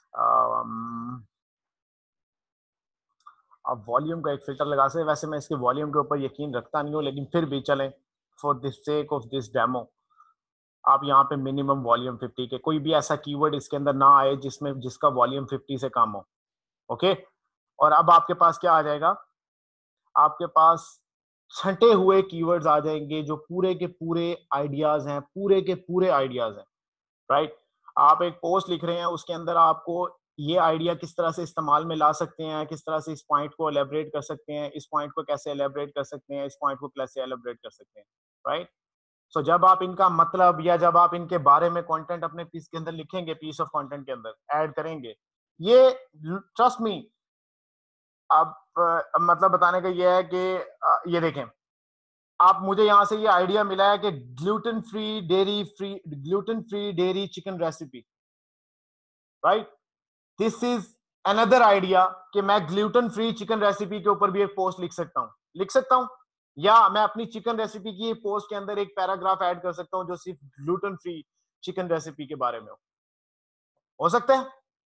S1: आप वॉल्यूम का एक फिल्टर लगा सकते. वैसे मैं इसके वॉल्यूम के ऊपर यकीन रखता नहीं हूँ, लेकिन फिर भी चलें for this sake of this demo. आप यहाँ पे मिनिमम वॉल्यूम फिफ्टी के, कोई भी ऐसा कीवर्ड इसके अंदर ना आए जिसमें जिसका वॉल्यूम फिफ्टी से कम हो. ओके, और अब आपके पास क्या आ जाएगा, आपके पास छंटे हुए कीवर्ड्स आ जाएंगे जो पूरे के पूरे आइडियाज हैं, पूरे के पूरे आइडियाज हैं. राइट, आप एक पोस्ट लिख रहे हैं, उसके अंदर आपको ये आइडिया किस तरह से इस्तेमाल में ला सकते हैं, किस तरह से इस पॉइंट को एलेबरेट कर सकते हैं, इस पॉइंट को कैसे एलेबरेट कर सकते हैं, इस पॉइंट को कैसे एलेबरेट कर सकते हैं. राइट, सो जब आप इनका मतलब या जब आप इनके बारे में कंटेंट अपने पीस के अंदर लिखेंगे, पीस ऑफ कंटेंट के अंदर ऐड करेंगे, ये ट्रस्ट मी, आप मतलब बताने का ये है कि ये देखें, आप मुझे यहां से ये आइडिया मिला है कि gluten free dairy free gluten free dairy chicken recipe. Right, this is another idea कि मैं ग्लूटेन फ्री चिकन रेसिपी के ऊपर भी एक पोस्ट लिख सकता हूं लिख सकता हूं या मैं अपनी चिकन रेसिपी की पोस्ट के अंदर एक पैराग्राफ ऐड कर सकता हूं जो सिर्फ ग्लूटेन फ्री चिकन रेसिपी के बारे में हो. हो सकता है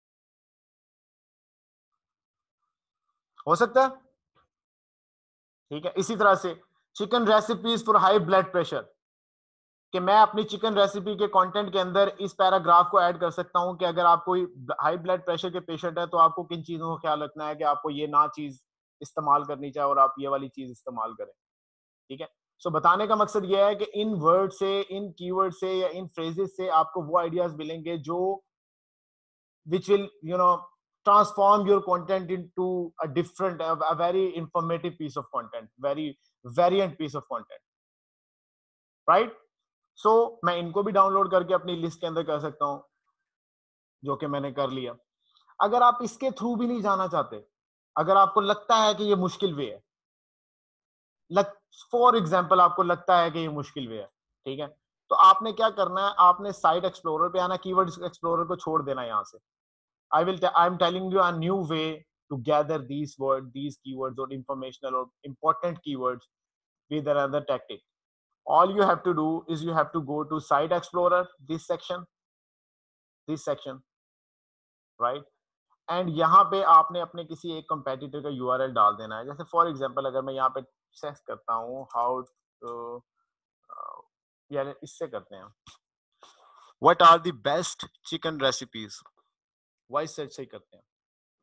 S1: हो सकता है ठीक है, इसी तरह से chicken recipes for high blood pressure, कि मैं अपनी चिकन रेसिपी के कंटेंट के अंदर इस पैराग्राफ को ऐड कर सकता हूं कि अगर आप कोई हाई ब्लड प्रेशर के पेशेंट है तो आपको किन चीजों का ख्याल रखना है कि आपको ये ना चीज इस्तेमाल करनी चाहिए और आप ये वाली चीज इस्तेमाल करें. ठीक है, सो so, बताने का मकसद ये है कि इन वर्ड से, इन कीवर्ड से या इन फ्रेजेस से आपको वो आइडियाज मिलेंगे जो which will, you know, transform your content into a different, a, a very informative piece of content, very variant piece of content, right? So मैं इनको भी डाउनलोड करके अपनी लिस्ट के अंदर कर सकता हूं, जो कि मैंने कर लिया। अगर आप इसके थ्रू भी नहीं जाना चाहते, अगर आपको लगता है कि ये मुश्किल वे है, लग फॉर एग्जाम्पल आपको लगता है कि ये मुश्किल वे है, ठीक है, तो आपने क्या करना है, आपने साइट एक्सप्लोरर पे आना, कीवर्ड एक्सप्लोरर को छोड़ देना यहां से। I will t- I'm telling you a new way to gather these words, these keywords or informational or important keywords with another tactic. All you have to do is you have to go to Site Explorer, this section, this section, right? And यहाँ पे आपने अपने किसी एक competitor का URL डाल देना है। जैसे फॉर एग्जांपल अगर मैं यहाँ पे सर्च करता हूँ हाउ टू, यार इससे करते हैं, what are the best chicken recipes, voice search से करते हैं,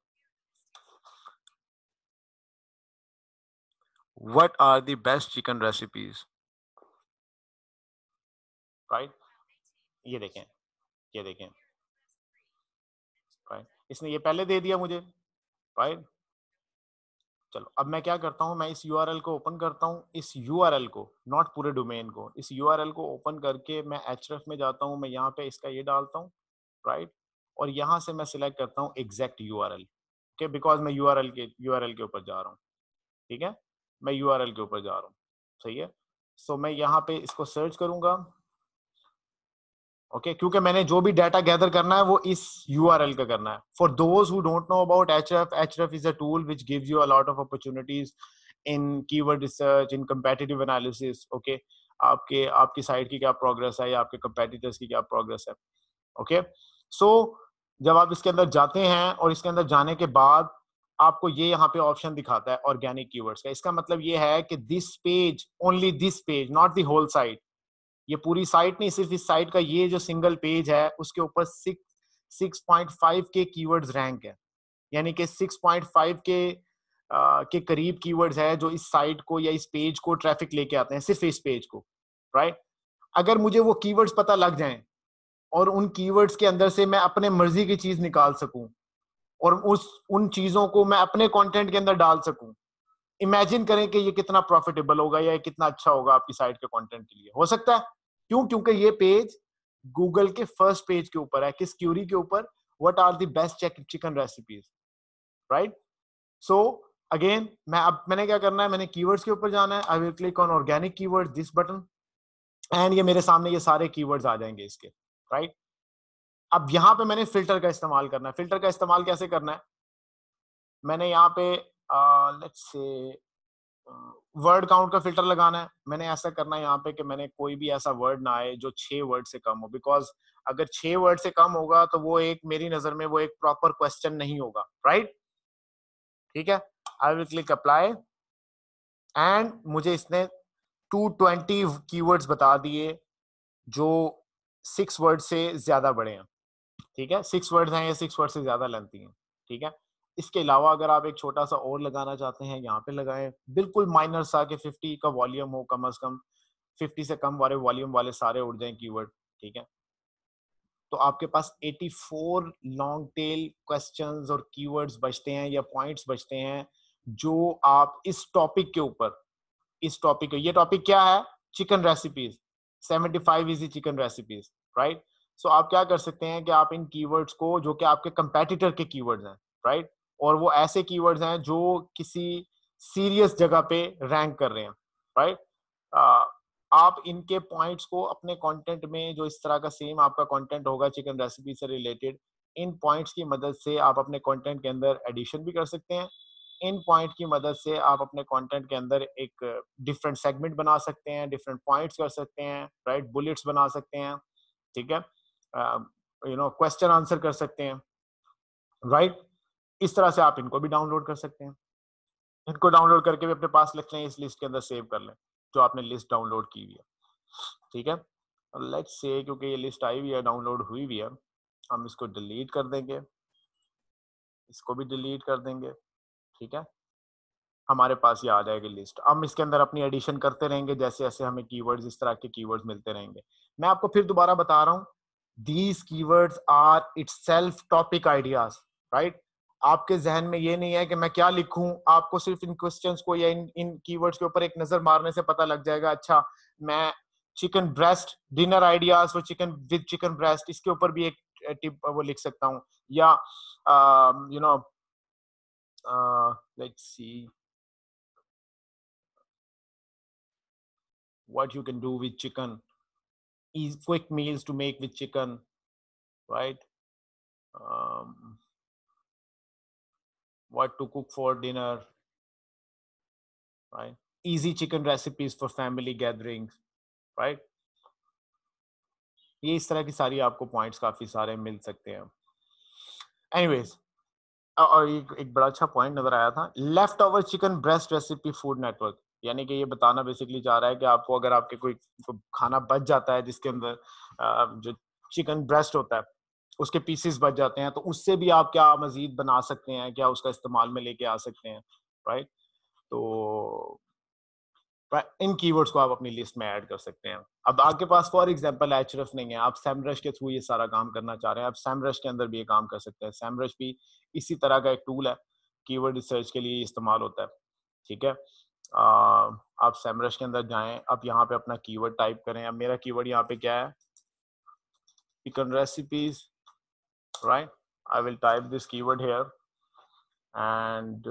S1: what are the best chicken recipes, right? ये देखें, ये देखें, राइट, इसने ये पहले दे दिया मुझे, राइट? चलो अब मैं क्या करता हूँ, मैं इस यूआरएल को ओपन करता हूँ, इस यूआरएल को, नॉट पूरे डोमेन को, इस यूआरएल को ओपन करके मैं एचरेफ में जाता हूँ, मैं यहाँ पे इसका ये डालता हूँ, राइट? और यहाँ से मैं सिलेक्ट करता हूँ एग्जैक्ट यूआरएल, ओके, बिकॉज मैं यूआरएल के यूआरएल के ऊपर जा रहा हूँ, ठीक है, मैं यूआरएल के ऊपर जा रहा हूँ, सही है। सो so, मैं यहाँ पे इसको सर्च करूंगा, ओके okay, क्योंकि मैंने जो भी डाटा गैदर करना है वो इस यूआरएल का करना है। For those who don't know about एचरेफ, एचरेफ is a tool which gives you a lot of opportunities in keyword research, in competitive analysis, okay, आपके आपकी साइट की क्या प्रोग्रेस है या आपके कंपेटिटर्स की क्या प्रोग्रेस है, ओके okay? सो so, जब आप इसके अंदर जाते हैं और इसके अंदर जाने के बाद आपको ये यहाँ पे ऑप्शन दिखाता है ऑर्गेनिक कीवर्ड्स का, इसका मतलब ये है कि this page, only this page, not the whole site, ये पूरी साइट नहीं, सिर्फ इस साइट का ये जो सिंगल पेज है उसके ऊपर सिक्स सिक्स पॉइंट फाइव के कीवर्ड्स रैंक है, यानी कि सिक्स पॉइंट फाइव के आ, के करीब कीवर्ड्स है जो इस साइट को या इस पेज को ट्रैफिक लेके आते हैं, सिर्फ इस पेज को, राइट? अगर मुझे वो कीवर्ड्स पता लग जाएं और उन कीवर्ड्स के अंदर से मैं अपने मर्जी की चीज निकाल सकूं और उस उन चीजों को मैं अपने कंटेंट के अंदर डाल सकूं, इमेजिन करें कि ये कितना प्रॉफिटेबल होगा या कितना अच्छा होगा आपकी साइट के कंटेंट के लिए। हो सकता है, क्यों? क्योंकि ये पेज गूगल के फर्स्ट पेज के ऊपर है, किस क्यूरी के ऊपर, what are the best chicken recipes, right? So again मैं अब मैंने क्या करना है, मैंने कीवर्ड्स के ऊपर जाना है, I will click on organic keyword, this button, and ये मेरे सामने ये सारे कीवर्ड्स आ जाएंगे इसके, राइट? अब यहाँ पे मैंने फिल्टर का इस्तेमाल करना है। फिल्टर का इस्तेमाल कैसे करना है, मैंने यहाँ पे लेट्स से वर्ड काउंट का फिल्टर लगाना है। मैंने ऐसा करना है यहाँ पे कि मैंने कोई भी ऐसा वर्ड ना आए जो छह वर्ड से कम हो, बिकॉज अगर छह वर्ड से कम होगा तो वो एक, मेरी नजर में वो एक प्रॉपर क्वेश्चन नहीं होगा, राइट? ठीक है, I will click apply and मुझे इसने टू ट्वेंटी कीवर्ड्स बता दिए जो सिक्स वर्ड से ज्यादा बड़े हैं, ठीक है, सिक्स वर्ड्स हैं या सिक्स वर्ड से ज्यादा लेंथी हैं, ठीक है। इसके अलावा अगर आप एक छोटा सा और लगाना चाहते हैं, यहाँ पे लगाएं, बिल्कुल माइनर सा कि फिफ्टी का वॉल्यूम हो, कम से कम फिफ्टी से कम वाले वॉल्यूम वाले सारे उड़ जाएं कीवर्ड, ठीक है। तो आपके पास चौरासी लॉन्ग टेल क्वेश्चंस और कीवर्ड्स बचते हैं या पॉइंट्स बचते हैं जो आप इस टॉपिक के ऊपर, इस टॉपिक, ये टॉपिक क्या है, chicken recipes, seventy five easy chicken recipes, right? So आप क्या कर सकते हैं कि आप इन कीवर्ड्स को, जो कि आपके कंपेटिटर के कीवर्ड्स हैं, राइट, और वो ऐसे कीवर्ड्स हैं जो किसी सीरियस जगह पे रैंक कर रहे हैं, राइट, आप इनके पॉइंट्स को अपने कंटेंट में, जो इस तरह का सेम आपका कंटेंट होगा चिकन रेसिपी से रिलेटेड, इन पॉइंट्स की मदद से आप अपने कंटेंट के अंदर एडिशन भी कर सकते हैं। इन पॉइंट की मदद से आप अपने कंटेंट के अंदर एक डिफरेंट सेगमेंट बना सकते हैं, डिफरेंट पॉइंट्स कर सकते हैं, राइट, बुलेट्स बना सकते हैं, ठीक है, यू नो क्वेश्चन आंसर कर सकते हैं, राइट। इस तरह से आप इनको भी डाउनलोड कर सकते हैं। इनको डाउनलोड करके भी अपने पास रख लें, इस लिस्ट के अंदर सेव कर लें जो आपने लिस्ट डाउनलोड की हुई है, ठीक है। लेट्स से क्योंकि ये लिस्ट आई हुई है, डाउनलोड हुई हुई है, हम इसको डिलीट कर देंगे, इसको भी डिलीट कर देंगे, ठीक है। हमारे पास ये आ जाएगी लिस्ट। हम इसके अंदर अपनी एडिशन करते रहेंगे जैसे जैसे हमें कीवर्ड्स, इस तरह के कीवर्ड्स मिलते रहेंगे। मैं आपको फिर दोबारा बता रहा हूँ, these keywords are itself topic ideas, right? आपके जहन में ये नहीं है कि मैं क्या लिखूं, आपको सिर्फ इन क्वेश्चंस को या इन इन कीवर्ड्स के ऊपर एक नजर मारने से पता लग जाएगा, अच्छा मैं chicken breast dinner ideas for chicken with chicken breast, इसके ऊपर भी एक टिप वो लिख सकता हूँ, या you know let's see what you can do with chicken, easy quick meals to make with chicken, right? um, what to cook for dinner, right? Easy chicken recipes for family gatherings, right? ये इस तरह की सारी आपको points काफी सारे मिल सकते हैं। एनीवेज, और एक, एक बड़ा अच्छा पॉइंट नजर आया था, left over chicken breast recipe food network, यानी कि ये बताना बेसिकली चाह रहा है कि आपको अगर आपके कोई खाना बच जाता है जिसके अंदर जो चिकन ब्रेस्ट होता है उसके पीसेस बच जाते हैं, तो उससे भी आप क्या मजीद बना सकते हैं, क्या उसका इस्तेमाल में लेके आ सकते हैं, राइट? तो इन कीवर्ड्स को आप अपनी लिस्ट में ऐड कर सकते हैं। अब आपके पास फॉर एग्जांपल एचरफ नहीं है, आप सैमरश के थ्रू ये सारा काम करना चाह रहे हैं, आप सैमरश के अंदर भी ये काम कर सकते हैं। सैमरश भी इसी तरह का एक टूल है, कीवर्ड रिसर्च के लिए इस्तेमाल होता है, ठीक है? आ, आप सैमरश के अंदर जाएं, आप यहाँ पे अपना कीवर्ड टाइप करें। अब मेरा कीवर्ड यहाँ पे क्या है? Chicken recipes, right? I will type this keyword here and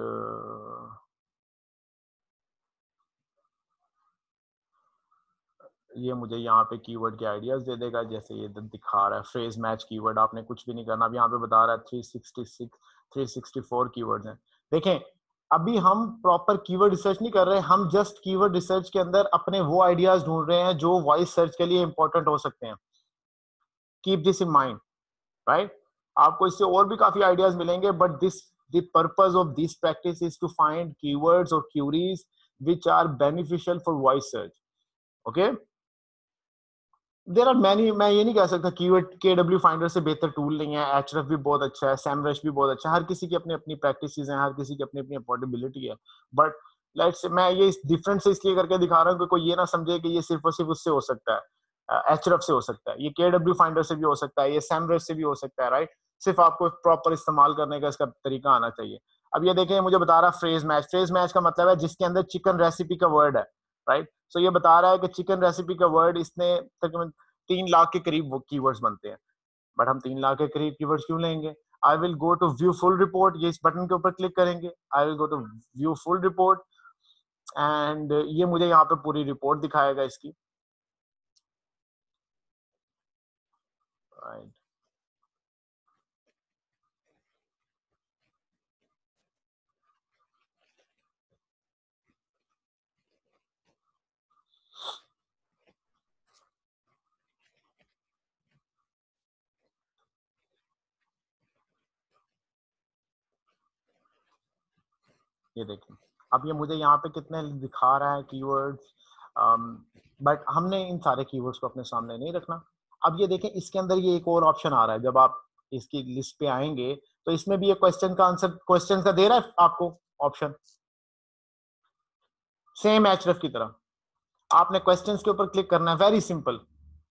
S1: ये मुझे यहाँ पे कीवर्ड के आइडियाज दे देगा, जैसे ये दिखा रहा है फ्रेज मैच कीवर्ड, आपने कुछ भी नहीं करना। अब यहाँ पे बता रहा है three sixty six three sixty four keywords हैं। देखें, अभी हम प्रॉपर कीवर्ड रिसर्च नहीं कर रहे, हम जस्ट कीवर्ड रिसर्च के अंदर अपने वो आइडियाज ढूंढ रहे हैं जो वॉइस सर्च के लिए इंपॉर्टेंट हो सकते हैं। Keep this in mind, right? आपको इससे और भी काफी आइडियाज मिलेंगे, but this the purpose of this practice is to find keywords और queries which are beneficial for voice search. Okay, there are many, मैं ये नहीं कह सकता कीवर्ड के डब्ल्यू फाइंडर से बेहतर टूल नहीं है, एचरफ भी बहुत अच्छा है, सैमरश भी बहुत अच्छा है, हर किसी की अपनी अपनी प्रैक्टिसेस हैं, हर किसी की अपनी अपनी अफोर्डेबिलिटी है। बट लेट्स से मैं ये डिफरेंस इसलिए करके दिखा रहा हूँ कि कोई ये ना समझे कि ये सिर्फ और सिर्फ उससे हो सकता है, एचरफ से हो सकता है, ये के डब्ल्यू फाइंडर से भी हो सकता है, ये सैमरश से भी हो सकता है, राइट? सिर्फ आपको प्रॉपर इस्तेमाल करने का इसका तरीका आना चाहिए। अब ये देखें, मुझे बता रहा फ्रेज मैच, फ्रेज मैच का मतलब है जिसके अंदर चिकन रेसिपी का वर्ड है, राइट? सो ये बता रहा है कि चिकन रेसिपी का वर्ड इसने तकरीबन तीन लाख के करीब वो कीवर्ड्स बनते हैं, बट हम तीन लाख के करीब कीवर्ड्स क्यों लेंगे? I will go to view full report, ये इस बटन के ऊपर क्लिक करेंगे, I will go to view full report and ये मुझे यहाँ पे पूरी रिपोर्ट दिखाएगा इसकी, राइट? ये देखें, अब ये मुझे यहाँ पे कितने दिखा रहा है कीवर्ड्स, बट हमने इन सारे कीवर्ड्स को अपने सामने नहीं रखना। अब ये देखें, इसके अंदर ये एक और ऑप्शन आ रहा है, जब आप इसकी लिस्ट पे आएंगे तो इसमें भी एक क्वेश्चन का आंसर, क्वेश्चन का दे रहा है आपको ऑप्शन, सेम एचरफ की तरह। आपने क्वेश्चंस के ऊपर क्लिक करना है, वेरी सिंपल,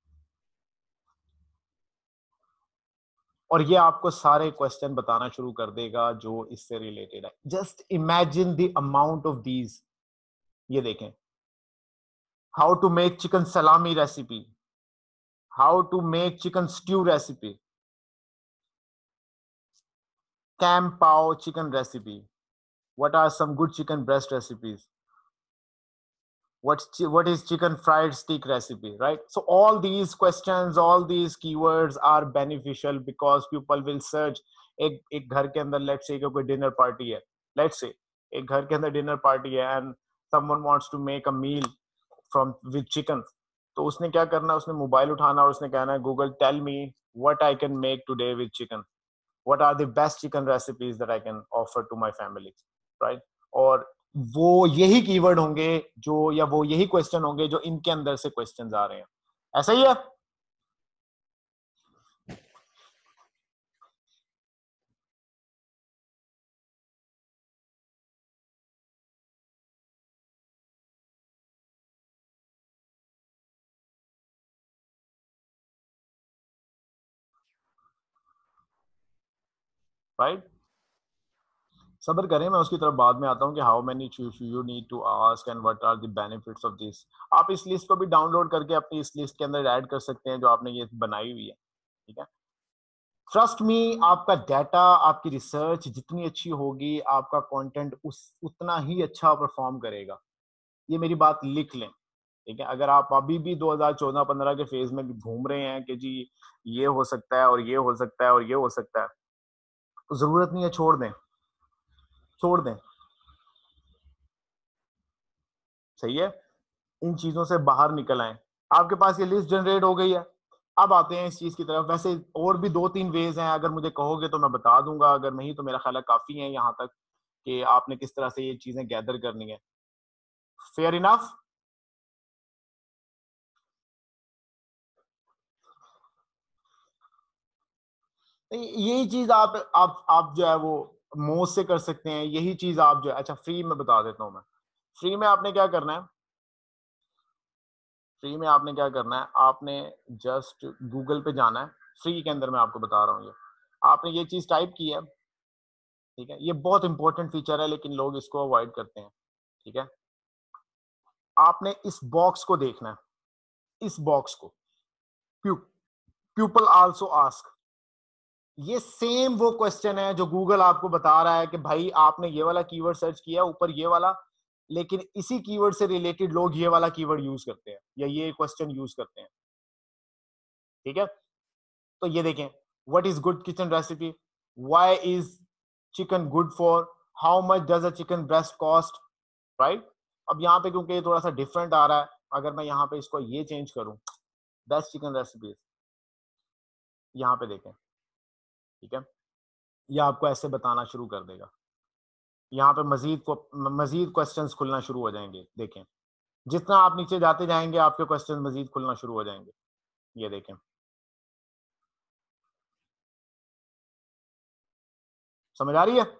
S1: और ये आपको सारे क्वेश्चन बताना शुरू कर देगा जो इससे रिलेटेड है। Just imagine the amount of these. ये देखें, how to make chicken salami recipe, how to make chicken stew recipe, kung pao chicken recipe, what are some good chicken breast recipes, what's what is chicken fried steak recipe, right? So all these questions, all these keywords are beneficial because people will search। एक एक घर के अंदर let's say कोई dinner party है, let's say एक घर के अंदर डिनर पार्टी है and someone wants to make a meal from with chicken, तो उसने क्या करना है, उसने मोबाइल उठाना और उसने कहना है Google tell me what I can make today with chicken, what are the best chicken recipes that I can offer to my family, right? और वो यही कीवर्ड होंगे जो, या वो यही क्वेश्चन होंगे जो इनके अंदर से क्वेश्चंस आ रहे हैं। ऐसा ही है। राइट। सब्र करें, मैं उसकी तरफ बाद में आता हूँ कि how many you need to ask and what are the benefits of this. आप इस लिस्ट को भी डाउनलोड करके अपनी इस लिस्ट के अंदर ऐड कर सकते हैं जो आपने ये बनाई हुई है, ठीक है। ट्रस्ट मी, आपका डाटा, आपकी रिसर्च जितनी अच्छी होगी, आपका कंटेंट उस उतना ही अच्छा परफॉर्म करेगा। ये मेरी बात लिख लें, ठीक है। अगर आप अभी भी दो हज़ार चौदह पंद्रह के फेज में घूम रहे हैं कि जी ये हो सकता है और ये हो सकता है और ये हो सकता है, तो जरूरत नहीं है, छोड़ दें, छोड़ दें, सही है। इन चीजों से बाहर निकल आए। आपके पास ये लिस्ट जनरेट हो गई है। अब आते हैं इस चीज की तरफ। वैसे और भी दो तीन वेज हैं, अगर मुझे कहोगे तो मैं बता दूंगा, अगर नहीं तो मेरा ख्याल है काफी है यहाँ तक कि आपने किस तरह से ये चीजें गैदर करनी है। Fair enough. यही चीज आप आप आप जो है वो मोज से कर सकते हैं। यही चीज आप जो है, अच्छा फ्री में बता देता हूँ मैं। फ्री में आपने क्या करना है, फ्री में आपने क्या करना है, आपने जस्ट गूगल पे जाना है। फ्री के अंदर मैं आपको बता रहा हूँ, ये आपने ये चीज टाइप की है, ठीक है। ये बहुत इंपॉर्टेंट फीचर है लेकिन लोग इसको अवॉइड करते हैं, ठीक है। आपने इस बॉक्स को देखना है, इस बॉक्स को, पीपल आल्सो आस्क। ये सेम वो क्वेश्चन है जो गूगल आपको बता रहा है कि भाई आपने ये वाला कीवर्ड सर्च किया, ऊपर ये वाला, लेकिन इसी कीवर्ड से रिलेटेड लोग ये वाला कीवर्ड यूज करते हैं या ये क्वेश्चन यूज करते हैं, ठीक है। तो ये देखें, what is good kitchen recipe, why is chicken good for, how much does a chicken breast cost, right. अब यहाँ पे क्योंकि ये थोड़ा सा डिफरेंट आ रहा है, अगर मैं यहाँ पे इसको ये चेंज करूं, बेस्ट चिकन रेसिपीज, यहाँ पे देखें, ठीक है। ये आपको ऐसे बताना शुरू कर देगा। यहाँ पे मजीद को मजीद क्वेश्चंस खुलना शुरू हो जाएंगे, देखें। जितना आप नीचे जाते जाएंगे आपके क्वेश्चन मजीद खुलना शुरू हो जाएंगे। ये देखें, समझ आ रही है।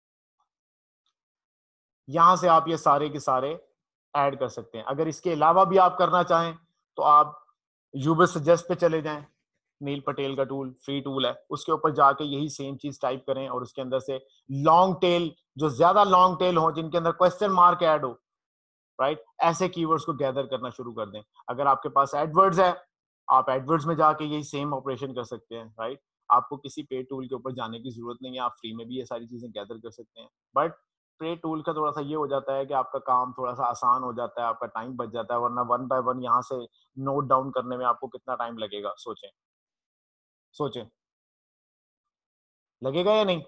S1: यहां से आप ये सारे के सारे ऐड कर सकते हैं। अगर इसके अलावा भी आप करना चाहें तो आप यूबर सजेस्ट पे चले जाएं। नील पटेल का टूल फ्री टूल है, उसके ऊपर जाके यही सेम चीज टाइप करें और उसके अंदर से लॉन्ग टेल, जो ज्यादा लॉन्ग टेल हो, जिनके अंदर क्वेश्चन मार्क ऐड हो, राइट, ऐसे कीवर्ड्स को गैदर करना शुरू कर दें। अगर आपके पास एडवर्ड्स है, आप एडवर्ड्स में जाके यही सेम ऑपरेशन कर सकते हैं, राइट। आपको किसी पे टूल के ऊपर जाने की जरूरत नहीं है, आप फ्री में भी ये सारी चीजें गैदर कर सकते हैं। बट पे टूल का थोड़ा सा ये हो जाता है कि आपका काम थोड़ा सा आसान हो जाता है, आपका टाइम बच जाता है, वरना वन बाय वन यहाँ से नोट डाउन करने में आपको कितना टाइम लगेगा, सोचें, सोचें, लगेगा या नहीं।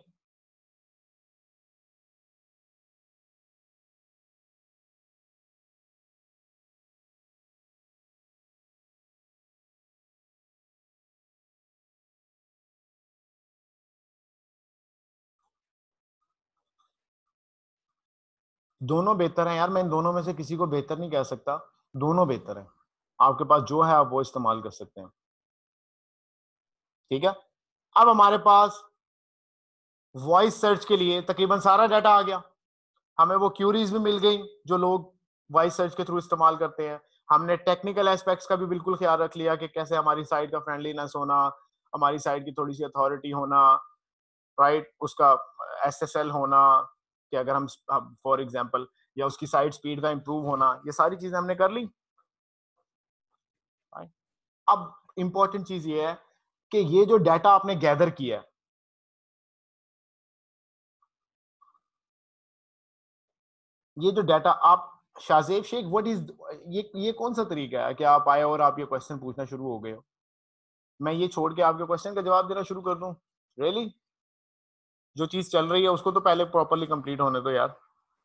S1: दोनों बेहतर हैं यार, मैं इन दोनों में से किसी को बेहतर नहीं कह सकता, दोनों बेहतर हैं। आपके पास जो है आप वो इस्तेमाल कर सकते हैं, ठीक है। अब हमारे पास वॉइस सर्च के लिए तकरीबन सारा डाटा आ गया। हमें वो क्यूरीज भी मिल गई जो लोग वॉइस सर्च के थ्रू इस्तेमाल करते हैं। हमने टेक्निकल एस्पेक्ट्स का भी बिल्कुल ख्याल रख लिया कि कैसे हमारी साइट का फ्रेंडलीनेस होना, हमारी साइट की थोड़ी सी अथॉरिटी होना, राइट, उसका एस एस एल होना, कि अगर हम फॉर एग्जांपल, या उसकी साइट स्पीड का इंप्रूव होना, ये सारी चीजें हमने कर ली, राइट। अब इंपॉर्टेंट चीज ये है कि ये जो डाटा आपने गैदर किया है, ये जो डाटा आप, शाहजेब शेख, व्हाट इज, ये ये कौन सा तरीका है कि आप आए और आप ये क्वेश्चन पूछना शुरू हो गए हो, मैं ये छोड़ के आपके क्वेश्चन का जवाब देना शुरू कर दूं, रियली really? जो चीज चल रही है उसको तो पहले प्रॉपरली कंप्लीट होने दो यार।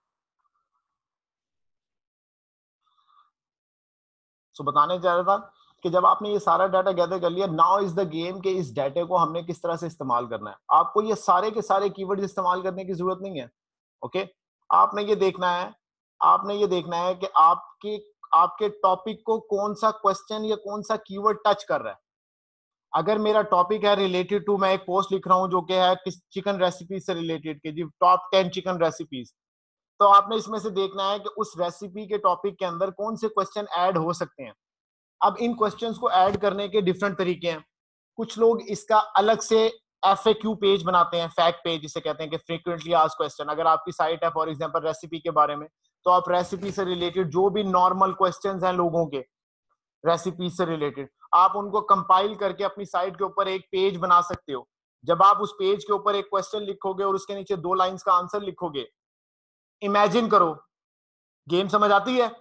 S1: सो बताने जा रहा था कि जब आपने ये सारा डाटा गैदर कर लिया, नाउ इज द गेम कि इस डाटा को हमने किस तरह से इस्तेमाल करना है। आपको ये सारे के सारे कीवर्ड्स इस्तेमाल करने की जरूरत नहीं है, ओके। आपने ये देखना है, आपने ये देखना है कि आपके आपके टॉपिक को कौन सा क्वेश्चन या कौन सा कीवर्ड टच कर रहा है। अगर मेरा टॉपिक है रिलेटेड टू, मैं एक पोस्ट लिख रहा हूं जो कि है किस चिकन रेसिपी से रिलेटेड के जी टॉप टेन चिकन रेसिपीज, तो आपने इसमें से देखना है कि उस रेसिपी के टॉपिक के अंदर कौन से क्वेश्चन ऐड हो सकते हैं। अब इन क्वेश्चंस को ऐड करने के डिफरेंट तरीके हैं। कुछ लोग इसका अलग से एफ ए क्यू पेज बनाते हैं, फैक्ट पेज जिसे कहते हैं कि फ्रीक्वेंटली आस्क्ड क्वेश्चन। अगर आपकी साइट है फॉर एग्जांपल रेसिपी के बारे में, तो आप रेसिपी से रिलेटेड जो भी नॉर्मल क्वेश्चंस हैं लोगों के रेसिपी से रिलेटेड, आप उनको कंपाइल करके अपनी साइट के ऊपर एक पेज बना सकते हो। जब आप उस पेज के ऊपर एक क्वेश्चन लिखोगे और उसके नीचे दो लाइंस का आंसर लिखोगे, इमेजिन करो, गेम समझ आती है?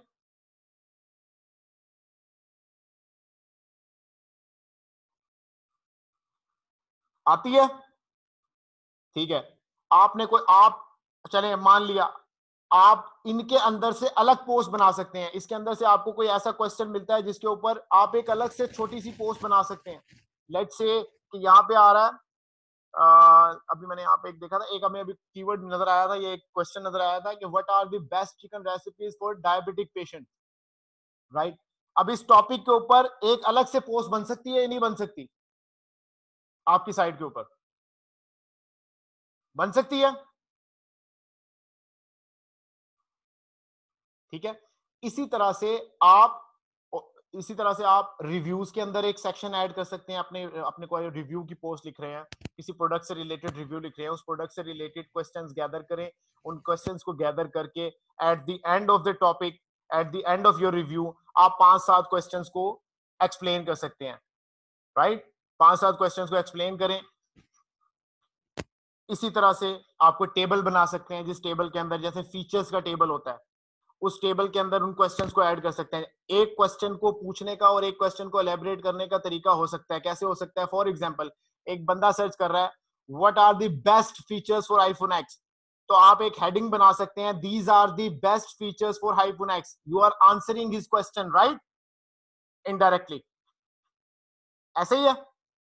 S1: आती है? ठीक है। आपने कोई आप चले मान लिया आप इनके अंदर से अलग पोस्ट बना सकते हैं। इसके अंदर से आपको कोई ऐसा क्वेश्चन मिलता है जिसके ऊपर आप एक अलग से छोटी सी पोस्ट बना सकते हैं। लेट्स से कि यहाँ पे आ रहा है, आ, अभी मैंने यहाँ पे एक देखा था, एक हमें अभी कीवर्ड नजर आया था, ये एक क्वेश्चन नजर आया था कि what are the best chicken recipes for diabetic patient, right. अब इस टॉपिक के ऊपर एक अलग से पोस्ट बन सकती है या नहीं बन सकती? आपकी साइट के ऊपर बन सकती है, ठीक है। इसी तरह से आप इसी तरह से आप रिव्यूज के अंदर एक सेक्शन ऐड कर सकते हैं। अपने अपने कोई रिव्यू की पोस्ट लिख रहे हैं, किसी प्रोडक्ट से रिलेटेड रिव्यू लिख रहे हैं, उस प्रोडक्ट से रिलेटेड क्वेश्चंस गैदर करें। उन क्वेश्चंस को गैदर करके at the end of the topic, at the end of your review, आप पांच सात क्वेश्चंस को एक्सप्लेन कर सकते हैं, राइट। पांच सात क्वेश्चंस को एक्सप्लेन करें। इसी तरह से आपको टेबल बना सकते हैं, जिस टेबल के अंदर जैसे फीचर्स का टेबल होता है, उस टेबल के अंदर उन क्वेश्चंस को ऐड कर सकते हैं। एक क्वेश्चन को पूछने का और एक क्वेश्चन को एलेबरेट करने का तरीका हो सकता है। कैसे हो सकता है? फॉर एग्जांपल, एक बंदा सर्च कर रहा है what are the best features for iPhone X, तो आप एक हेडिंग बना सकते हैं, these are the best features for iPhone X. You are answering his question, right, indirectly. ऐसे ही है।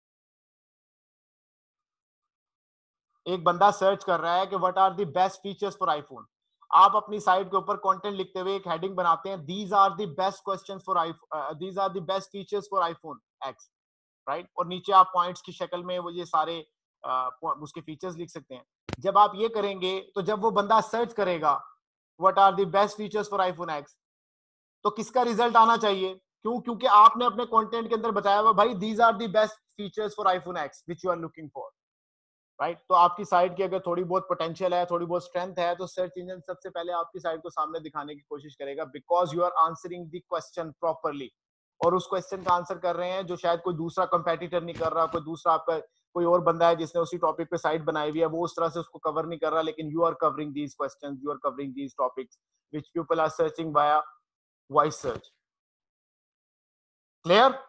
S1: एक बंदा सर्च कर रहा है कि what are the best features for iPhone, आप अपनी साइट के ऊपर कंटेंट लिखते हुए एक हेडिंग बनाते हैं, these are the best questions for iPhone, these are the best features for iPhone X, right. और नीचे आप पॉइंट्स की शक्ल में वो ये सारे uh, उसके फीचर्स लिख सकते हैं। जब आप ये करेंगे तो जब वो बंदा सर्च करेगा what are the best features for iPhone X, तो किसका रिजल्ट आना चाहिए? क्यों? क्योंकि आपने अपने कंटेंट के अंदर बताया हुआ भाई these are the best features for iPhone X which you are looking for, right. तो आपकी साइट की अगर थोड़ी बहुत पोटेंशियल है, थोड़ी बहुत स्ट्रेंथ है, तो सर्च इंजन सबसे पहले आपकी साइट को सामने दिखाने की कोशिश करेगा, because you are answering the question properly. और उस क्वेश्चन का आंसर कर रहे हैं जो शायद कोई दूसरा कंपेटिटर नहीं कर रहा, कोई दूसरा आपका कोई और बंदा है जिसने उसी टॉपिक पे साइट बनाई हुई है, वो उस तरह से उसको कवर नहीं कर रहा, लेकिन you are covering these questions, you are covering these topics which people are searching via voice search. Clear?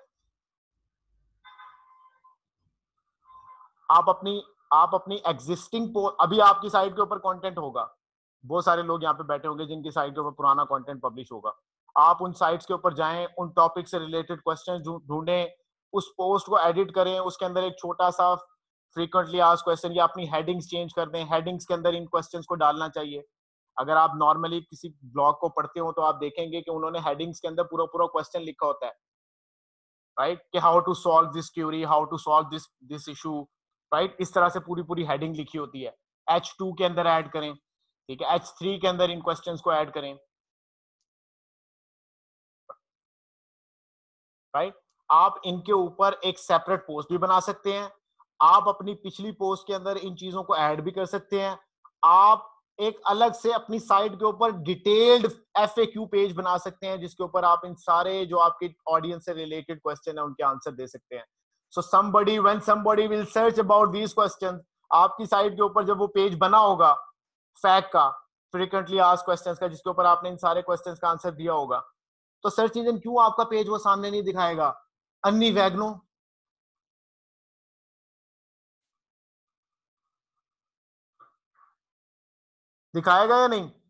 S1: आप अपनी आप अपनी एग्जिस्टिंग अभी आपकी साइट के ऊपर कंटेंट होगा, बहुत सारे लोग यहाँ पे बैठे होंगे जिनकी साइट के ऊपर पुराना कंटेंट पब्लिश होगा। आप उन साइट्स के ऊपर जाएं, उन टॉपिक से रिलेटेड क्वेश्चन ढूंढें, उस पोस्ट को एडिट करें, उसके अंदर एक छोटा सा फ्रीक्वेंटली आस्क्ड क्वेश्चन या अपनी हेडिंग्स चेंज कर दें, हेडिंग्स के अंदर इन क्वेश्चंस को डालना चाहिए। अगर आप नॉर्मली किसी ब्लॉग को पढ़ते हो तो आप देखेंगे कि उन्होंने हेडिंग्स के अंदर पूरा पूरा क्वेश्चन लिखा होता है, राइट, कि how to solve this query, how to solve this this issue, right. इस तरह से पूरी पूरी हेडिंग लिखी होती है। एच टू के अंदर ऐड करें, ठीक है, एच थ्री के अंदर इन क्वेश्चंस को ऐड करें, राइट। आप इनके ऊपर एक सेपरेट पोस्ट भी बना सकते हैं। आप अपनी पिछली पोस्ट के अंदर इन चीजों को ऐड भी कर सकते हैं। आप एक अलग से अपनी साइट के ऊपर detailed F A Q page बना सकते हैं, जिसके ऊपर आप इन सारे जो आपके ऑडियंस से रिलेटेड क्वेश्चन है उनके आंसर दे सकते हैं। So somebody when somebody will search about these question, आपकी साइट के ऊपर जब वो पेज बना होगा फैक्ट का, फ्रीक्वेंटली आस्क्ड क्वेश्चंस का, जिसके ऊपर आपने इन सारे क्वेश्चंस का आंसर दिया होगा, तो सर्च इंजन क्यों आपका पेज वो सामने नहीं दिखाएगा? अन्नी वैगनो दिखाएगा या नहीं?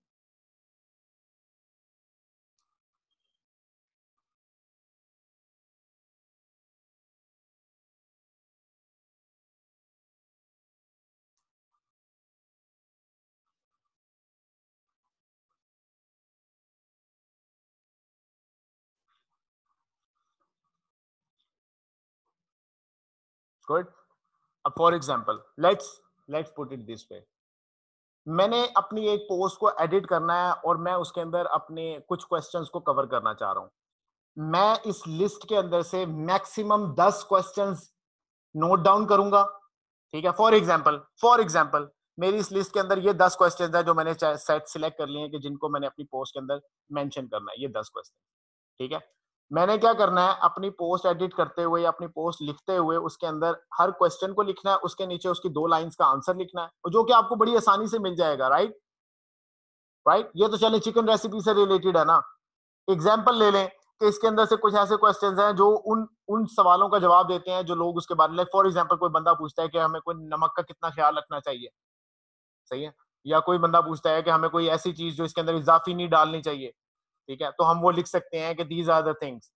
S1: गुड। अब for example let's let's put it this way, मैंने अपनी एक पोस्ट को एडिट करना है और मैं उसके अंदर अपने कुछ क्वेश्चंस को कवर करना चाह रहा हूं। मैं इस लिस्ट के अंदर से मैक्सिमम दस क्वेश्चंस नोट डाउन करूंगा, ठीक है, फॉर एग्जाम्पल फॉर एग्जाम्पल मेरी इस लिस्ट के अंदर ये दस क्वेश्चन है जो मैंने सेट सिलेक्ट कर लिए हैं कि जिनको मैंने अपनी पोस्ट के अंदर मेंशन करना है, ये दस क्वेश्चन। ठीक है, मैंने क्या करना है, अपनी पोस्ट एडिट करते हुए या अपनी पोस्ट लिखते हुए उसके अंदर हर क्वेश्चन को लिखना है, उसके नीचे उसकी दो लाइंस का आंसर लिखना है, जो कि आपको बड़ी आसानी से मिल जाएगा। राइट राइट ये तो चले चिकन रेसिपी से रिलेटेड है ना। एग्जाम्पल ले लें कि इसके अंदर से कुछ ऐसे क्वेश्चंस हैं जो उन उन सवालों का जवाब देते हैं जो लोग उसके बारे में, फॉर एग्जाम्पल कोई बंदा पूछता है कि हमें कोई नमक का कितना ख्याल रखना चाहिए, सही है, या कोई बंदा पूछता है कि हमें कोई ऐसी चीज जो इसके अंदर इजाफी नहीं डालनी चाहिए, ठीक है, तो हम वो लिख सकते हैं कि दीज आर द थिंग्स।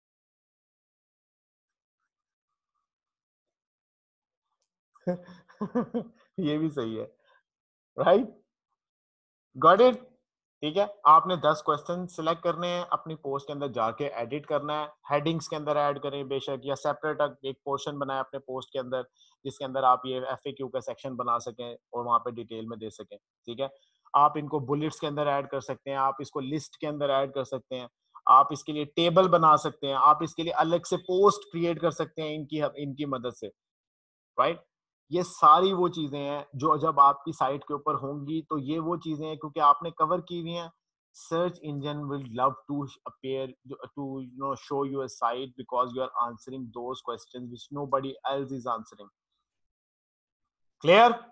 S1: ये भी सही है। Right, got it. ठीक है, आपने दस क्वेश्चन सिलेक्ट करने हैं, अपनी पोस्ट के अंदर जाके एडिट करना है, हेडिंग्स के अंदर ऐड करें बेशक, या सेपरेट एक पोर्शन बनाए अपने पोस्ट के अंदर जिसके अंदर आप ये एफएक्यू का सेक्शन बना सकें और वहां पे डिटेल में दे सकें। ठीक है, आप इनको बुलेट्स के अंदर ऐड कर सकते हैं, आप इसको लिस्ट के अंदर ऐड कर सकते हैं, आप इसके लिए टेबल बना सकते हैं, आप इसके लिए अलग से पोस्ट क्रिएट कर सकते हैं इनकी इनकी मदद से। राइट, ये सारी वो चीजें हैं जो जब आपकी साइट के ऊपर होंगी तो ये वो चीजें हैं क्योंकि आपने कवर की हुई हैं। Search engine will love to appear to you know show you a site because you are answering those questions which nobody else is answering. Clear?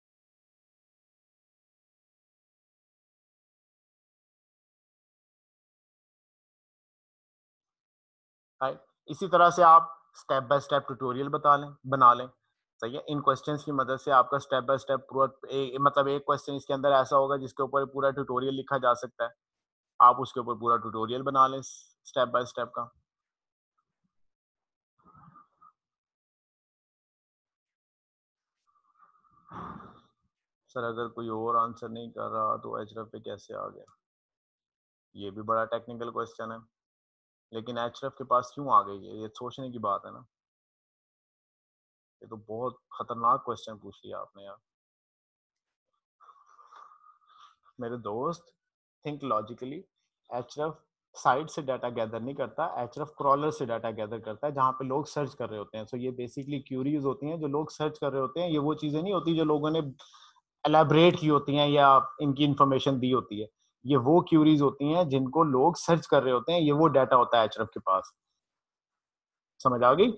S1: Right, इसी तरह से आप स्टेप बाय स्टेप ट्यूटोरियल बता लें बना लें। सही है, इन क्वेश्चंस की मदद से आपका स्टेप बाय स्टेप पूरा ए, मतलब एक क्वेश्चन इसके अंदर ऐसा होगा जिसके ऊपर पूरा ट्यूटोरियल लिखा जा सकता है, आप उसके ऊपर पूरा ट्यूटोरियल बना लें स्टेप बाय स्टेप का। सर अगर कोई और आंसर नहीं कर रहा तो एचरफ पे कैसे आ गया, ये भी बड़ा टेक्निकल क्वेश्चन है, लेकिन एचरफ के पास क्यों आ गई है, ये सोचने की बात है ना। ये तो बहुत खतरनाक क्वेश्चन पूछ लिया आपने यार। मेरे दोस्त, थिंक लॉजिकली। एचरफ साइट से डाटा गैदर नहीं करता, एचरफ क्रॉलर से डाटा गैदर करता है जहाँ पे लोग सर्च कर रहे होते हैं। सो so, ये बेसिकली क्यूरीज होती हैं जो लोग सर्च कर रहे होते हैं, ये वो चीजें नहीं होती जो लोगों ने एलैबोरेट की होती हैं या इनकी इंफॉर्मेशन दी होती है। ये वो क्यूरीज होती हैं जिनको लोग सर्च कर रहे होते हैं, ये वो डाटा होता है एचरफ के पास। समझ आ गई?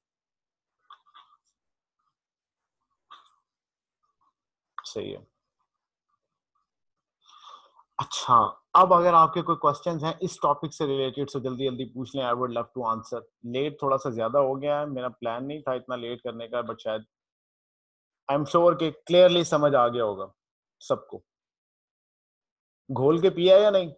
S1: सही है। अच्छा, अब अगर आपके कोई क्वेश्चंस हैं इस टॉपिक से रिलेटेड तो जल्दी जल्दी पूछ लें, I would love to answer. Late थोड़ा सा ज्यादा हो गया है, मेरा प्लान नहीं था इतना लेट करने का, बट शायद आई एम श्योर कि क्लियरली समझ आ गया होगा सबको। घोल के पिया या नहीं?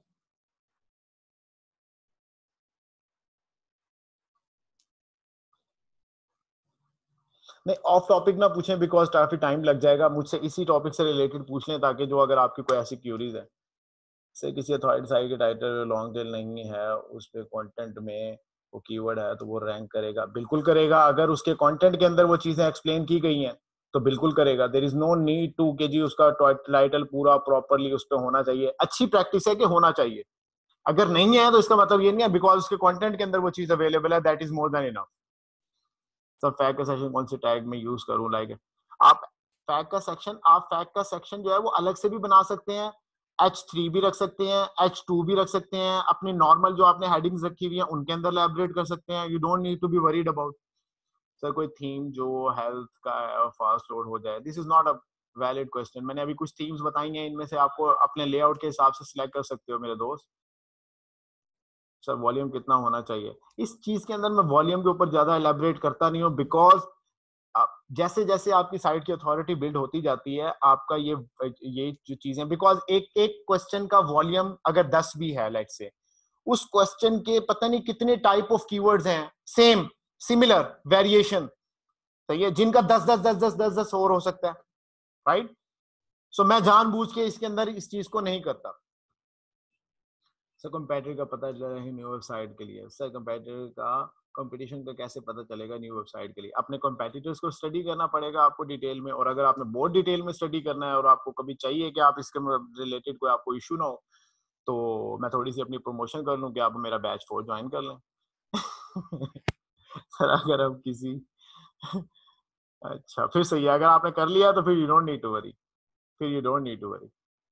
S1: नहीं, ऑफ टॉपिक ना पूछें बिकॉज काफी टाइम लग जाएगा, मुझसे इसी टॉपिक से रिलेटेड पूछ लें ताकि जो अगर आपकी कोई ऐसी क्यूरीज है से किसी अथॉरिटी साइट के टाइटल लॉन्ग टेल नहीं है, उस पे कंटेंट में वो कीवर्ड है तो वो रैंक करेगा, बिल्कुल करेगा। अगर उसके कंटेंट के अंदर वो चीजें एक्सप्लेन की गई हैं तो बिल्कुल करेगा। There is no need to के जी उसका टाइटल पूरा प्रॉपरली उस पर होना चाहिए, अच्छी प्रैक्टिस है कि होना चाहिए। अगर नहीं है तो इसका मतलब ये नहीं है बिकॉज उसके कंटेंट के अंदर वो चीज अवेलेबल है, that is more than enough. सब फैक्ट का सेक्शन कौन से टैग में यूज करूं, लाइक आप फैक्ट का सेक्शन आप फैक्ट का सेक्शन जो है वो अलग से भी बना सकते हैं, एच थ्री भी रख सकते हैं, एच टू भी रख सकते हैं, अपनी नॉर्मल जो आपने हेडिंग्स रखी हुई है उनके अंदर एलैबोरेट कर सकते हैं। You don't need to be worried about sir कोई थीम जो हेल्थ का फास्ट लोड हो जाए। This is not a valid question. मैंने अभी कुछ थीम्स बताई हैं, इनमें से आपको अपने लेआउट के हिसाब से सिलेक्ट कर सकते हो मेरे दोस्त। सर वॉल्यूम कितना होना चाहिए, इस चीज के अंदर मैं वॉल्यूम के ऊपर ज्यादा एलैबोरेट करता नहीं हूँ बिकॉज जैसे जैसे आपकी साइट की अथॉरिटी बिल्ड होती जाती है आपका ये ये जो चीजें, बिकॉज एक एक क्वेश्चन का वॉल्यूम अगर दस भी है लेट से, उस क्वेश्चन के पता नहीं कितने टाइप ऑफ कीवर्ड्स हैं, सेम सिमिलर वेरिएशन, सही है, जिनका दस दस दस दस दस दस और हो सकता है। राइट, सो मैं जानबूझ के इसके अंदर इस चीज को नहीं करता। सर कंपेटिटर का पता चल रहा है न्यू वेबसाइट के लिए, सर कंपेटिटर का कंपटीशन का कैसे पता चलेगा न्यू वेबसाइट के लिए? अपने कंपेटिटर्स को स्टडी करना पड़ेगा आपको डिटेल में, और अगर आपने बहुत डिटेल में स्टडी करना है और आपको कभी चाहिए कि आप इसके रिलेटेड कोई आपको इशू ना हो तो मैं थोड़ी सी अपनी प्रमोशन कर लूं कि आप मेरा बैच फोर ज्वाइन कर लें। सर अगर हम किसी अच्छा फिर सही है, अगर आपने कर लिया तो फिर you don't need to worry, फिर you don't need to worry.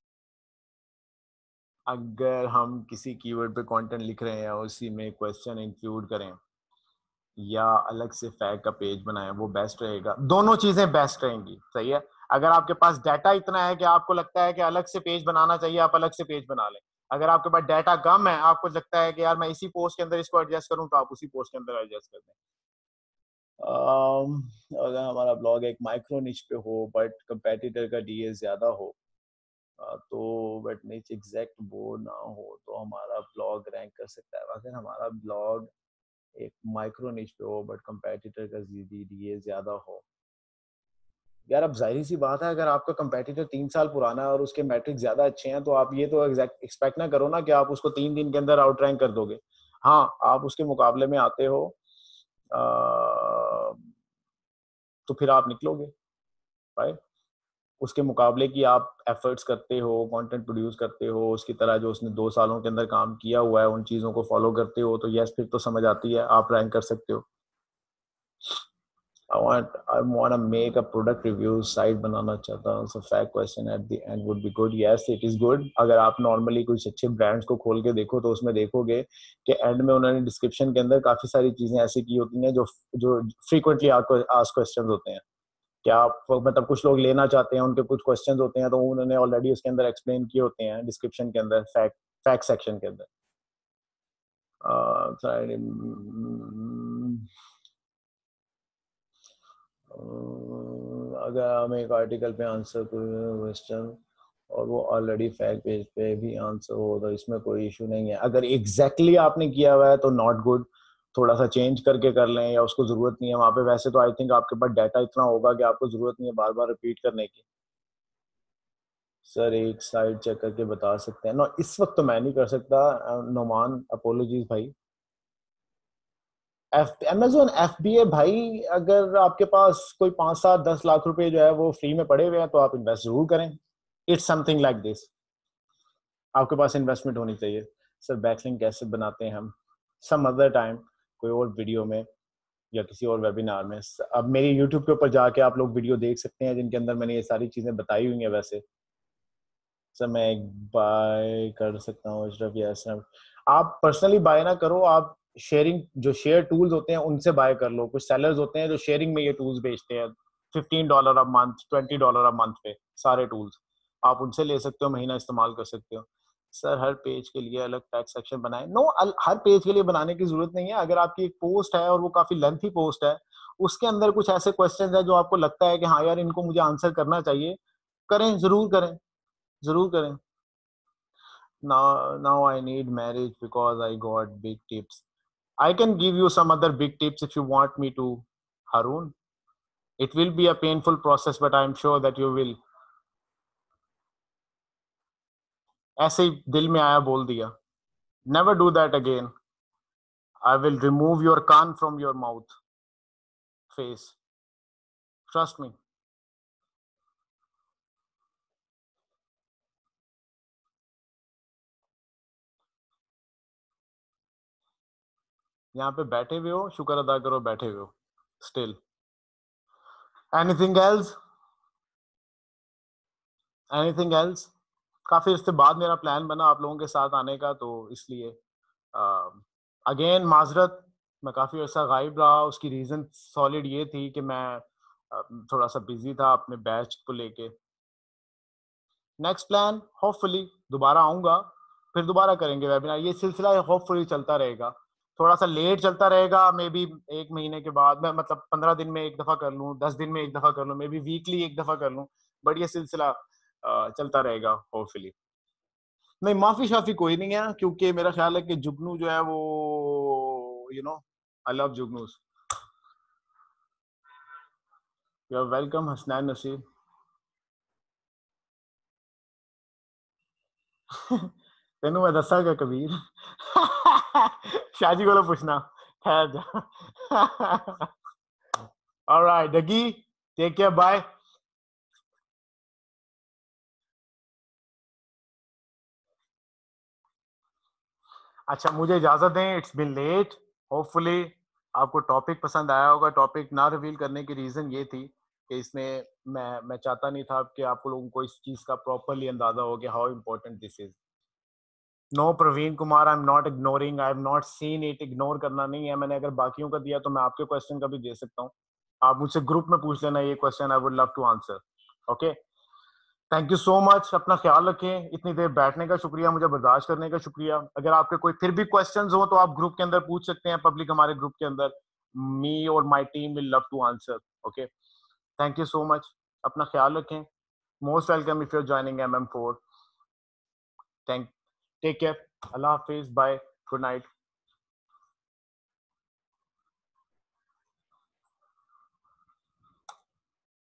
S1: अगर हम किसी कीवर्ड पे कंटेंट लिख रहे हैं और उसी में क्वेश्चन इंक्लूड करें या अलग से फैक्ट का पेज बनाएं, वो बेस्ट रहेगा। दोनों चीजें बेस्ट रहेंगी, सही है। अगर आपके पास डाटा इतना है कि आपको लगता है कि अलग से पेज बनाना चाहिए, आप अलग से पेज बना लें। अगर आपके पास डाटा कम है, आपको लगता है कि यार मैं इसी पोस्ट के अंदर इसको एडजस्ट करूं, तो आप उसी पोस्ट के अंदर एडजस्ट कर दें। um, अगर हमारा ब्लॉग एक माइक्रो निच पे हो बट कंपेटिटर का डीए ज्यादा हो, uh, तो बट निच एग्जैक्ट वो ना हो, तो हमारा ब्लॉग रैंक कर सकता है। अगर हमारा ब्लॉग एक माइक्रो निच पे हो बट कंपेटिटर का डीए ज्यादा हो, यार अब जाहिर सी बात है, अगर आपका कंपेटिटर तीन साल पुराना है और उसके मैट्रिक्स ज्यादा अच्छे हैं, तो आप ये तो एक्सपेक्ट ना करो ना कि आप उसको तीन दिन के अंदर आउट रैंक कर दोगे। हाँ, आप उसके मुकाबले में आते हो, आ, तो फिर आप निकलोगे, राइट। उसके मुकाबले की आप एफर्ट्स करते हो, कंटेंट प्रोड्यूस करते हो, उसकी तरह जो उसने दो सालों के अंदर काम किया हुआ है उन चीजों को फॉलो करते हो, तो यस फिर तो समझ आती है, आप रैंक कर सकते हो। I want I want to make a product review site बनाना चाहता हूँ, so fact question at the end would be good. Yes, it is good. अगर आप नॉर्मली कुछ अच्छे ब्रांड्स को खोल के देखो तो उसमें देखोगे कि एंड में उन्होंने डिस्क्रिप्शन के अंदर काफी सारी चीजें ऐसी की होती हैं जो जो फ्रीक्वेंटली आपको आस्क क्वेश्चंस होते हैं। क्या आप मतलब कुछ लोग लेना चाहते हैं, उनके कुछ क्वेश्चंस होते हैं, तो उन्होंने ऑलरेडी उसके अंदर एक्सप्लेन किए होते हैं डिस्क्रिप्शन के अंदर, फैक्ट फैक्ट सेक्शन के अंदर। uh, अगर हम एक आर्टिकल पे आंसर क्वेश्चन और वो ऑलरेडी फैक्ट पेज पे भी आंसर हो, तो इसमें कोई इशू नहीं है। अगर एग्जैक्टली exactly आपने किया हुआ है तो नॉट गुड, थोड़ा सा चेंज करके कर लें, या उसको जरूरत नहीं है वहां पे। वैसे तो आई थिंक आपके पास डाटा इतना होगा कि आपको जरूरत नहीं है बार बार रिपीट करने की। सर एक साइड चेक करके बता सकते हैं ना, इस वक्त तो मैं नहीं कर सकता नोमान, अपोलॉजीज भाई। F Amazon F B A भाई, अगर आपके पास कोई पांच सात दस लाख रुपए जो है वो फ्री में पड़े हुए हैं, तो आप इन्वेस्ट जरूर करें। इट्स समथिंग लाइक दिस, आपके पास इन्वेस्टमेंट होनी चाहिए। सर बैकलिंक कैसे बनाते हैं हम, सम अदर टाइम, कोई और वीडियो में या किसी और वेबिनार में। अब मेरी यूट्यूब के ऊपर जाके आप लोग वीडियो देख सकते हैं जिनके अंदर मैंने ये सारी चीजें बताई हुई हैं। वैसे सर मैं एक बाय कर सकता हूँ इस तरफ, यस। आप पर्सनली बाय ना करो, आप शेयरिंग जो शेयर टूल्स होते हैं उनसे बाय कर लो। कुछ सेलर्स होते हैं जो शेयरिंग में ये टूल्स बेचते हैं, fifteen dollar a month, twenty dollar a month पे सारे टूल्स, आप उनसे ले सकते हो, महीना इस्तेमाल कर सकते हो। सर हर पेज के लिए अलग टैग सेक्शन बनाए? नो, हर पेज के लिए बनाने की जरूरत नहीं है। अगर आपकी एक पोस्ट है और वो काफी लेंथी पोस्ट है, उसके अंदर कुछ ऐसे क्वेश्चन है जो आपको लगता है कि हाँ यार इनको मुझे आंसर करना चाहिए, करें, जरूर करें, जरूर करें। now now I need marriage because I got big tips. I can give you some other big tips if you want me to, Harun. It will be a painful process, but I'm sure that you will. ऐसे ही दिल में आया बोल दिया। Never do that again. I will remove your can't from your mouth, face. Trust me. यहाँ पे बैठे हुए हो, शुक्र अदा करो बैठे हुए हो। Still. Anything else? Anything else? काफी इसके बाद मेरा प्लान बना आप लोगों के साथ आने का, तो इसलिए अगेन uh, माजरत, मैं काफ़ी अर्सा गायब रहा। उसकी रीज़न सॉलिड ये थी कि मैं uh, थोड़ा सा बिजी था अपने बैच को लेके। नेक्स्ट प्लान होपफुली दोबारा आऊँगा, फिर दोबारा करेंगे वेबिनार। ये सिलसिला होपफुली चलता रहेगा, थोड़ा सा लेट चलता रहेगा, मे बी एक महीने के बाद, मैं मतलब पंद्रह दिन में एक दफ़ा कर लूँ, दस दिन में एक दफ़ा कर लूँ, मे बी वीकली एक दफ़ा कर लूँ, बट ये सिलसिला uh, चलता रहेगा होपफुली। नहीं, माफी शाफी कोई नहीं है, क्योंकि मेरा ख्याल है कि जुगनू जो है वो, यू नो, आई लव जुगनूस। You are welcome Hasnain Nasir. तेनू मैं दसागा कबीर। शाजी को पूछना, ठहर जा। Alright doggy, take care, bye. अच्छा मुझे इजाजत दें, इट्स बीन लेट। होपफुली आपको टॉपिक पसंद आया होगा। टॉपिक ना रिवील करने की रीजन ये थी कि इसमें मैं मैं चाहता नहीं था कि आप लोगों को इस चीज का प्रॉपरली अंदाजा हो कि how important this is. No Praveen Kumar, I am not ignoring, I have not seen it. Ignore करना नहीं है, मैंने अगर बाकियों का दिया तो मैं आपके क्वेश्चन का भी दे सकता हूँ। आप मुझसे ग्रुप में पूछ लेना ये question, I would love to answer. Okay, thank you so much. अपना ख्याल रखें। इतनी देर बैठने का शुक्रिया, मुझे बर्दाश्त करने का शुक्रिया। अगर आपके कोई फिर भी क्वेश्चंस हो तो आप ग्रुप के अंदर पूछ सकते हैं, पब्लिक हमारे ग्रुप के अंदर। मी और my team will love to answer. Okay, thank you so much. अपना ख्याल रखें। Most welcome if you are joining M M four. Thank take care. अल्लाह हाफिज, बाय, गुड नाइट।